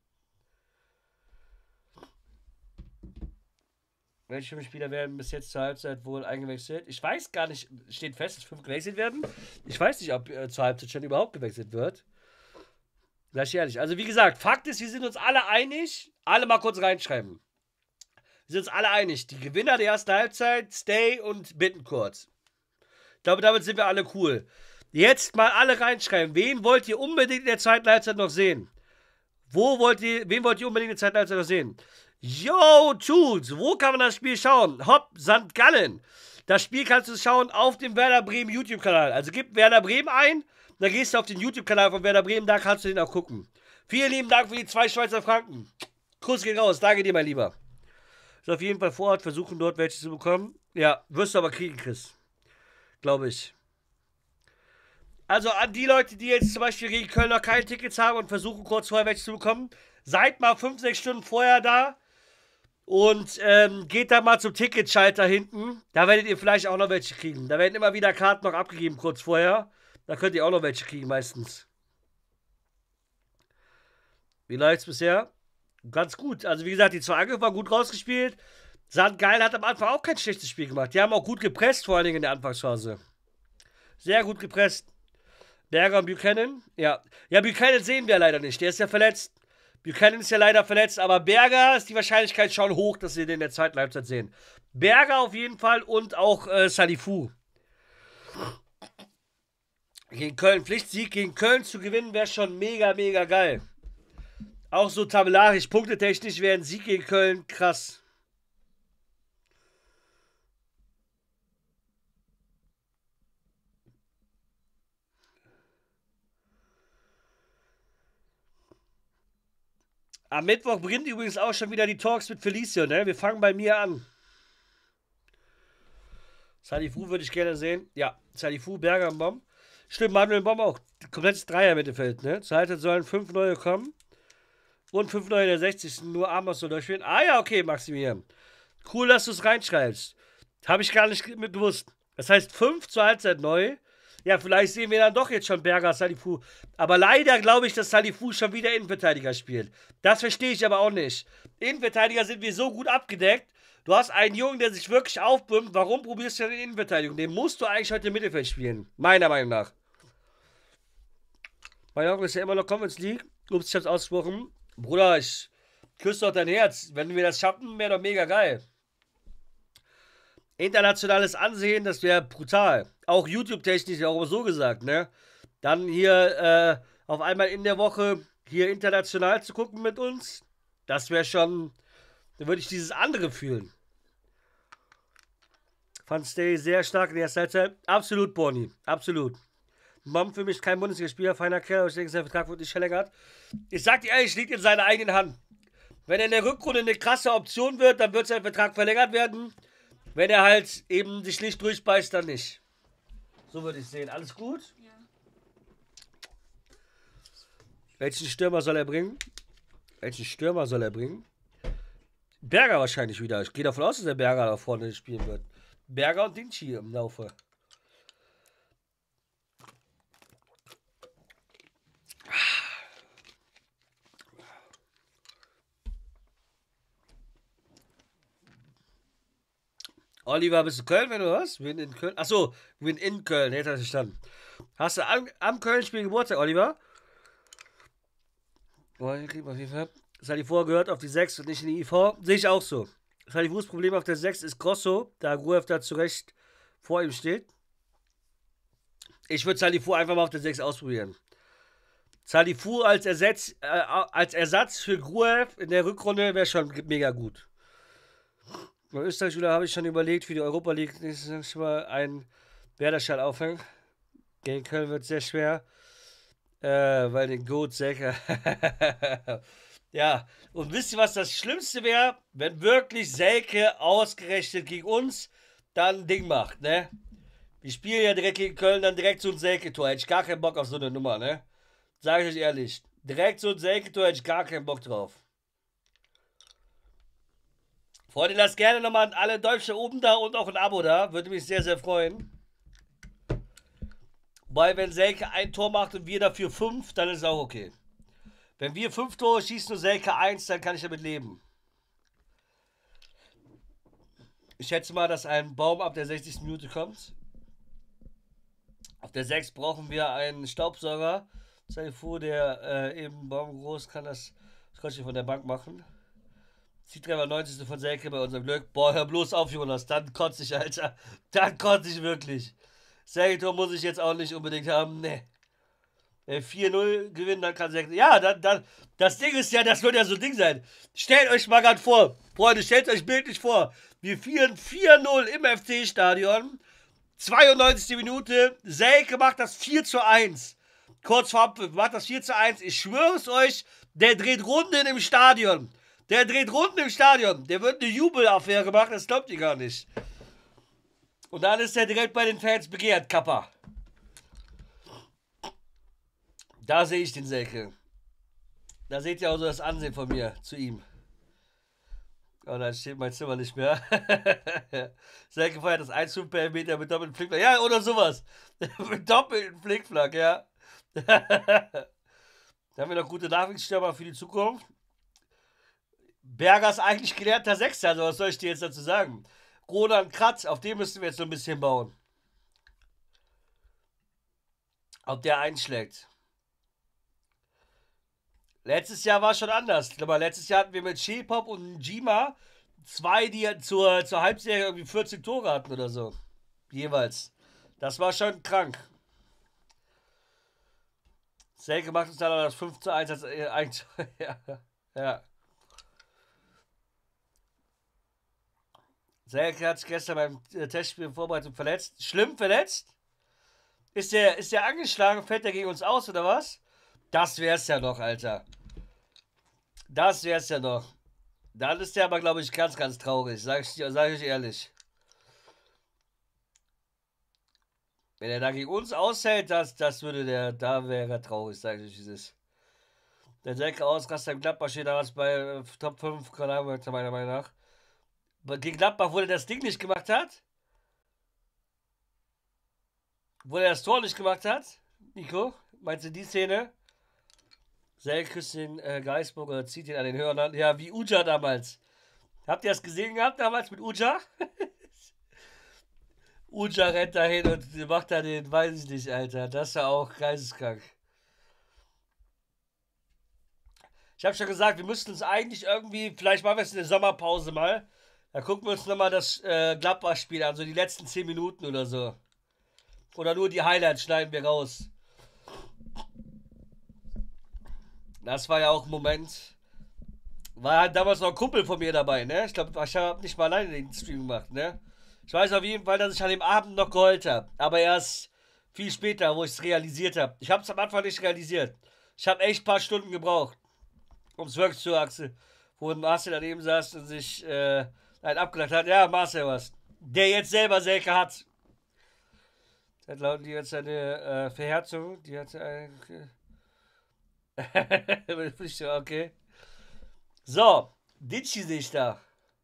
Welche Spieler werden bis jetzt zur Halbzeit wohl eingewechselt? Ich weiß gar nicht, steht fest, dass fünf gewechselt werden. Ich weiß nicht, ob äh, zur Halbzeit schon überhaupt gewechselt wird. Gleich ehrlich. Also wie gesagt, Fakt ist, wir sind uns alle einig. Alle mal kurz reinschreiben. Wir sind uns alle einig. Die Gewinner der ersten Halbzeit, Stay und Bittencourt. Ich glaube, damit sind wir alle cool. Jetzt mal alle reinschreiben. Wen wollt ihr unbedingt in der zweiten Halbzeit noch sehen? Wo wollt ihr, wen wollt ihr unbedingt in der zweiten Halbzeit noch sehen? Yo, Tools, wo kann man das Spiel schauen? Hopp, Sankt Gallen. Das Spiel kannst du schauen auf dem Werder Bremen YouTube-Kanal. Also gib Werder Bremen ein, dann gehst du auf den YouTube-Kanal von Werder Bremen, da kannst du den auch gucken. Vielen lieben Dank für die zwei Schweizer Franken. Kuss geht raus, danke dir, mein Lieber. Ist auf jeden Fall vor Ort, versuchen dort welche zu bekommen. Ja, wirst du aber kriegen, Chris. Glaube ich. Also an die Leute, die jetzt zum Beispiel gegen Köln noch keine Tickets haben und versuchen kurz vorher welche zu bekommen, seid mal fünf, sechs Stunden vorher da und ähm, geht da mal zum Ticketschalter hinten. Da werdet ihr vielleicht auch noch welche kriegen. Da werden immer wieder Karten noch abgegeben kurz vorher. Da könnt ihr auch noch welche kriegen meistens. Wie läuft's bisher? Ganz gut. Also wie gesagt, die zwei Angriffe waren gut rausgespielt. Sankt Gallen hat am Anfang auch kein schlechtes Spiel gemacht. Die haben auch gut gepresst, vor allen Dingen in der Anfangsphase. Sehr gut gepresst. Berger und Buchanan? Ja. Ja, Buchanan sehen wir leider nicht. Der ist ja verletzt. Buchanan ist ja leider verletzt, aber Berger ist die Wahrscheinlichkeit schon hoch, dass wir den in der zweiten Halbzeit sehen. Berger auf jeden Fall und auch äh, Salifou. Gegen Köln, Pflichtsieg gegen Köln zu gewinnen, wäre schon mega, mega geil. Auch so tabellarisch, punktetechnisch wäre ein Sieg gegen Köln krass. Am Mittwoch beginnt übrigens auch schon wieder die Talks mit Felicio, ne? Wir fangen bei mir an. Salifou würde ich gerne sehen. Ja, Salifou, Berger und Bomb. Stimmt, Manuel Bomb auch. Komplettes Dreier-Mittelfeld, ne? Zur Halbzeit sollen fünf neue kommen. Und fünf neue in der sechzigsten Nur Amos soll durchspielen. Ah ja, okay, Maximilian. Cool, dass du es reinschreibst. Habe ich gar nicht mit gewusst. Das heißt, fünf zur Halbzeit neu. Ja, vielleicht sehen wir dann doch jetzt schon Berger, Salifou. Aber leider glaube ich, dass Salifou schon wieder Innenverteidiger spielt. Das verstehe ich aber auch nicht. Innenverteidiger sind wir so gut abgedeckt. Du hast einen Jungen, der sich wirklich aufbimmt. Warum probierst du denn die Innenverteidigung? Den musst du eigentlich heute im Mittelfeld spielen. Meiner Meinung nach. Mallorca ist ja immer noch Conference League. Ups, ich hab's ausgesprochen. Bruder, ich küsse doch dein Herz. Wenn wir das schaffen, wäre doch mega geil. Internationales Ansehen, das wäre brutal. Auch YouTube-technisch, ja auch so gesagt, ne? Dann hier äh, auf einmal in der Woche hier international zu gucken mit uns, das wäre schon, da würde ich dieses andere fühlen. Fand Stay sehr stark in der ersten Halbzeit. Absolut, Bonnie, absolut. Mom für mich kein Bundesligaspieler, feiner Kerl, aber ich denke, sein Vertrag wird nicht verlängert. Ich sag dir ehrlich, liegt in seiner eigenen Hand. Wenn er in der Rückrunde eine krasse Option wird, dann wird sein Vertrag verlängert werden. Wenn er halt eben sich nicht durchbeißt, dann nicht. So würde ich sehen. Alles gut? Ja. Welchen Stürmer soll er bringen? Welchen Stürmer soll er bringen? Berger wahrscheinlich wieder. Ich gehe davon aus, dass der Berger da vorne spielen wird. Berger und Dinci im Laufe. Oliver, bist du Köln, wenn du was? Win in Köln. Achso, Win in Köln, hätte ich verstanden. Hast du am, am Köln-Spiel Geburtstag, Oliver? Salifou gehört auf die sechs und nicht in die I V. Sehe ich auch so. Salifous Problem auf der sechs ist Grosso, da Gruev da zu Recht vor ihm steht. Ich würde Salifou einfach mal auf der sechs ausprobieren. Salifou als Ersatz, äh, als Ersatz für Gruev in der Rückrunde wäre schon mega gut. Bei Österreich habe ich schon überlegt, für die Europa League nächstes Mal einen Werder-Schall aufhängen. Gegen Köln wird es sehr schwer, äh, weil den Goat Selke. Ja, und wisst ihr, was das Schlimmste wäre? Wenn wirklich Selke ausgerechnet gegen uns dann ein Ding macht, ne? Wir spielen ja direkt gegen Köln, dann direkt so ein Selke-Tor. Hätte ich gar keinen Bock auf so eine Nummer, ne? Sage ich euch ehrlich. Direkt so ein Selke-Tor hätte ich gar keinen Bock drauf. Freunde, lasst gerne nochmal an alle Deutsche oben da und auch ein Abo da. Würde mich sehr, sehr freuen. Weil wenn Selke ein Tor macht und wir dafür fünf, dann ist es auch okay. Wenn wir fünf Tore schießen und Selke eins, dann kann ich damit leben. Ich schätze mal, dass ein Baum ab der sechzigsten Minute kommt. Auf der sechs brauchen wir einen Staubsauger. Salifou, der äh, eben Baum groß kann das Scotty von der Bank machen. Ziehtreffer neunzig. von Selke bei unserem Glück. Boah, hör bloß auf, Jonas. Dann kotze ich, Alter. Dann kotze ich wirklich. Selke muss ich jetzt auch nicht unbedingt haben. Nee. vier null gewinnen, dann kann Selke. Ja, dann, dann. Das Ding ist ja, das wird ja so ein Ding sein. Stellt euch mal gerade vor. Freunde, stellt euch bildlich vor. Wir führen vier null im F C-Stadion. zweiundneunzigste. Minute. Selke macht das vier zu eins. Kurz vor Abpfiff macht das vier zu eins. Ich schwöre es euch, der dreht Runden im Stadion. Der dreht Runden im Stadion. Der wird eine Jubelaffäre machen, das glaubt ihr gar nicht. Und dann ist er direkt bei den Fans begehrt, Kappa. Da sehe ich den Selke. Da seht ihr auch so das Ansehen von mir zu ihm. Oh, da steht mein Zimmer nicht mehr. Selke feiert das eins zu fünf Meter mit doppeltem Flickflack. Ja, oder sowas. Mit doppeltem Flickflack, ja. Da haben wir noch gute Nachwuchsstürmer für die Zukunft. Berger ist eigentlich gelernter Sechster, also was soll ich dir jetzt dazu sagen? Roland Kratz, auf den müssen wir jetzt so ein bisschen bauen. Ob der einschlägt. Letztes Jahr war es schon anders. Ich glaube, letztes Jahr hatten wir mit Shepop und Njima zwei, die zur, zur Halbserie irgendwie vierzig Tore hatten oder so. Jeweils. Das war schon krank. Selke macht uns dann das fünf zu eins als äh, eins. Ja. Ja. Selke hat sich gestern beim äh, Testspiel in Vorbereitung verletzt. Schlimm verletzt? Ist der, ist der angeschlagen? Fällt der gegen uns aus oder was? Das wär's ja noch, Alter. Das wär's ja noch. Dann ist der aber, glaube ich, ganz, ganz traurig. Sag ich, sag ich ehrlich. Wenn er da gegen uns aushält, das, das würde der, da wäre er traurig, sage ich dieses. Der Selke Ausraster im Gladbach steht da was bei äh, Top fünf, meiner Meinung nach. Gegen Gladbach, wo er das Ding nicht gemacht hat. Wo er das Tor nicht gemacht hat. Nico, meinst du die Szene? Selke küsst den äh, Geisburg oder zieht ihn an den Hörnern. Ja, wie Uja damals. Habt ihr das gesehen gehabt damals mit Uja? Uja rennt dahin und macht da den, weiß ich nicht, Alter. Das war auch geisteskrank. Ich habe schon gesagt, wir müssten uns eigentlich irgendwie, vielleicht machen wir es in der Sommerpause mal. Da gucken wir uns nochmal das äh, Gladbach-Spiel an, so die letzten zehn Minuten oder so. Oder nur die Highlights schneiden wir raus. Das war ja auch ein Moment. War halt damals noch ein Kumpel von mir dabei, ne? Ich glaube, ich habe nicht mal alleine den Stream gemacht, ne? Ich weiß auf jeden Fall, dass ich an dem Abend noch geheult habe. Aber erst viel später, wo ich es realisiert habe. Ich habe es am Anfang nicht realisiert. Ich habe echt ein paar Stunden gebraucht, um es wirklich zu achsen. Wo Marcel daneben saß und sich äh, einen abgelacht hat. Ja, Marcel was. Der jetzt selber Selke hat. Der hat laut die jetzt eine äh, Verherzung. Die hat eine. Okay. So, Dinschi sehe ich da.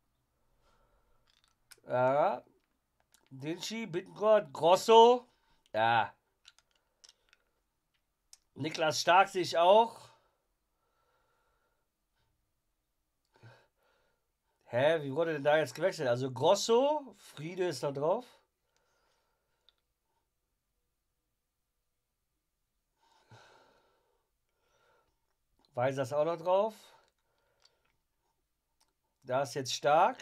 Ja. Dinschi, Bittencourt, Grosso. Ja. Niklas Stark sehe ich auch. Hä, wie wurde denn da jetzt gewechselt? Also Grosso, Friede ist da drauf. Weiser ist auch noch drauf. Da ist jetzt Stark.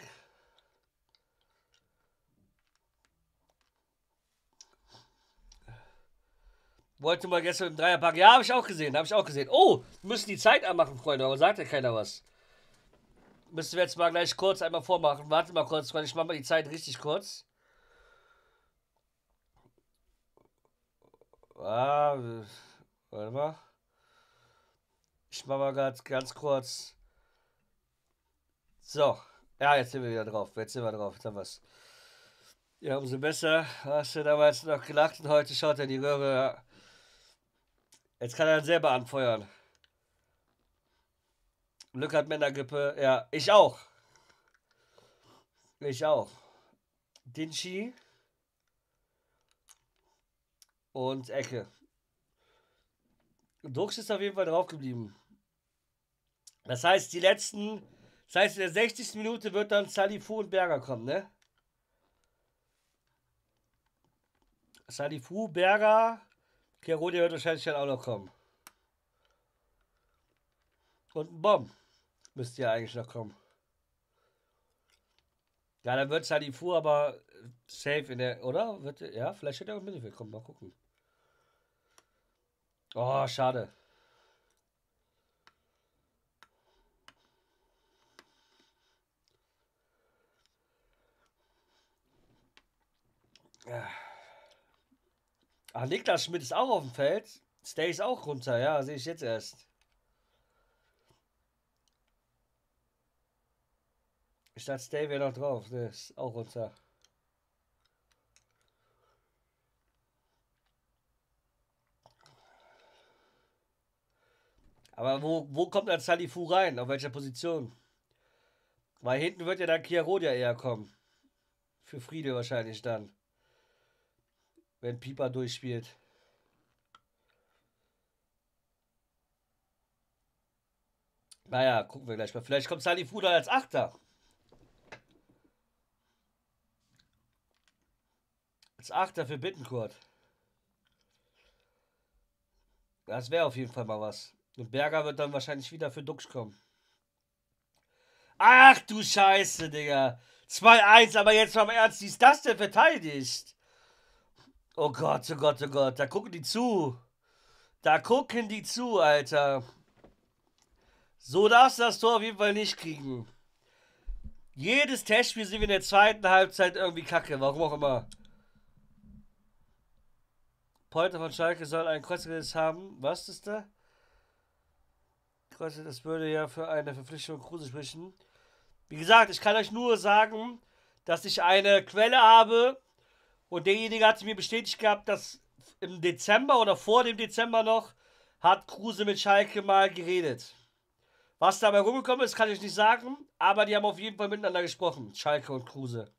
Wollte mal gestern im Dreierpack. Ja, habe ich auch gesehen. Habe ich auch gesehen. Oh, wir müssen die Zeit anmachen, Freunde. Aber sagt ja keiner was. Müssen wir jetzt mal gleich kurz einmal vormachen. Warte mal kurz, Freunde. Ich mache mal die Zeit richtig kurz. Ah, warte mal. Ich mache mal ganz, ganz kurz. So. Ja, jetzt sind wir wieder drauf. Jetzt sind wir drauf. Jetzt haben wir es. Ja, umso besser. Hast du damals noch gelacht und heute schaut er in die Röhre. Jetzt kann er selber anfeuern. Glück hat Männergrippe. Ja, ich auch. Ich auch. Dinschi. Und Ecke. Dux ist auf jeden Fall drauf geblieben. Das heißt, die letzten. Das heißt, in der sechzigsten Minute wird dann Salifu und Berger kommen, ne? Salifu, Berger. Kerodi wird wahrscheinlich dann auch noch kommen. Und ein Bomb müsste ja eigentlich noch kommen. Ja, dann wird Salifu aber safe in der, oder? Wird, ja, vielleicht wird er auch mit willkommen. Mal gucken. Oh, schade. Ja. Ach, Niklas Schmidt ist auch auf dem Feld. Stay ist auch runter, ja, sehe ich jetzt erst. Ich dachte, Stay wäre noch drauf. Ne, ist auch runter. Aber wo, wo kommt dann Salifu rein? Auf welcher Position? Weil hinten wird ja dann Chiarodia eher kommen. Für Friede wahrscheinlich dann. Wenn Pieper durchspielt. Naja, gucken wir gleich mal. Vielleicht kommt Salifu dann als Achter. Als Achter für Bittencourt. Das wäre auf jeden Fall mal was. Und Berger wird dann wahrscheinlich wieder für Dux kommen. Ach du Scheiße, Digga. zwei eins, aber jetzt mal im Ernst, wie ist das denn verteidigt? Oh Gott, oh Gott, oh Gott. Da gucken die zu. Da gucken die zu, Alter. So darfst du das Tor auf jeden Fall nicht kriegen. Jedes Testspiel sind wir in der zweiten Halbzeit irgendwie kacke. Warum auch immer. Polter von Schalke soll ein Kreuzriss haben. Was ist da? Kreuzriss, das würde ja für eine Verpflichtung Kruse sprechen. Wie gesagt, ich kann euch nur sagen, dass ich eine Quelle habe und derjenige hat mir bestätigt gehabt, dass im Dezember oder vor dem Dezember noch hat Kruse mit Schalke mal geredet. Was dabei rumgekommen ist, kann ich nicht sagen, aber die haben auf jeden Fall miteinander gesprochen, Schalke und Kruse.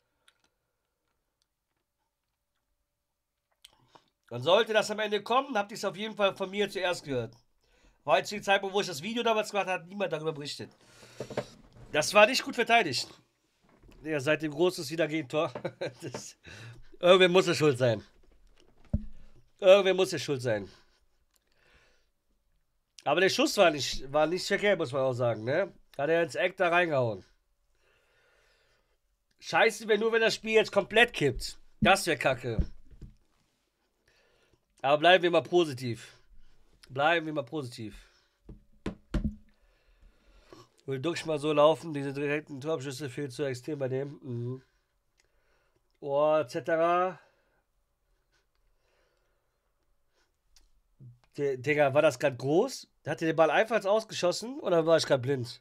Und sollte das am Ende kommen, habt ihr es auf jeden Fall von mir zuerst gehört. Weil zu dem Zeitpunkt, wo ich das Video damals gemacht habe, hat niemand darüber berichtet. Das war nicht gut verteidigt. Ja, seit dem Großes wieder Gegentor. Das, irgendwer muss es schuld sein. Irgendwer muss es schuld sein. Aber der Schuss war nicht, war nicht verkehrt, muss man auch sagen, ne? Hat er ins Eck da reingehauen. Scheiße wäre nur, wenn das Spiel jetzt komplett kippt. Das wäre kacke. Aber bleiben wir mal positiv. Bleiben wir mal positiv. Will Dux mal so laufen, diese direkten Torabschüsse viel zu extrem bei dem. Mhm. Oh, et cetera. Digga, war das gerade groß? Hat der den Ball einfach ausgeschossen oder war ich gerade blind?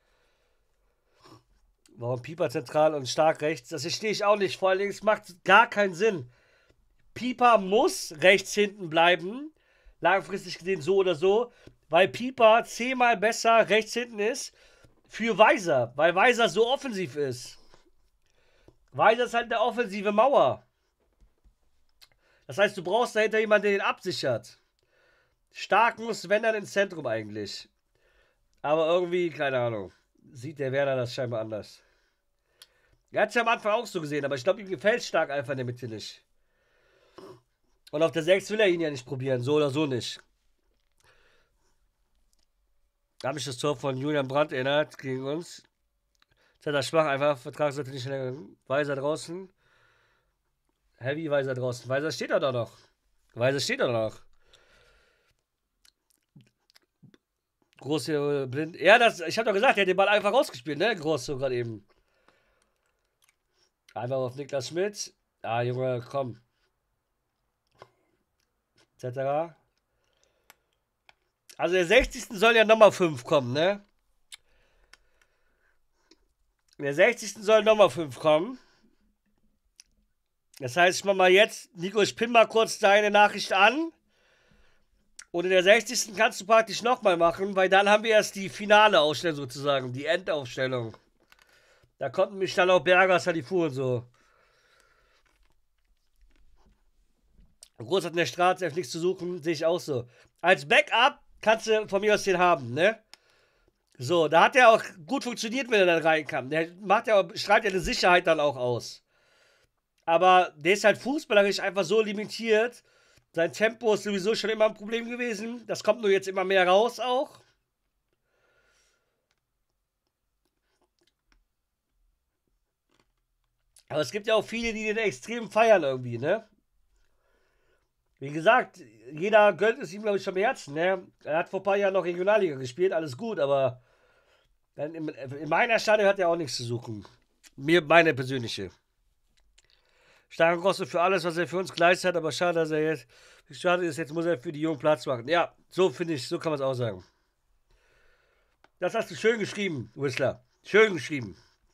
Warum Pieper zentral und stark rechts? Das verstehe ich auch nicht. Vor allen Dingen, es macht gar keinen Sinn. Pieper muss rechts hinten bleiben. Langfristig gesehen so oder so. Weil Pieper zehnmal besser rechts hinten ist für Weiser. Weil Weiser so offensiv ist. Weiser ist halt eine offensive Mauer. Das heißt, du brauchst dahinter jemanden, der den absichert. Stark muss, wenn dann ins Zentrum eigentlich. Aber irgendwie, keine Ahnung, sieht der Werner das scheinbar anders. Er hat es ja am Anfang auch so gesehen, aber ich glaube, ihm gefällt Stark einfach in der Mitte nicht. Und auf der sechs will er ihn ja nicht probieren, so oder so nicht. Da habe ich das Tor von Julian Brandt erinnert gegen uns. Jetzt hat er schwach einfach, Vertragsseite nicht länger. Weiser draußen. Heavy Weiser draußen. Weiser steht da noch. Weiser steht da noch. Groß hier blind. Ja, das, ich habe doch gesagt, er hat den Ball einfach rausgespielt, ne? Groß so gerade eben. Einfach auf Niklas Schmidt. Ah, Junge, komm. Etc. Also der sechzigsten soll ja nochmal fünf kommen, ne? Der sechzigsten soll nochmal fünf kommen. Das heißt, ich mach mal jetzt, Nico, ich pin mal kurz deine Nachricht an. Und in der sechzigsten kannst du praktisch nochmal machen, weil dann haben wir erst die finale Ausstellung sozusagen, die Endaufstellung. Da konnten mich dann auch Berger, Salifu und so. Groß hat in der Straße nichts zu suchen, sehe ich auch so. Als Backup kannst du von mir aus den haben, ne? So, da hat er auch gut funktioniert, wenn er dann reinkam. Der macht ja auch, strahlt ja eine Sicherheit dann auch aus. Aber der ist halt fußballerisch einfach so limitiert. Sein Tempo ist sowieso schon immer ein Problem gewesen. Das kommt nur jetzt immer mehr raus auch. Aber es gibt ja auch viele, die den extrem feiern irgendwie, ne? Wie gesagt, jeder gönnt es ihm, glaube ich, vom Herzen, ne? Er hat vor ein paar Jahren noch Regionalliga gespielt, alles gut, aber dann in, in meiner Stadion hat er auch nichts zu suchen. Mir, meine persönliche. Starke Grosse für alles, was er für uns geleistet hat, aber schade, dass er jetzt, schade ist, jetzt muss er für die Jungen Platz machen. Ja, so finde ich, so kann man es auch sagen. Das hast du schön geschrieben, Whistler. Schön geschrieben.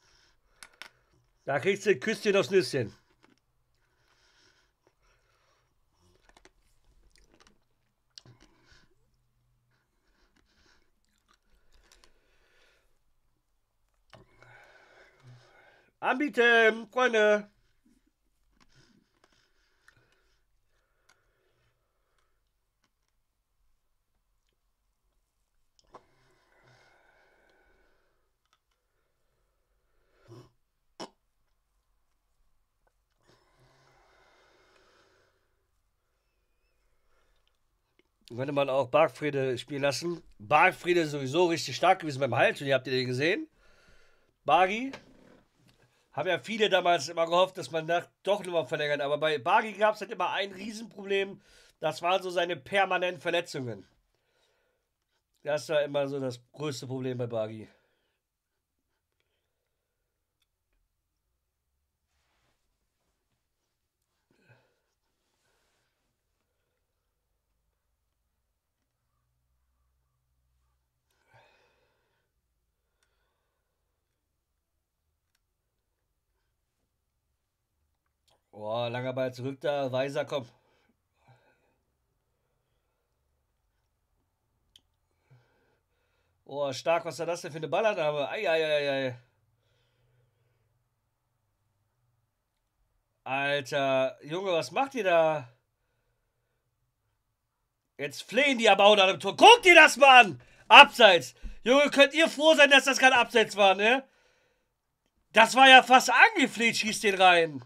Da kriegst du ein Küsschen aufs Nüsschen. Anbieten, Freunde. Könnte man auch Bargfriede spielen lassen. Bargfriede ist sowieso richtig stark gewesen beim Halt. Und ihr habt ihr den gesehen? Bargi. Haben ja viele damals immer gehofft, dass man das doch nochmal verlängert. Aber bei Bargi gab es halt immer ein Riesenproblem. Das waren so seine permanenten Verletzungen. Das war immer so das größte Problem bei Bargi. Boah, langer Ball zurück da. Weiser, komm. Oh, stark, was war das denn für eine Ballannahme? Eieieiei. Alter, Junge, was macht ihr da? Jetzt flehen die aber auch nach dem Tor. Guckt ihr das mal an! Abseits. Junge, könnt ihr froh sein, dass das kein Abseits war, ne? Das war ja fast angefleht, schießt den rein.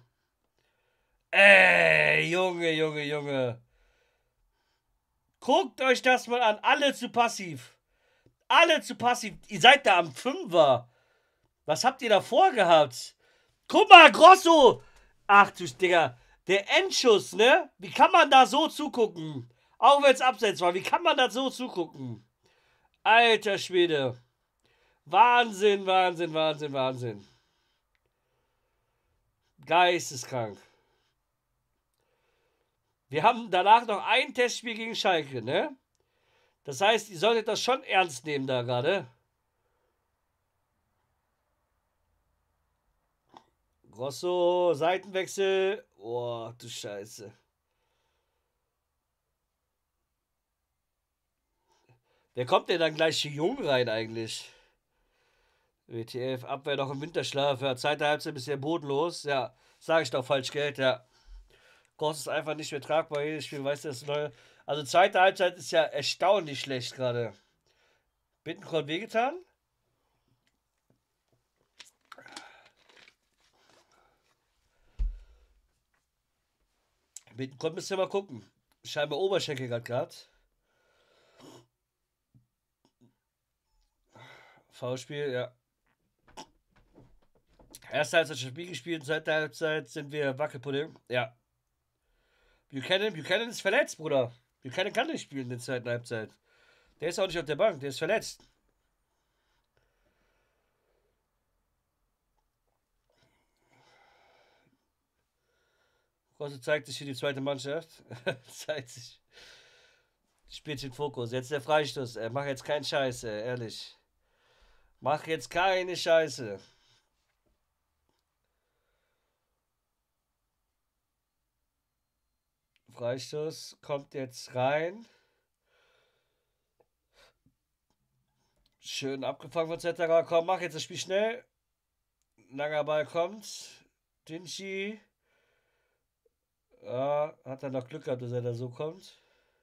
Ey, Junge, Junge, Junge. Guckt euch das mal an. Alle zu passiv. Alle zu passiv. Ihr seid da am Fünfer. Was habt ihr da vorgehabt? Guck mal, Grosso. Ach du Digga. Der Endschuss, ne? Wie kann man da so zugucken? Auch wenn es abseits war. Wie kann man da so zugucken? Alter Schwede. Wahnsinn, Wahnsinn, Wahnsinn, Wahnsinn. Geisteskrank. Wir haben danach noch ein Testspiel gegen Schalke, ne? Das heißt, ihr solltet das schon ernst nehmen da gerade. Grosso, Seitenwechsel. Oh, du Scheiße. Wer kommt denn dann gleich hier jung rein eigentlich? W T F, Abwehr noch im Winterschlaf. Ja, zweite Halbzeit bisher bodenlos. Ja, sage ich doch, falsch Geld, ja. Gross ist einfach nicht mehr tragbar. Jedes Spiel weiß das neue. Also zweite Halbzeit ist ja erstaunlich schlecht gerade. Bittencourt wehgetan? Bittencourt müsst ihr mal gucken. Scheinbar Oberschenkel gerade gehabt. V-Spiel, ja. Erste Halbzeit schon Spiel gespielt, zweite Halbzeit sind wir Wackelpudding. Ja. Buchanan, Buchanan ist verletzt, Bruder. Buchanan kann nicht spielen in der zweiten Halbzeit. Der ist auch nicht auf der Bank, der ist verletzt. Grosse zeigt sich für die zweite Mannschaft. zeigt sich. Spielt den Fokus. Jetzt der Freistoß. Ey. Mach jetzt keinen Scheiß, ey. Ehrlich. Mach jetzt keine Scheiße. Freistoß kommt jetzt rein. Schön abgefangen von Zetterer. Komm, mach jetzt das Spiel schnell. Langer Ball kommt. Dinci. Ja, hat er noch Glück gehabt, dass er da so kommt.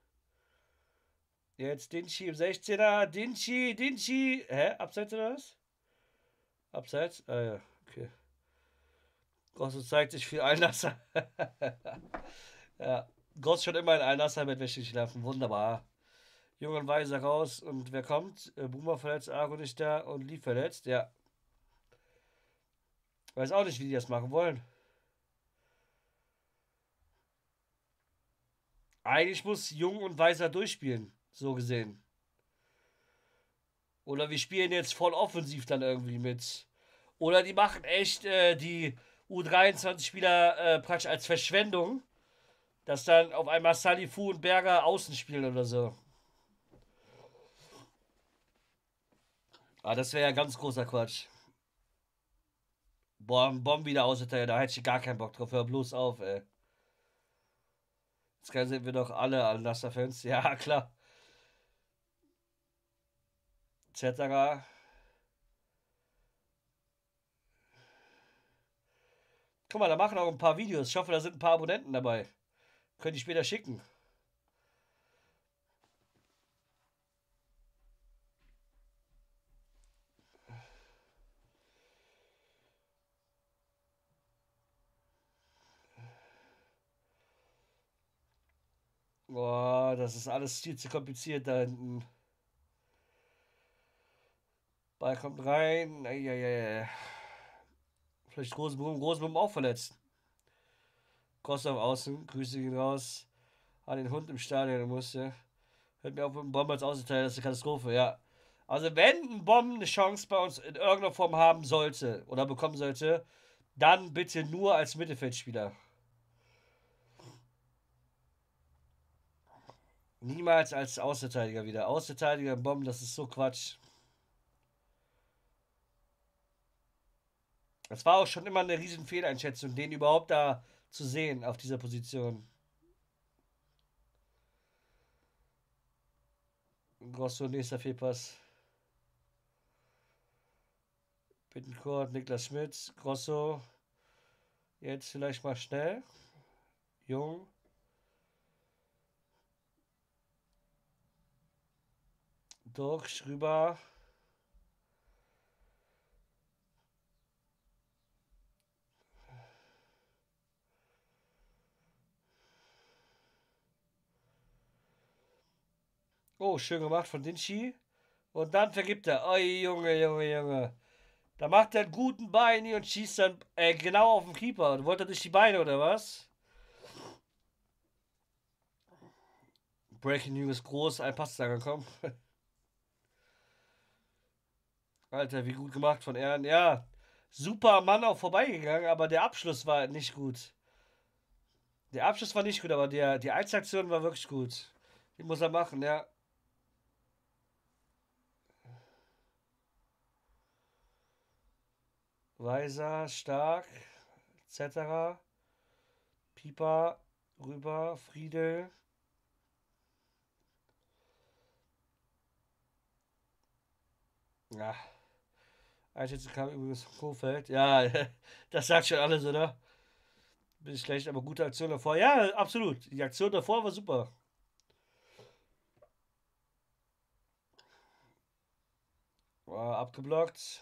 Jetzt Dinci im sechzehner. Dinci, Dinci. Hä? Abseits oder was? Abseits? Ah ja, okay. Grosso zeigt sich viel Einnasser. ja. Gross schon immer in Einnasser mit Wäsche geschlafen. Wunderbar. Jung und Weiser raus. Und wer kommt? Boomer verletzt, Argo nicht da und Lief verletzt. Ja. Weiß auch nicht, wie die das machen wollen. Eigentlich muss Jung und Weiser durchspielen, so gesehen. Oder wir spielen jetzt voll offensiv dann irgendwie mit. Oder die machen echt äh, die U dreiundzwanzig-Spieler äh, praktisch als Verschwendung, dass dann auf einmal Salifu und Berger außen spielen oder so. Ah, das wäre ja ganz großer Quatsch. Boah, ein Bomb wieder ausgeteilt, da hätte ich gar keinen Bock drauf. Hör bloß auf, ey. Jetzt sind wir doch alle Al-Nassr-Fans. Ja, klar. et cetera. Guck mal, da machen auch ein paar Videos. Ich hoffe, da sind ein paar Abonnenten dabei. Könnt ihr später schicken. Boah, das ist alles viel zu kompliziert da hinten. Ball kommt rein. Eieiei. Vielleicht Großbum, Großbum auch verletzt. Kost auf Außen. Grüße gehen raus. An den Hund im Stadion musste. Hört mir auf mit dem Bomben als Außenteil. Das ist eine Katastrophe, ja. Also, wenn ein Bomben eine Chance bei uns in irgendeiner Form haben sollte oder bekommen sollte, dann bitte nur als Mittelfeldspieler. Niemals als Außenverteidiger wieder. Außenverteidiger im Bomben, das ist so Quatsch. Das war auch schon immer eine riesen Fehleinschätzung, den überhaupt da zu sehen auf dieser Position. Grosso, nächster Fehlpass. Bittencourt, Niklas Schmidt, Grosso. Jetzt vielleicht mal schnell. Jung. Durch, rüber. Oh, schön gemacht von Dinci. Und dann vergibt er. Oh, Junge, Junge, Junge. Da macht er einen guten Bein und schießt dann äh, genau auf den Keeper. Und wollte er durch die Beine, oder was? Breaking News groß, ein Pass ist angekommen. Alter, wie gut gemacht von Ehren. Ja, super Mann auch vorbeigegangen, aber der Abschluss war nicht gut. Der Abschluss war nicht gut, aber der, die Einzelaktion war wirklich gut. Die muss er machen, ja. Weiser, stark, et cetera. Pieper, rüber, Friedel. Ja. Einschätzung kam übrigens vom Kofeld. Ja, das sagt schon alles, oder? Bin ich schlecht, aber gute Aktion davor. Ja, absolut. Die Aktion davor war super. War abgeblockt.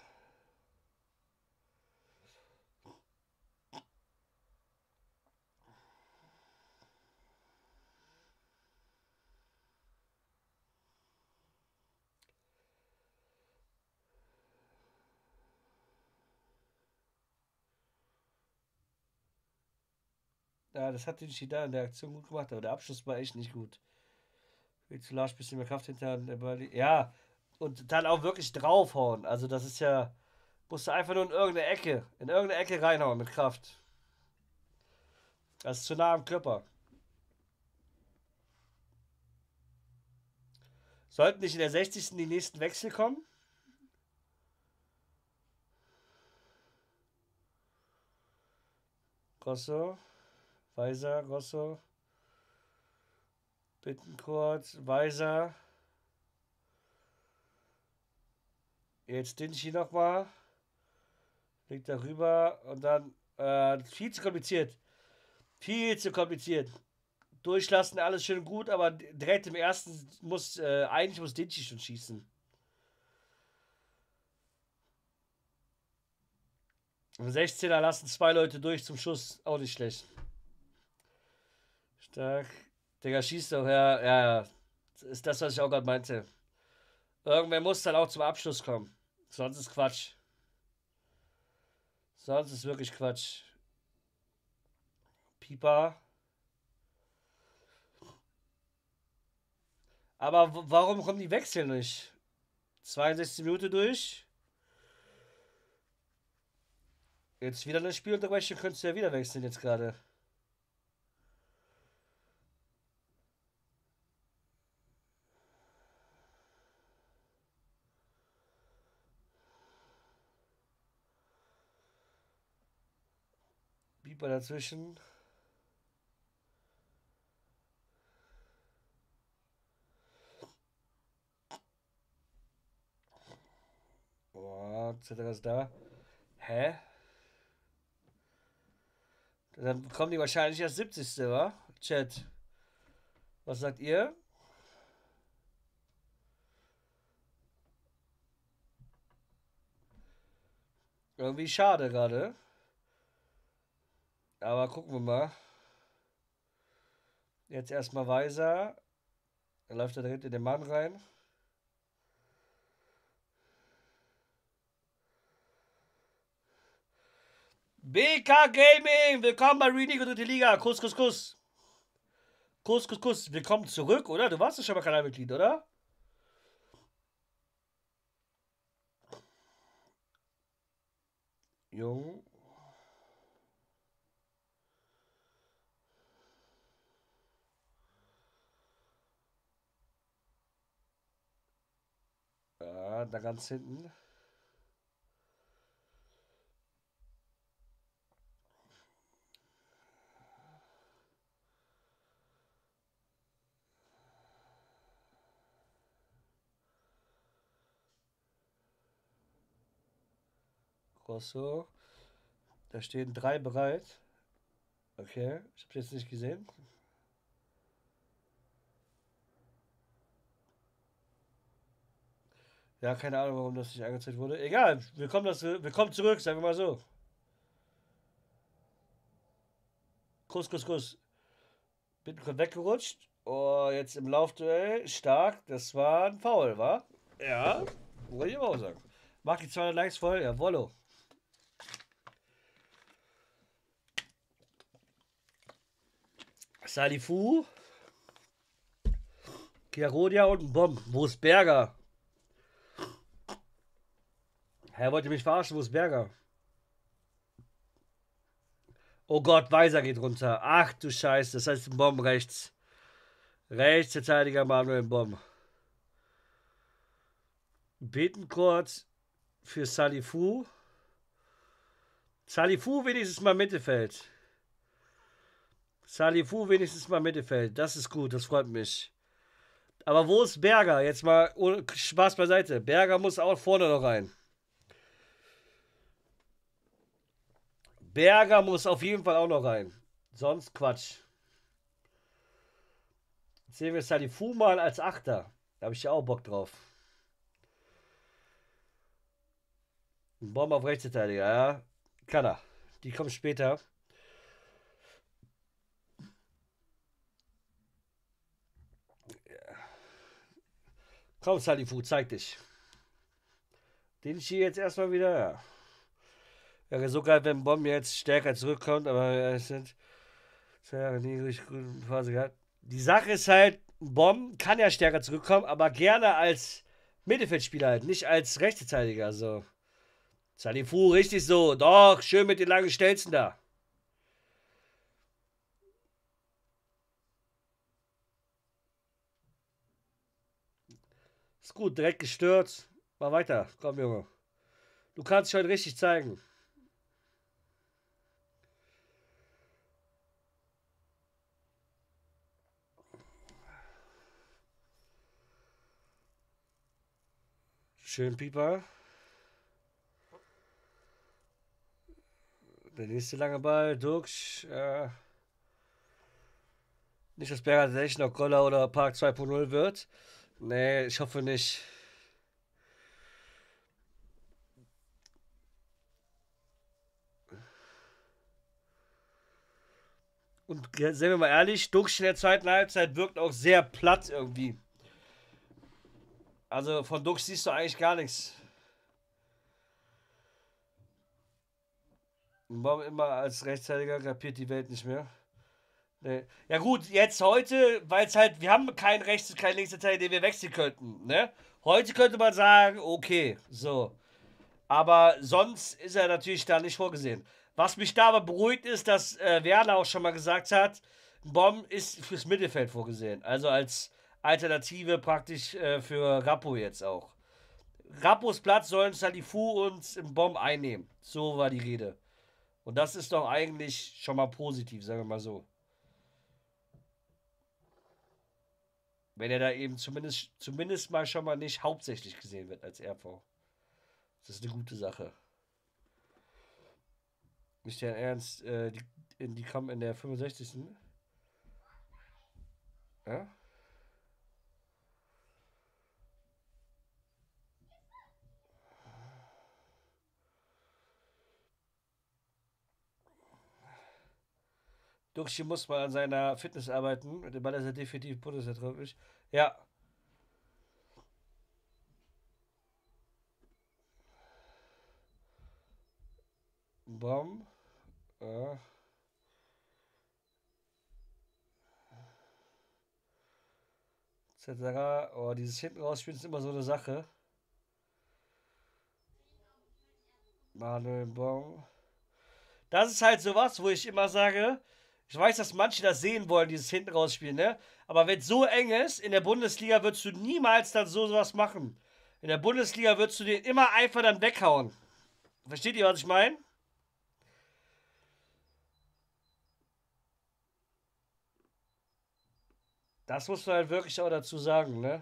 Ja, das hat den Schidan in der Aktion gut gemacht, aber der Abschluss war echt nicht gut. Viel zu large, bisschen mehr Kraft hinter der Ball. Ja, und dann auch wirklich draufhauen. Also, das ist ja. Musst du einfach nur in irgendeine Ecke, in irgendeine Ecke reinhauen mit Kraft. Das ist zu nah am Körper. Sollten nicht in der sechzigsten die nächsten Wechsel kommen? Grosso, Weiser, Grosso, Bittencourt, Weiser. Jetzt Dinchi nochmal. Legt darüber und dann äh, viel zu kompliziert. Viel zu kompliziert. Durchlassen, alles schön gut, aber direkt im ersten muss, äh, eigentlich muss Dinchi schon schießen. Im sechzehner lassen zwei Leute durch zum Schuss, auch nicht schlecht. Stark. Digga, schießt doch, ja, ja, ja. Das ist das, was ich auch gerade meinte. Irgendwer muss dann auch zum Abschluss kommen. Sonst ist Quatsch. Sonst ist wirklich Quatsch. Pieper. Aber warum kommen die Wechsel nicht? zweiundsechzig Minuten durch. Jetzt wieder eine Spielunterbrechung, könntest du ja wieder wechseln jetzt gerade. Bieber dazwischen. Oh, Z ist da. Hä? Dann kommen die wahrscheinlich erst siebzigste wa? Chat. Was sagt ihr? Irgendwie schade gerade. Aber gucken wir mal. Jetzt erstmal Weiser. Dann läuft er direkt in den Mann rein. B K Gaming, willkommen bei Reading und dritte Liga. Kuss, Kuss, Kuss. Kuss, Kuss, Kuss. Willkommen zurück, oder? Du warst ja schon mal Kanalmitglied, oder? Jung. Ja, da ganz hinten. Rosso. Da stehen drei bereit. Okay, ich habe jetzt nicht gesehen. Ja, keine Ahnung, warum das nicht angezeigt wurde. Egal, willkommen, das, willkommen zurück, sagen wir mal so. Kuss, Kuss, Kuss. Bin kurz weggerutscht. Oh, jetzt im Laufduell stark. Das war ein Foul, wa? Ja, wollte ich aber auch sagen. Mach die zweihundert Likes voll, ja, Wollo. Salifu. Kiarodia und ein Bomb. Wo ist Berger? Herr wollte mich verarschen, wo ist Berger? Oh Gott, Weiser geht runter. Ach du Scheiße, das heißt ein Bomb rechts. Rechtsverteidiger Manuel Bomb. Beten kurz für Salifu. Salifu wenigstens mal Mittelfeld. Salifu wenigstens mal Mittelfeld. Das ist gut, das freut mich. Aber wo ist Berger? Jetzt mal ohne Spaß beiseite. Berger muss auch vorne noch rein. Berger muss auf jeden Fall auch noch rein. Sonst Quatsch. Jetzt sehen wir Salifu mal als Achter. Da habe ich ja auch Bock drauf. Ein Bomb auf Rechtsverteidiger, ja. Kann er. Die kommen später. Komm, Salifu, zeig dich. Den ich hier jetzt erstmal wieder, ja. Wäre so geil, wenn Bomb jetzt stärker zurückkommt, aber es sind zwei Jahre nie richtig gute Phase gehabt. Die Sache ist halt, Bomb kann ja stärker zurückkommen, aber gerne als Mittelfeldspieler halt, nicht als Rechtsverteidiger, so. Salifu, richtig so. Doch, schön mit den langen Stelzen da. Ist gut, direkt gestört. Mal weiter. Komm, Junge. Du kannst dich heute richtig zeigen. Schön, Pieper. Der nächste lange Ball. Dux. Äh nicht, dass Berger tatsächlich noch Goller oder Park zwei Punkt null wird. Nee, ich hoffe nicht. Und seien wir mal ehrlich, Dux in der zweiten Halbzeit wirkt auch sehr platt irgendwie. Also von Dux siehst du eigentlich gar nichts. Warum immer als Rechtshändiger kapiert die Welt nicht mehr. Ne. Ja gut, jetzt heute, weil es halt, wir haben keinen rechts und keinen links Teil, den wir wechseln könnten, ne? Heute könnte man sagen, okay, so. Aber sonst ist er natürlich da nicht vorgesehen. Was mich da aber beruhigt ist, dass äh, Werner auch schon mal gesagt hat, ein Bomb ist fürs Mittelfeld vorgesehen. Also als Alternative praktisch äh, für Rappo jetzt auch. Rappos Platz sollen Salifu und im Bomb einnehmen. So war die Rede. Und das ist doch eigentlich schon mal positiv, sagen wir mal so. Wenn er da eben zumindest, zumindest mal schon mal nicht hauptsächlich gesehen wird als R V. Das ist eine gute Sache. Nicht dein Ernst, äh, die, in, die kommen in der fünfundsechzigsten. Ja? Duxi muss mal an seiner Fitness arbeiten. Mit dem Ball ist er definitiv bundesvertraglich. Ja. Baum. Ja. et cetera. Oh, dieses hinten rausspielen ist immer so eine Sache. Manuel Baum. Das ist halt sowas, wo ich immer sage, ich weiß, dass manche das sehen wollen, dieses hinten rausspielen, ne? Aber wenn es so eng ist, in der Bundesliga würdest du niemals dann so sowas machen. In der Bundesliga würdest du den immer einfach dann weghauen. Versteht ihr, was ich meine? Das musst du halt wirklich auch dazu sagen, ne?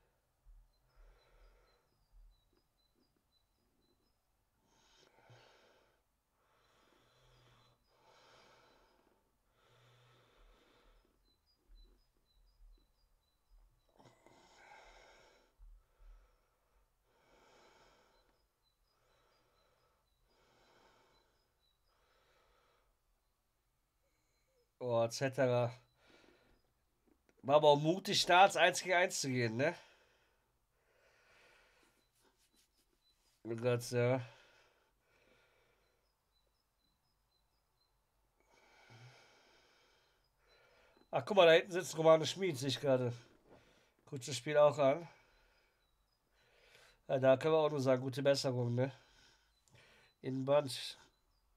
Oh, et cetera. War aber auch mutig, da als eins gegen eins zu gehen, ne? Oh Gott, ja. Ach, guck mal, da hinten sitzt Romano Schmid, sehe ich gerade. Guckt das Spiel auch an. Ja, da können wir auch nur sagen, gute Besserung, ne? Innenband.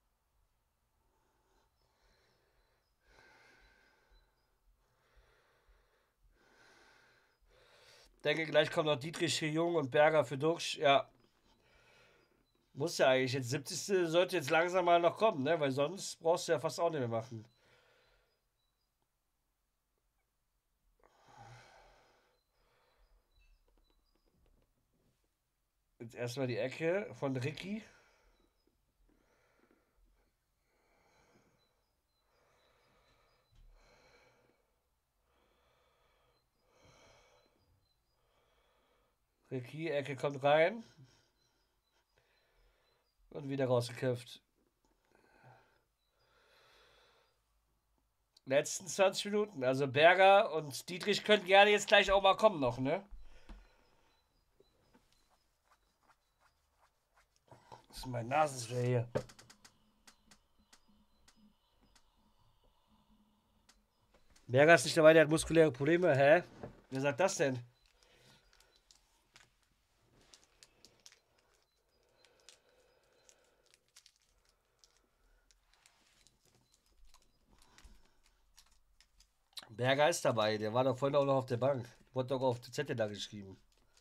Denke, gleich kommen noch Dietrich für Jung und Berger für Duxch. Ja, muss ja eigentlich. Jetzt siebzigste sollte jetzt langsam mal noch kommen, ne? Weil sonst brauchst du ja fast auch nicht mehr machen. Jetzt erstmal die Ecke von Ricky. Ricky, Ecke kommt rein. Und wieder rausgeköpft. Letzten zwanzig Minuten. Also Berger und Dietrich können gerne jetzt gleich auch mal kommen noch, ne? Das ist mein Nasenspray hier. Berger ist nicht dabei, der hat muskuläre Probleme. Hä? Wer sagt das denn? Berger ist dabei. Der war doch vorhin auch noch auf der Bank. Wurde doch auf die Zettel da geschrieben.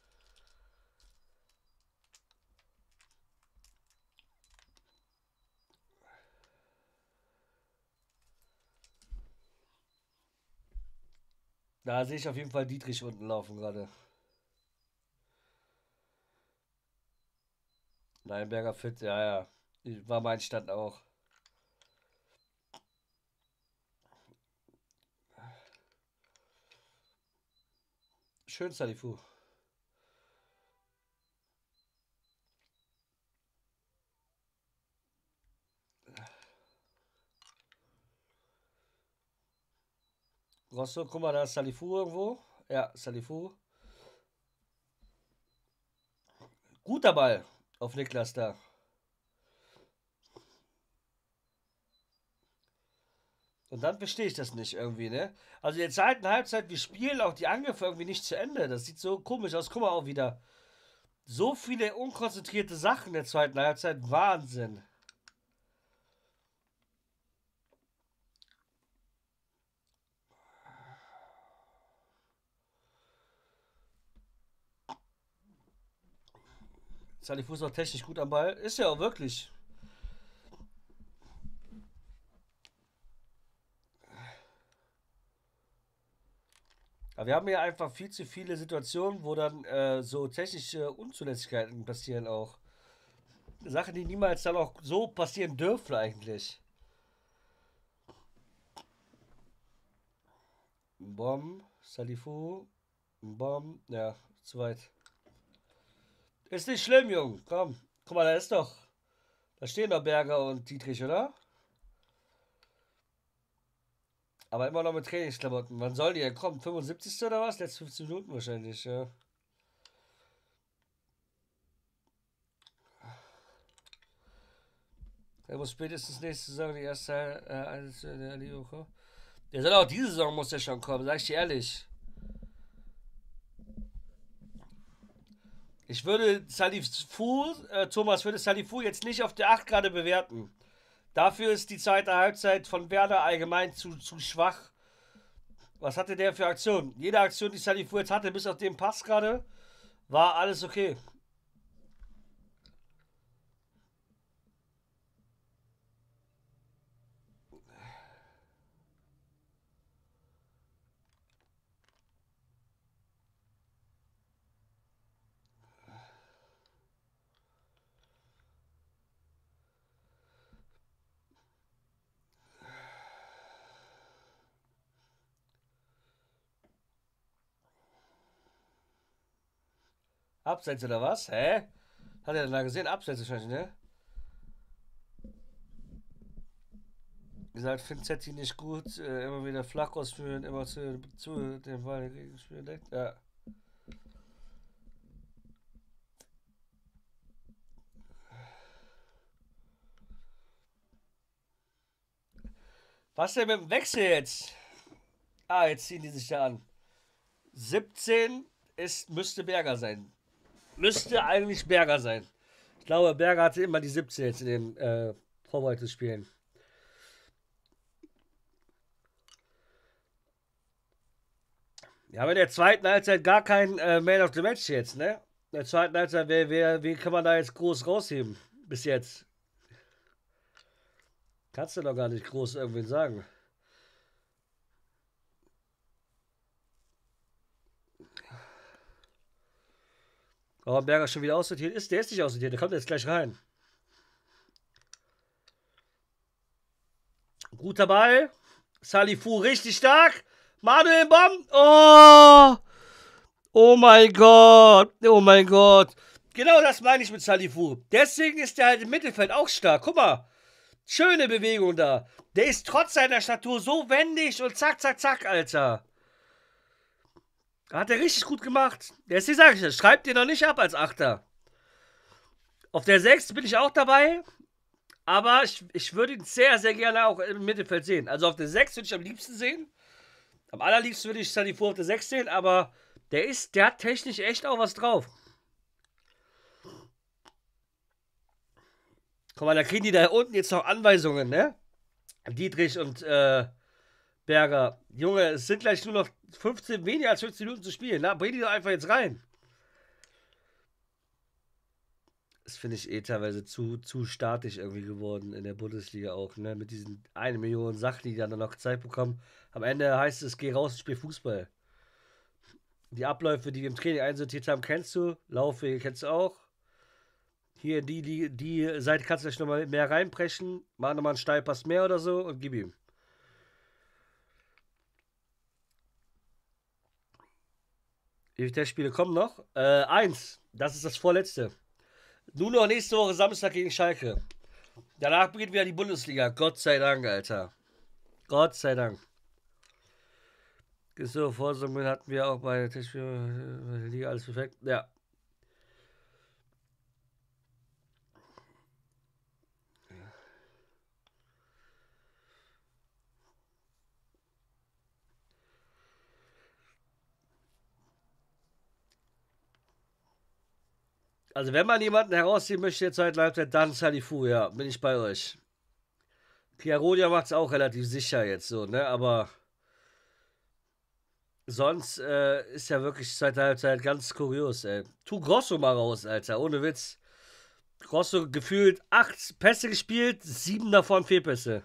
Da sehe ich auf jeden Fall Dietrich unten laufen gerade. Nein, Berger fit, ja, ja. War mein Stand auch. Schön, Salifu. Rosso, guck mal, da ist Salifu irgendwo. Ja, Salifu. Guter Ball auf Niklas da. Und dann verstehe ich das nicht irgendwie, ne? Also in der zweiten Halbzeit, wir spielen auch die Angriffe irgendwie nicht zu Ende. Das sieht so komisch aus. Guck mal auch wieder. So viele unkonzentrierte Sachen in der zweiten Halbzeit. Wahnsinn. Salifou ist auch technisch gut am Ball. Ist ja auch wirklich. Aber wir haben hier einfach viel zu viele Situationen, wo dann äh, so technische Unzulässigkeiten passieren auch. Sachen, die niemals dann auch so passieren dürfen eigentlich. Bom, Salifou, Bom, ja, zu weit. Ist nicht schlimm, Junge. Komm. Guck mal, da ist doch. Da stehen doch Berger und Dietrich, oder? Aber immer noch mit Trainingsklamotten. Wann soll die denn kommen? fünfundsiebzigste oder was? Letzte fünfzehn Minuten wahrscheinlich, ja. Er muss spätestens nächste Saison die erste äh, eines äh, der Liga kommen. Der soll auch diese Saison muss der schon kommen, sag ich dir ehrlich. Ich würde Salifou, äh, Thomas, würde Salifou jetzt nicht auf der acht gerade bewerten. Dafür ist die zweite Halbzeit von Werder allgemein zu, zu schwach. Was hatte der für Aktionen? Jede Aktion, die Salifou jetzt hatte, bis auf den Pass gerade, war alles okay. Abseits oder was? Hä? Hat er denn da gesehen? Abseits wahrscheinlich, ne? Wie gesagt, Finzetti nicht gut, äh, immer wieder flach ausführen, immer zu, zu dem Ball gegenspielen. Ja. Was denn mit dem Wechsel jetzt? Ah, jetzt ziehen die sich da an. siebzehn ist, müsste Berger sein. Müsste eigentlich Berger sein. Ich glaube, Berger hatte immer die siebzehn jetzt in den äh, Vorbereitungsspielen. Ja, aber in der zweiten Halbzeit gar kein äh, Man of the Match jetzt, ne? In der zweiten Halbzeit, wer, wer, wie kann man da jetzt groß rausheben? Bis jetzt. Kannst du doch gar nicht groß irgendwen sagen. Warum Berger schon wieder aussortiert ist? Der ist nicht aussortiert, der kommt jetzt gleich rein. Guter Ball. Salifou richtig stark. Manuel Bom. Oh! Oh mein Gott. Oh mein Gott. Genau das meine ich mit Salifou. Deswegen ist der halt im Mittelfeld auch stark. Guck mal. Schöne Bewegung da. Der ist trotz seiner Statur so wendig und zack, zack, zack, Alter. Hat er richtig gut gemacht. Deswegen sage ich das. Schreibt ihr noch nicht ab als Achter. Auf der sechs bin ich auch dabei. Aber ich, ich würde ihn sehr, sehr gerne auch im Mittelfeld sehen. Also auf der sechs würde ich am liebsten sehen. Am allerliebsten würde ich Salifou auf der sechs sehen, aber der ist, der hat technisch echt auch was drauf. Guck mal, da kriegen die da unten jetzt noch Anweisungen, ne? Dietrich und äh, Berger. Junge, es sind gleich nur noch fünfzehn, weniger als fünfzehn Minuten zu spielen. Na, bring die doch einfach jetzt rein. Das finde ich eh teilweise zu, zu statisch irgendwie geworden in der Bundesliga auch, ne? Mit diesen eine Million Sachen, die dann noch Zeit bekommen. Am Ende heißt es, geh raus und spiel Fußball. Die Abläufe, die wir im Training einsortiert haben, kennst du. Laufwege kennst du auch. Hier, die, die, die Seite kannst du gleich nochmal mehr reinbrechen. Mach nochmal einen Steilpass mehr oder so und gib ihm. Wie viele Testspiele kommen noch? Äh, eins. Das ist das vorletzte. Nur noch nächste Woche Samstag gegen Schalke. Danach beginnt wieder die Bundesliga. Gott sei Dank, Alter. Gott sei Dank. So, Vorsummen hatten wir auch bei der Testspiel-Liga alles perfekt. Ja. Also wenn man jemanden herausziehen möchte jetzt zweite Halbzeit, dann Salifu, ja, bin ich bei euch. Chiarodia macht es auch relativ sicher jetzt so, ne? Aber sonst äh, ist ja wirklich zweite Halbzeit ganz kurios, ey. Tu Grosso mal raus, Alter, ohne Witz. Grosso gefühlt acht Pässe gespielt, sieben davon Fehlpässe.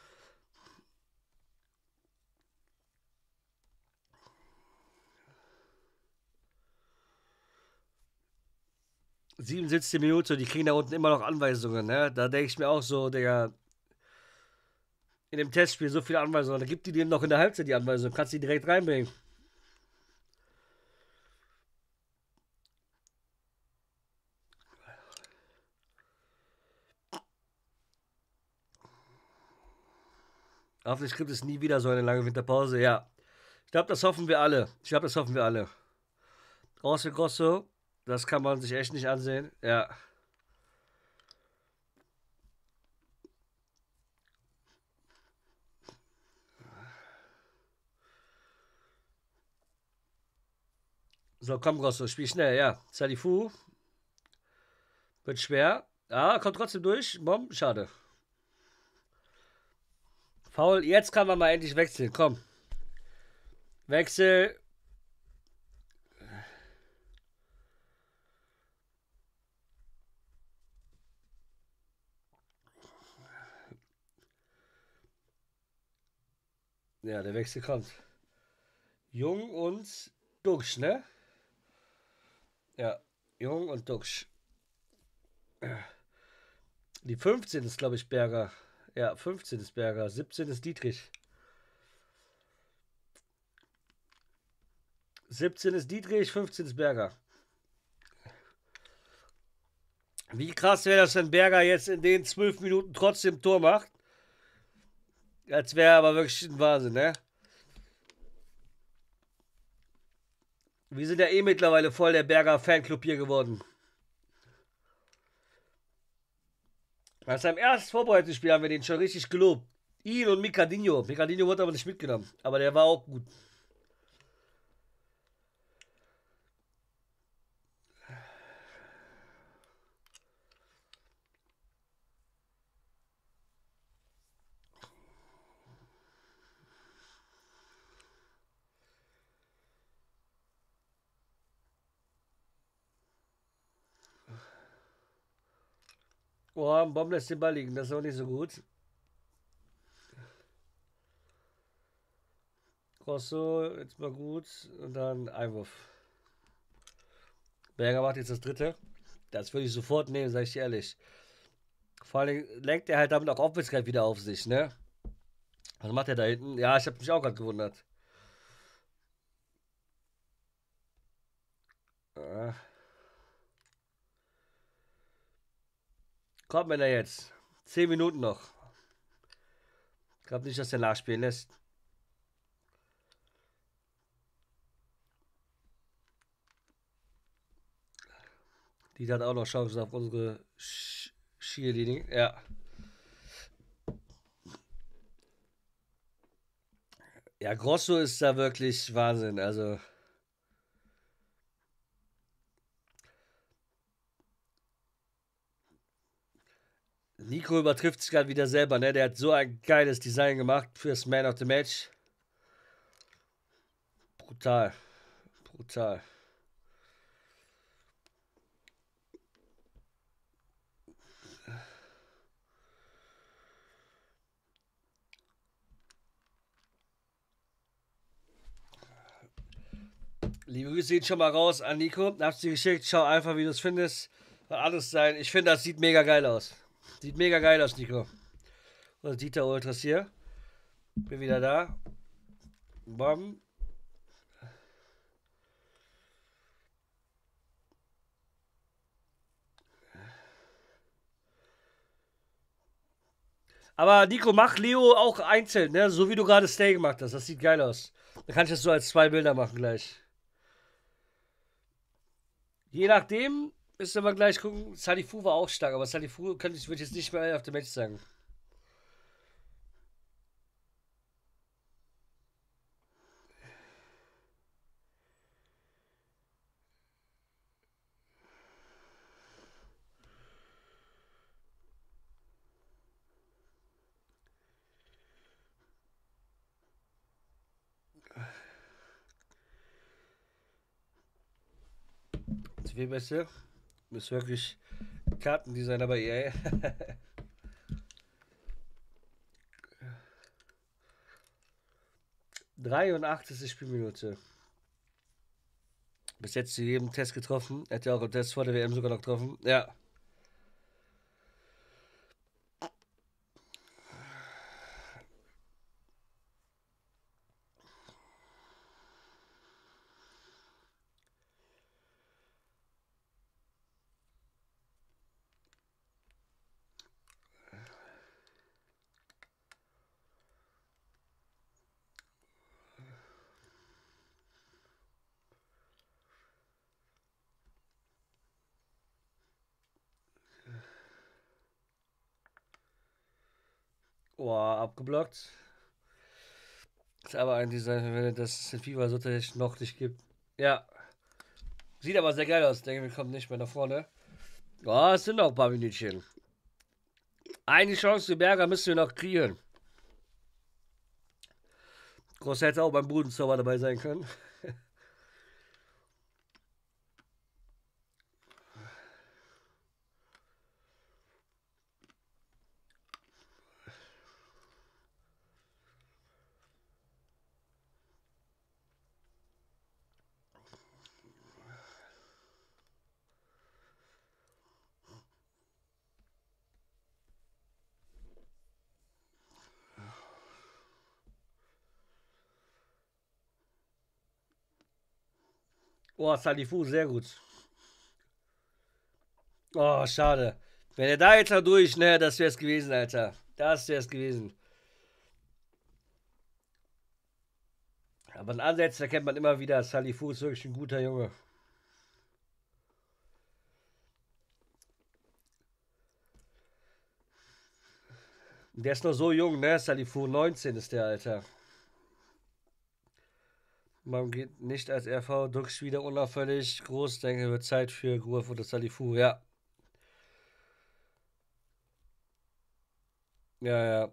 siebenundsiebzigste Minute, die kriegen da unten immer noch Anweisungen, ne? Da denke ich mir auch so, Digga, in dem Testspiel so viele Anweisungen, da gibt die denen noch in der Halbzeit die Anweisungen, kannst die direkt reinbringen. Hoffentlich gibt es nie wieder so eine lange Winterpause, ja. Ich glaube, das hoffen wir alle. Ich glaube, das hoffen wir alle. Grosso Grosso, das kann man sich echt nicht ansehen, ja. So, komm, Grosso, spiel schnell, ja. Salifu. Wird schwer. Ah, kommt trotzdem durch. Bom, schade. Foul, jetzt kann man mal endlich wechseln, komm. Wechsel. Ja, der Wechsel kommt. Jung und Duxch, ne? Ja, Jung und Duxch. Die fünfzehn ist, glaube ich, Berger. Ja, fünfzehn ist Berger. siebzehn ist Dietrich. siebzehn ist Dietrich, fünfzehn ist Berger. Wie krass wäre das, wenn Berger jetzt in den zwölf Minuten trotzdem Tor macht? Das wäre aber wirklich ein Wahnsinn, ne? Wir sind ja eh mittlerweile voll der Berger Fanclub hier geworden. Nach seinem ersten Vorbereitungsspiel haben wir den schon richtig gelobt. Ihn und Mikadinho. Mikadinho wurde aber nicht mitgenommen. Aber der war auch gut. Oh, ein Bomb lässt den Ball liegen. Das ist auch nicht so gut. Grosso, jetzt mal gut. Und dann Einwurf. Berger macht jetzt das dritte. Das würde ich sofort nehmen, sag ich dir ehrlich. Vor allem lenkt er halt damit auch Aufmerksamkeit wieder auf sich, ne? Was macht er da hinten? Ja, ich habe mich auch gerade gewundert. Ah. Kommt mir da jetzt. Zehn Minuten noch. Ich glaube nicht, dass der nachspielen lässt. Die hat auch noch Chancen auf unsere Sch Cheerleading. Ja. Ja, Grosso ist da wirklich Wahnsinn. Also. Nico übertrifft sich gerade wieder selber, ne? Der hat so ein geiles Design gemacht fürs Man of the Match. Brutal. Brutal. Liebe Grüße geht schon mal raus an Nico. Hab's dir geschickt. Schau einfach, wie du es findest. Soll alles sein. Ich finde, das sieht mega geil aus. Sieht mega geil aus, Nico. Und Dieter Ultras hier. Bin wieder da. Bam. Aber Nico, mach Leo auch einzeln, ne? So wie du gerade Stay gemacht hast. Das sieht geil aus. Dann kann ich das so als zwei Bilder machen gleich. Je nachdem, müssen wir gleich gucken. Salifu war auch stark, aber Salifu könnte ich, würde ich jetzt nicht mehr auf dem Match sagen. Zu viel Beste. Du bist wirklich Kartendesigner bei E A. dreiundachtzigste Spielminute. Bis jetzt zu jedem Test getroffen. Hätte auch im Test vor der W M sogar noch getroffen. Ja. Boah, abgeblockt. Ist aber ein Design, wenn das in FIFA so tatsächlich noch nicht gibt. Ja. Sieht aber sehr geil aus. Ich denke, wir kommen nicht mehr nach vorne. Oh, es sind noch ein paar Minütchen. Eine Chance für Berger müssen wir noch kriegen. Groß hätte auch beim Budenzauber dabei sein können. Oh, Salifu, sehr gut. Oh, schade. Wenn er da jetzt noch durch, ne, das wär's gewesen, Alter. Das wär's gewesen. Aber in Ansätzen erkennt man immer wieder, Salifu ist wirklich ein guter Junge. Der ist noch so jung, ne? Salifu, neunzehn ist der, Alter. Man geht nicht als R V, Dux wieder unauffällig. Groß, denke, wird Zeit für Gruaf oder Salifu, ja. Ja, ja.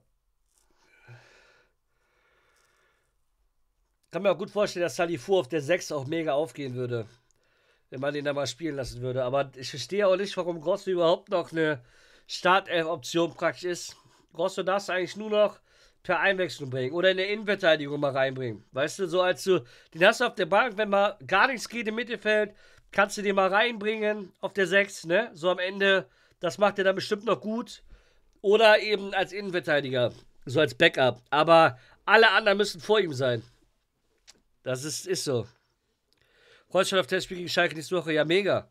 Kann mir auch gut vorstellen, dass Salifu auf der sechs auch mega aufgehen würde. Wenn man ihn da mal spielen lassen würde. Aber ich verstehe auch nicht, warum Grosso überhaupt noch eine Startelf-Option praktisch ist. Grosso darfst du eigentlich nur noch per Einwechslung bringen. Oder in der Innenverteidigung mal reinbringen. Weißt du, so als du, den hast du auf der Bank, wenn mal gar nichts geht im Mittelfeld, kannst du den mal reinbringen auf der sechs, ne? So am Ende, das macht er dann bestimmt noch gut. Oder eben als Innenverteidiger. So als Backup. Aber alle anderen müssen vor ihm sein. Das ist, ist so. Freundschaft auf Testspiel gegen Schalke nächste Woche. Ja, mega.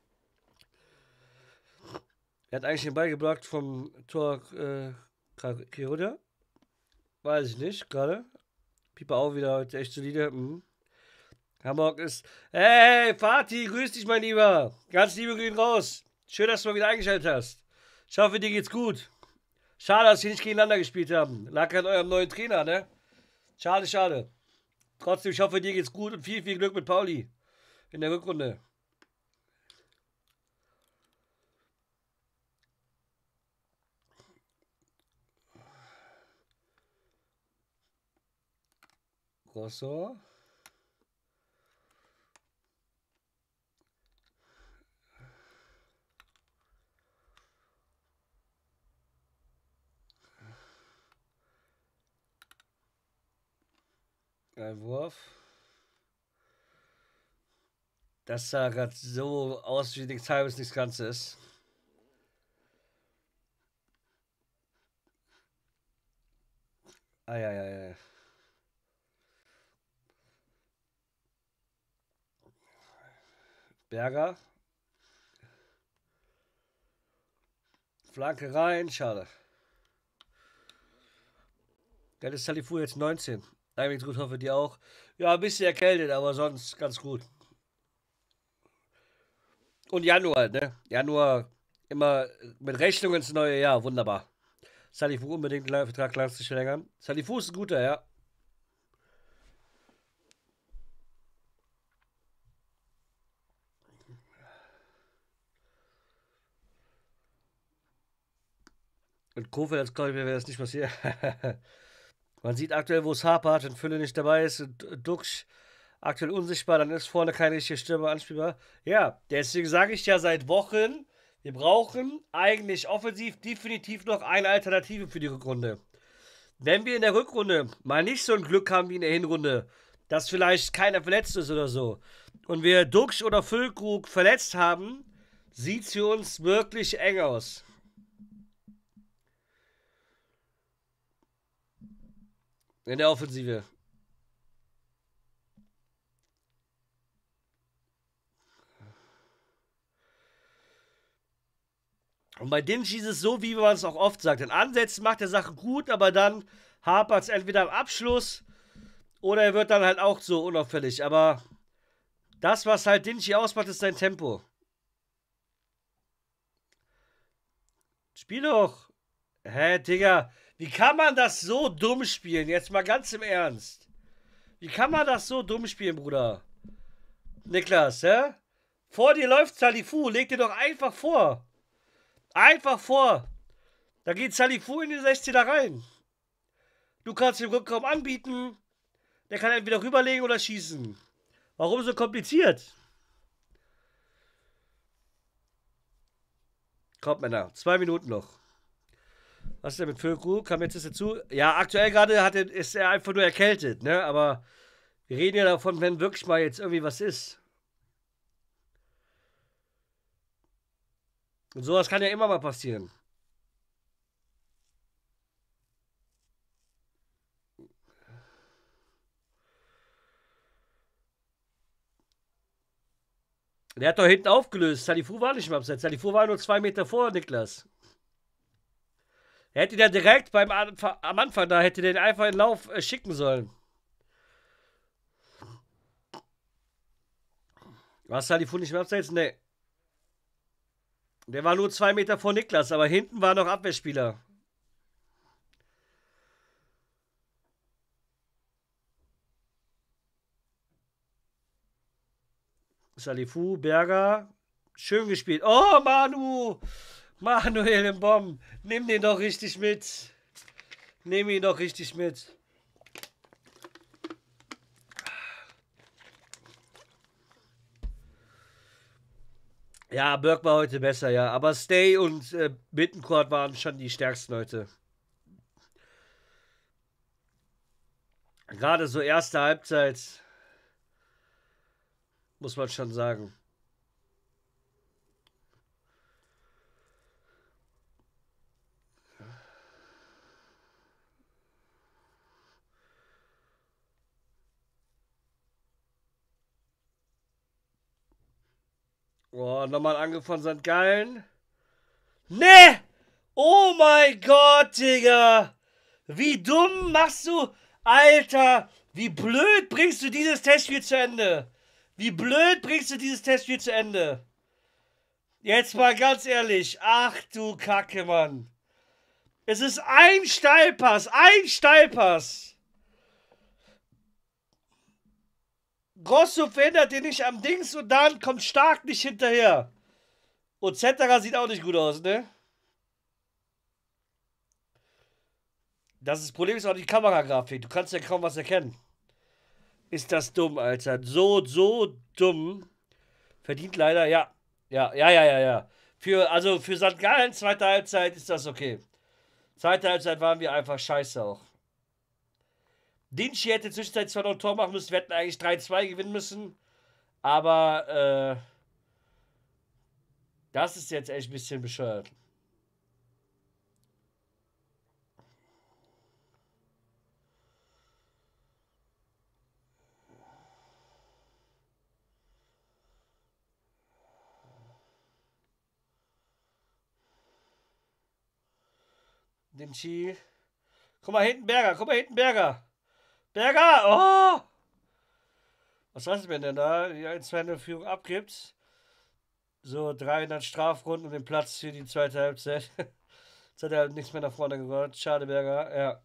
Er hat eigentlich den Ball geblockt vom Tor äh, Kiroda. Weiß ich nicht, gerade. Pieper auch wieder heute echt solide. Mhm. Hamburg ist. Hey, Fatih, grüß dich, mein Lieber. Ganz liebe Grüße raus. Schön, dass du mal wieder eingeschaltet hast. Ich hoffe, dir geht's gut. Schade, dass wir nicht gegeneinander gespielt haben. Lag an eurem neuen Trainer, ne? Schade, schade. Trotzdem, ich hoffe, dir geht's gut und viel, viel Glück mit Pauli in der Rückrunde. Rosso. Ein Wurf. Das sah gerade so aus, wie nichts Halbes, nichts Ganzes. Eieiei. Berger. Flanke rein, schade. Geil ist Salifu jetzt neunzehn. Eigentlich gut, hoffe die auch. Ja, ein bisschen erkältet, aber sonst ganz gut. Und Januar, ne? Januar immer mit Rechnung ins neue Jahr, wunderbar. Salifu unbedingt den Vertrag lang zu verlängern. Salifu ist ein guter, ja. Und Kofeld, als glaube ich, wäre das nicht passiert. Man sieht aktuell, wo es hapert, wenn Fülle nicht dabei ist. Und Duxch Aktuell unsichtbar, dann ist vorne kein richtiger Stürmer anspielbar. Ja, deswegen sage ich ja seit Wochen, wir brauchen eigentlich offensiv definitiv noch eine Alternative für die Rückrunde. Wenn wir in der Rückrunde mal nicht so ein Glück haben wie in der Hinrunde, dass vielleicht keiner verletzt ist oder so, und wir Duxch oder Füllkrug verletzt haben, sieht es für uns wirklich eng aus. In der Offensive. Und bei Dingy ist es so, wie man es auch oft sagt. In Ansätzen macht er Sachen gut, aber dann hapert es entweder am Abschluss oder er wird dann halt auch so unauffällig. Aber das, was halt Dingy ausmacht, ist sein Tempo. Spiel doch. Hä, Digga. Wie kann man das so dumm spielen? Jetzt mal ganz im Ernst. Wie kann man das so dumm spielen, Bruder? Niklas, hä? Vor dir läuft Salifu. Leg dir doch einfach vor. Einfach vor. Da geht Salifu in die sechzehner rein. Du kannst den Rückraum anbieten. Der kann entweder rüberlegen oder schießen. Warum so kompliziert? Kommt, Männer. Zwei Minuten noch. Was ist denn mit Füllkrug? Kam jetzt dazu? Ja, aktuell gerade hat er, ist er einfach nur erkältet, ne? Aber wir reden ja davon, wenn wirklich mal jetzt irgendwie was ist. Und sowas kann ja immer mal passieren. Der hat doch hinten aufgelöst. Salifu war nicht mehr abseits. Salifu war nur zwei Meter vor Niklas. Er hätte den direkt beim Anfang, am Anfang da, hätte den einfach in Lauf äh, schicken sollen. War Salifu nicht mehr abseits? Nee. Der war nur zwei Meter vor Niklas, aber hinten war noch Abwehrspieler. Salifu, Berger. Schön gespielt. Oh, Manu! Manuel Mbom. Nimm den doch richtig mit. Nimm ihn doch richtig mit. Ja, Burke war heute besser, ja. Aber Stay und äh, Bittencourt waren schon die stärksten Leute. Gerade so erste Halbzeit. Muss man schon sagen. Oh, nochmal Angriff von Sankt Gallen. Ne! Oh mein Gott, Digga! Wie dumm machst du? Alter! Wie blöd bringst du dieses Testspiel zu Ende? Wie blöd bringst du dieses Testspiel zu Ende? Jetzt mal ganz ehrlich. Ach du Kacke, Mann. Es ist ein Steilpass. Ein Steilpass. Grosso verändert den nicht am Dings und dann kommt Stark nicht hinterher. Und Zetterer sieht auch nicht gut aus, ne? Das, ist das Problem ist auch die Kameragrafik. Du kannst ja kaum was erkennen. Ist das dumm, Alter. So, so dumm. Verdient leider, ja. Ja, ja, ja, ja, ja. Für, also für Sankt Gallen, zweite Halbzeit, ist das okay. Zweite Halbzeit waren wir einfach scheiße auch. Dinci hätte zwischenzeitlich zwar noch ein Tor machen müssen, wir hätten eigentlich drei zwei gewinnen müssen. Aber, äh, das ist jetzt echt ein bisschen bescheuert. Dinci. Guck mal, hinten Berger, guck mal, hinten Berger. Berger, oh! Was hast du denn da? Die eins zwei Führung abgibt. So, dreihundert Strafrunden und den Platz für die zweite Halbzeit. Jetzt hat er halt nichts mehr nach vorne gebracht. Schade, Berger, ja.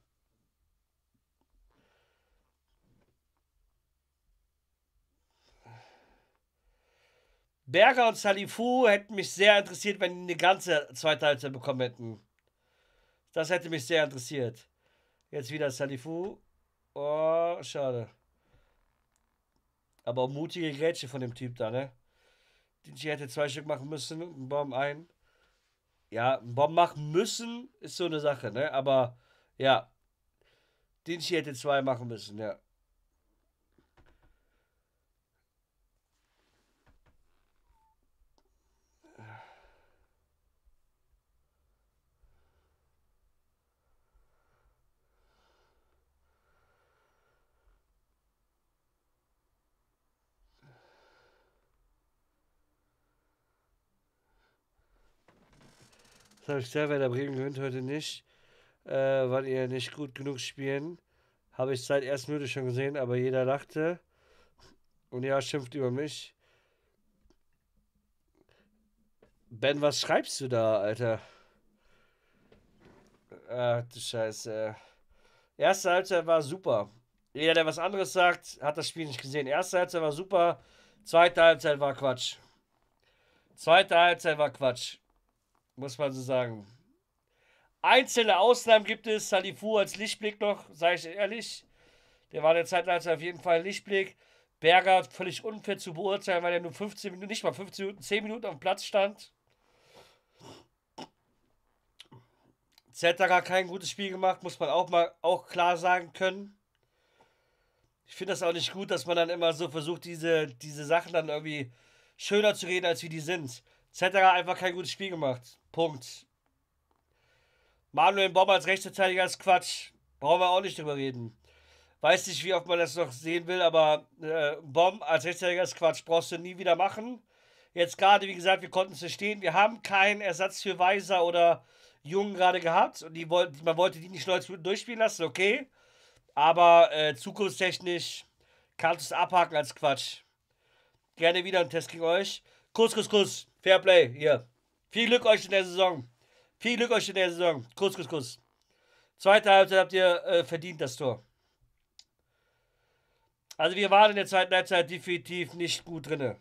Berger und Salifu hätten mich sehr interessiert, wenn die eine ganze zweite Halbzeit bekommen hätten. Das hätte mich sehr interessiert. Jetzt wieder Salifu. Oh, schade. Aber auch mutige Grätsche von dem Typ da, ne? Dinci hätte zwei Stück machen müssen, ein Bomb ein. Ja, ein Bomb machen müssen ist so eine Sache, ne? Aber ja, Dinci hätte zwei machen müssen, ja. Das habe ich selber, der Bremen gewinnt heute nicht, äh, weil ihr nicht gut genug spielen. Habe ich seit ersten Minute schon gesehen, aber jeder lachte. Und ja, schimpft über mich. Ben, was schreibst du da, Alter? Ach du Scheiße. Erste Halbzeit war super. Jeder, der was anderes sagt, hat das Spiel nicht gesehen. Erste Halbzeit war super. Zweite Halbzeit war Quatsch. Zweite Halbzeit war Quatsch. Muss man so sagen. Einzelne Ausnahmen gibt es. Salifu als Lichtblick noch, sage ich ehrlich. Der war in der zweiten Halbzeit auf jeden Fall ein Lichtblick. Berger völlig unfair zu beurteilen, weil er nur fünfzehn Minuten, nicht mal fünfzehn Minuten, zehn Minuten auf dem Platz stand. Zetterer kein gutes Spiel gemacht, muss man auch mal auch klar sagen können. Ich finde das auch nicht gut, dass man dann immer so versucht, diese, diese Sachen dann irgendwie schöner zu reden, als wie die sind. Zetterer einfach kein gutes Spiel gemacht. Punkt. Manuel Bomb als Rechtsverteidiger ist Quatsch. Brauchen wir auch nicht drüber reden. Weiß nicht, wie oft man das noch sehen will, aber äh, Bomb als Rechtsverteidiger ist Quatsch. Brauchst du nie wieder machen. Jetzt gerade, wie gesagt, wir konnten es verstehen. Wir haben keinen Ersatz für Weiser oder Jungen gerade gehabt. Und die wollten, man wollte die nicht neunzig Minuten durchspielen lassen, okay. Aber äh, zukunftstechnisch kannst du es abhaken als Quatsch. Gerne wieder ein Test gegen euch. Kuss, Kuss, Kuss. Fair Play, hier. Viel Glück euch in der Saison. Viel Glück euch in der Saison. Kuss, Kuss, Kuss. Zweite Halbzeit habt ihr äh, verdient, das Tor. Also wir waren in der zweiten Halbzeit definitiv nicht gut drinne.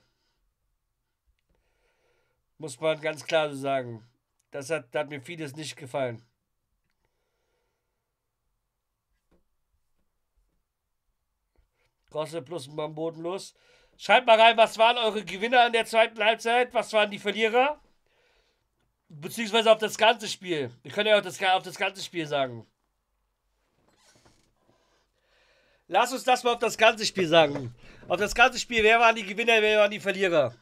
Muss man ganz klar so sagen. Das hat, das hat mir vieles nicht gefallen. Grosse plus am Boden los. Schreibt mal rein, was waren eure Gewinner in der zweiten Halbzeit? Was waren die Verlierer? Beziehungsweise auf das ganze Spiel. Wir können ja auch das, auf das ganze Spiel sagen. Lass uns das mal auf das ganze Spiel sagen. Auf das ganze Spiel, wer waren die Gewinner, wer waren die Verlierer?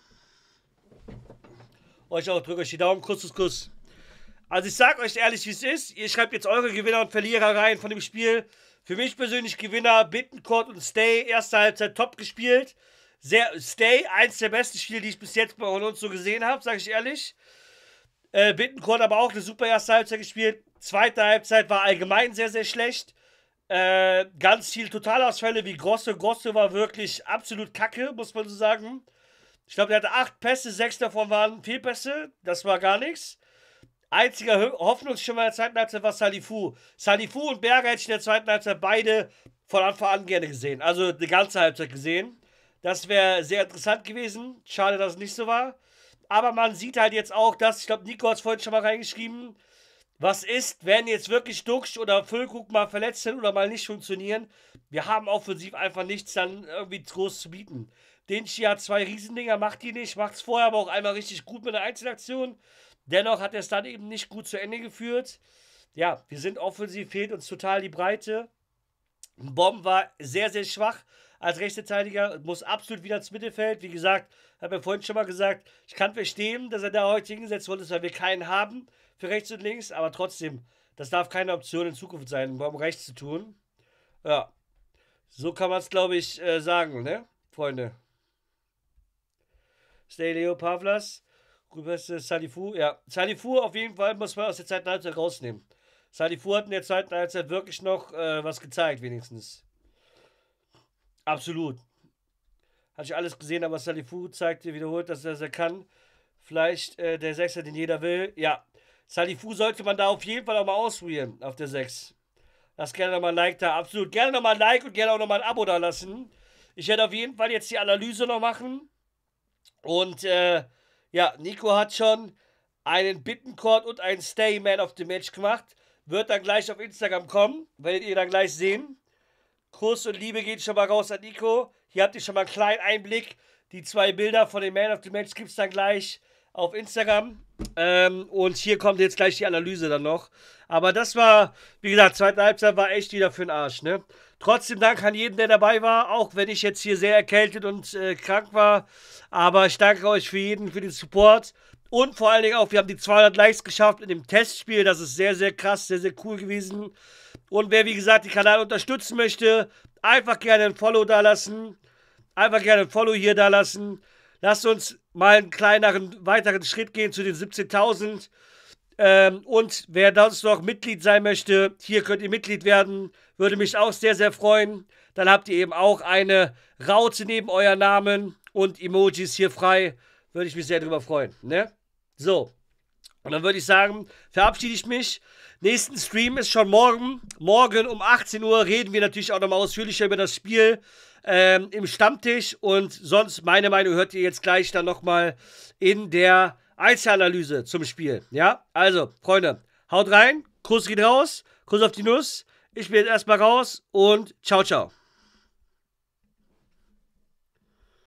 Euch auch, drückt euch die Daumen, Kuss, Kuss, Kuss. Also ich sag euch ehrlich, wie es ist. Ihr schreibt jetzt eure Gewinner und Verlierer rein von dem Spiel. Für mich persönlich Gewinner, Bittencourt und Stay. Erste Halbzeit top gespielt. Sehr, Stay, eins der besten Spiele, die ich bis jetzt bei uns so gesehen habe, sage ich ehrlich. Äh, Bittencourt aber auch eine super erste Halbzeit gespielt. Zweite Halbzeit war allgemein sehr, sehr schlecht. Äh, ganz viel Totalausfälle wie Grosse. Grosse war wirklich absolut kacke, muss man so sagen. Ich glaube, der hatte acht Pässe, sechs davon waren Fehlpässe. Das war gar nichts. Einziger Hoffnungsschimmer in der zweiten Halbzeit war Salifu. Salifu und Berger hätte ich in der zweiten Halbzeit beide von Anfang an gerne gesehen. Also die ganze Halbzeit gesehen. Das wäre sehr interessant gewesen. Schade, dass es nicht so war. Aber man sieht halt jetzt auch, dass, ich glaube, Nico hat es vorhin schon mal reingeschrieben, was ist, wenn jetzt wirklich Duxch oder Füllkrug mal verletzt sind oder mal nicht funktionieren. Wir haben offensiv einfach nichts dann irgendwie groß zu bieten. Dinci hat zwei Riesendinger, macht die nicht, macht es vorher aber auch einmal richtig gut mit einer Einzelaktion. Dennoch hat er es dann eben nicht gut zu Ende geführt. Ja, wir sind offensiv, fehlt uns total die Breite. Bomb war sehr, sehr schwach als Rechtsverteidiger, muss absolut wieder ins Mittelfeld. Wie gesagt, habe ich vorhin schon mal gesagt, ich kann verstehen, dass er da heute hingesetzt wurde, weil wir keinen haben für rechts und links, aber trotzdem, das darf keine Option in Zukunft sein, um rechts zu tun. Ja, so kann man es, glaube ich, äh, sagen, ne, Freunde. Stay Leo Pavlas. Beste Salifu, ja. Salifu auf jeden Fall muss man aus der zweiten Halbzeit rausnehmen. Salifu hat in der zweiten Halbzeit wirklich noch äh, was gezeigt, wenigstens. Absolut. Hatte ich alles gesehen, aber Salifu zeigte wiederholt, dass er es kann. Vielleicht äh, der Sechser, den jeder will. Ja. Salifu sollte man da auf jeden Fall auch mal ausprobieren, auf der sechs. Lasst gerne nochmal ein Like da. Absolut. Gerne nochmal ein Like und gerne auch nochmal ein Abo da lassen. Ich werde auf jeden Fall jetzt die Analyse noch machen. Und, äh, ja, Nico hat schon einen Bittencourt und einen Stay Man of the Match gemacht. Wird dann gleich auf Instagram kommen. Werdet ihr dann gleich sehen. Kuss und Liebe geht schon mal raus an Nico. Hier habt ihr schon mal einen kleinen Einblick. Die zwei Bilder von dem Man of the Match gibt es dann gleich auf Instagram. Ähm, und hier kommt jetzt gleich die Analyse dann noch. Aber das war, wie gesagt, zweite Halbzeit war echt wieder für den Arsch, ne? Trotzdem Dank an jeden, der dabei war, auch wenn ich jetzt hier sehr erkältet und äh, krank war. Aber ich danke euch für jeden, für den Support. Und vor allen Dingen auch, wir haben die zweihundert Likes geschafft in dem Testspiel. Das ist sehr, sehr krass, sehr, sehr cool gewesen. Und wer, wie gesagt, den Kanal unterstützen möchte, einfach gerne ein Follow da lassen. Einfach gerne ein Follow hier da lassen. Lasst uns mal einen kleineren, weiteren Schritt gehen zu den siebzehntausend. Ähm, und wer sonst noch Mitglied sein möchte, hier könnt ihr Mitglied werden. Würde mich auch sehr, sehr freuen. Dann habt ihr eben auch eine Raute neben euren Namen und Emojis hier frei. Würde ich mich sehr drüber freuen, ne? So. Und dann würde ich sagen, verabschiede ich mich. Nächsten Stream ist schon morgen. Morgen um achtzehn Uhr reden wir natürlich auch nochmal ausführlicher über das Spiel ähm, im Stammtisch. Und sonst, meine Meinung hört ihr jetzt gleich dann nochmal in der Einzelanalyse zum Spiel. Ja, also, Freunde, haut rein. Kuss geht raus. Kuss auf die Nuss. Ich bin jetzt erstmal raus und ciao, ciao.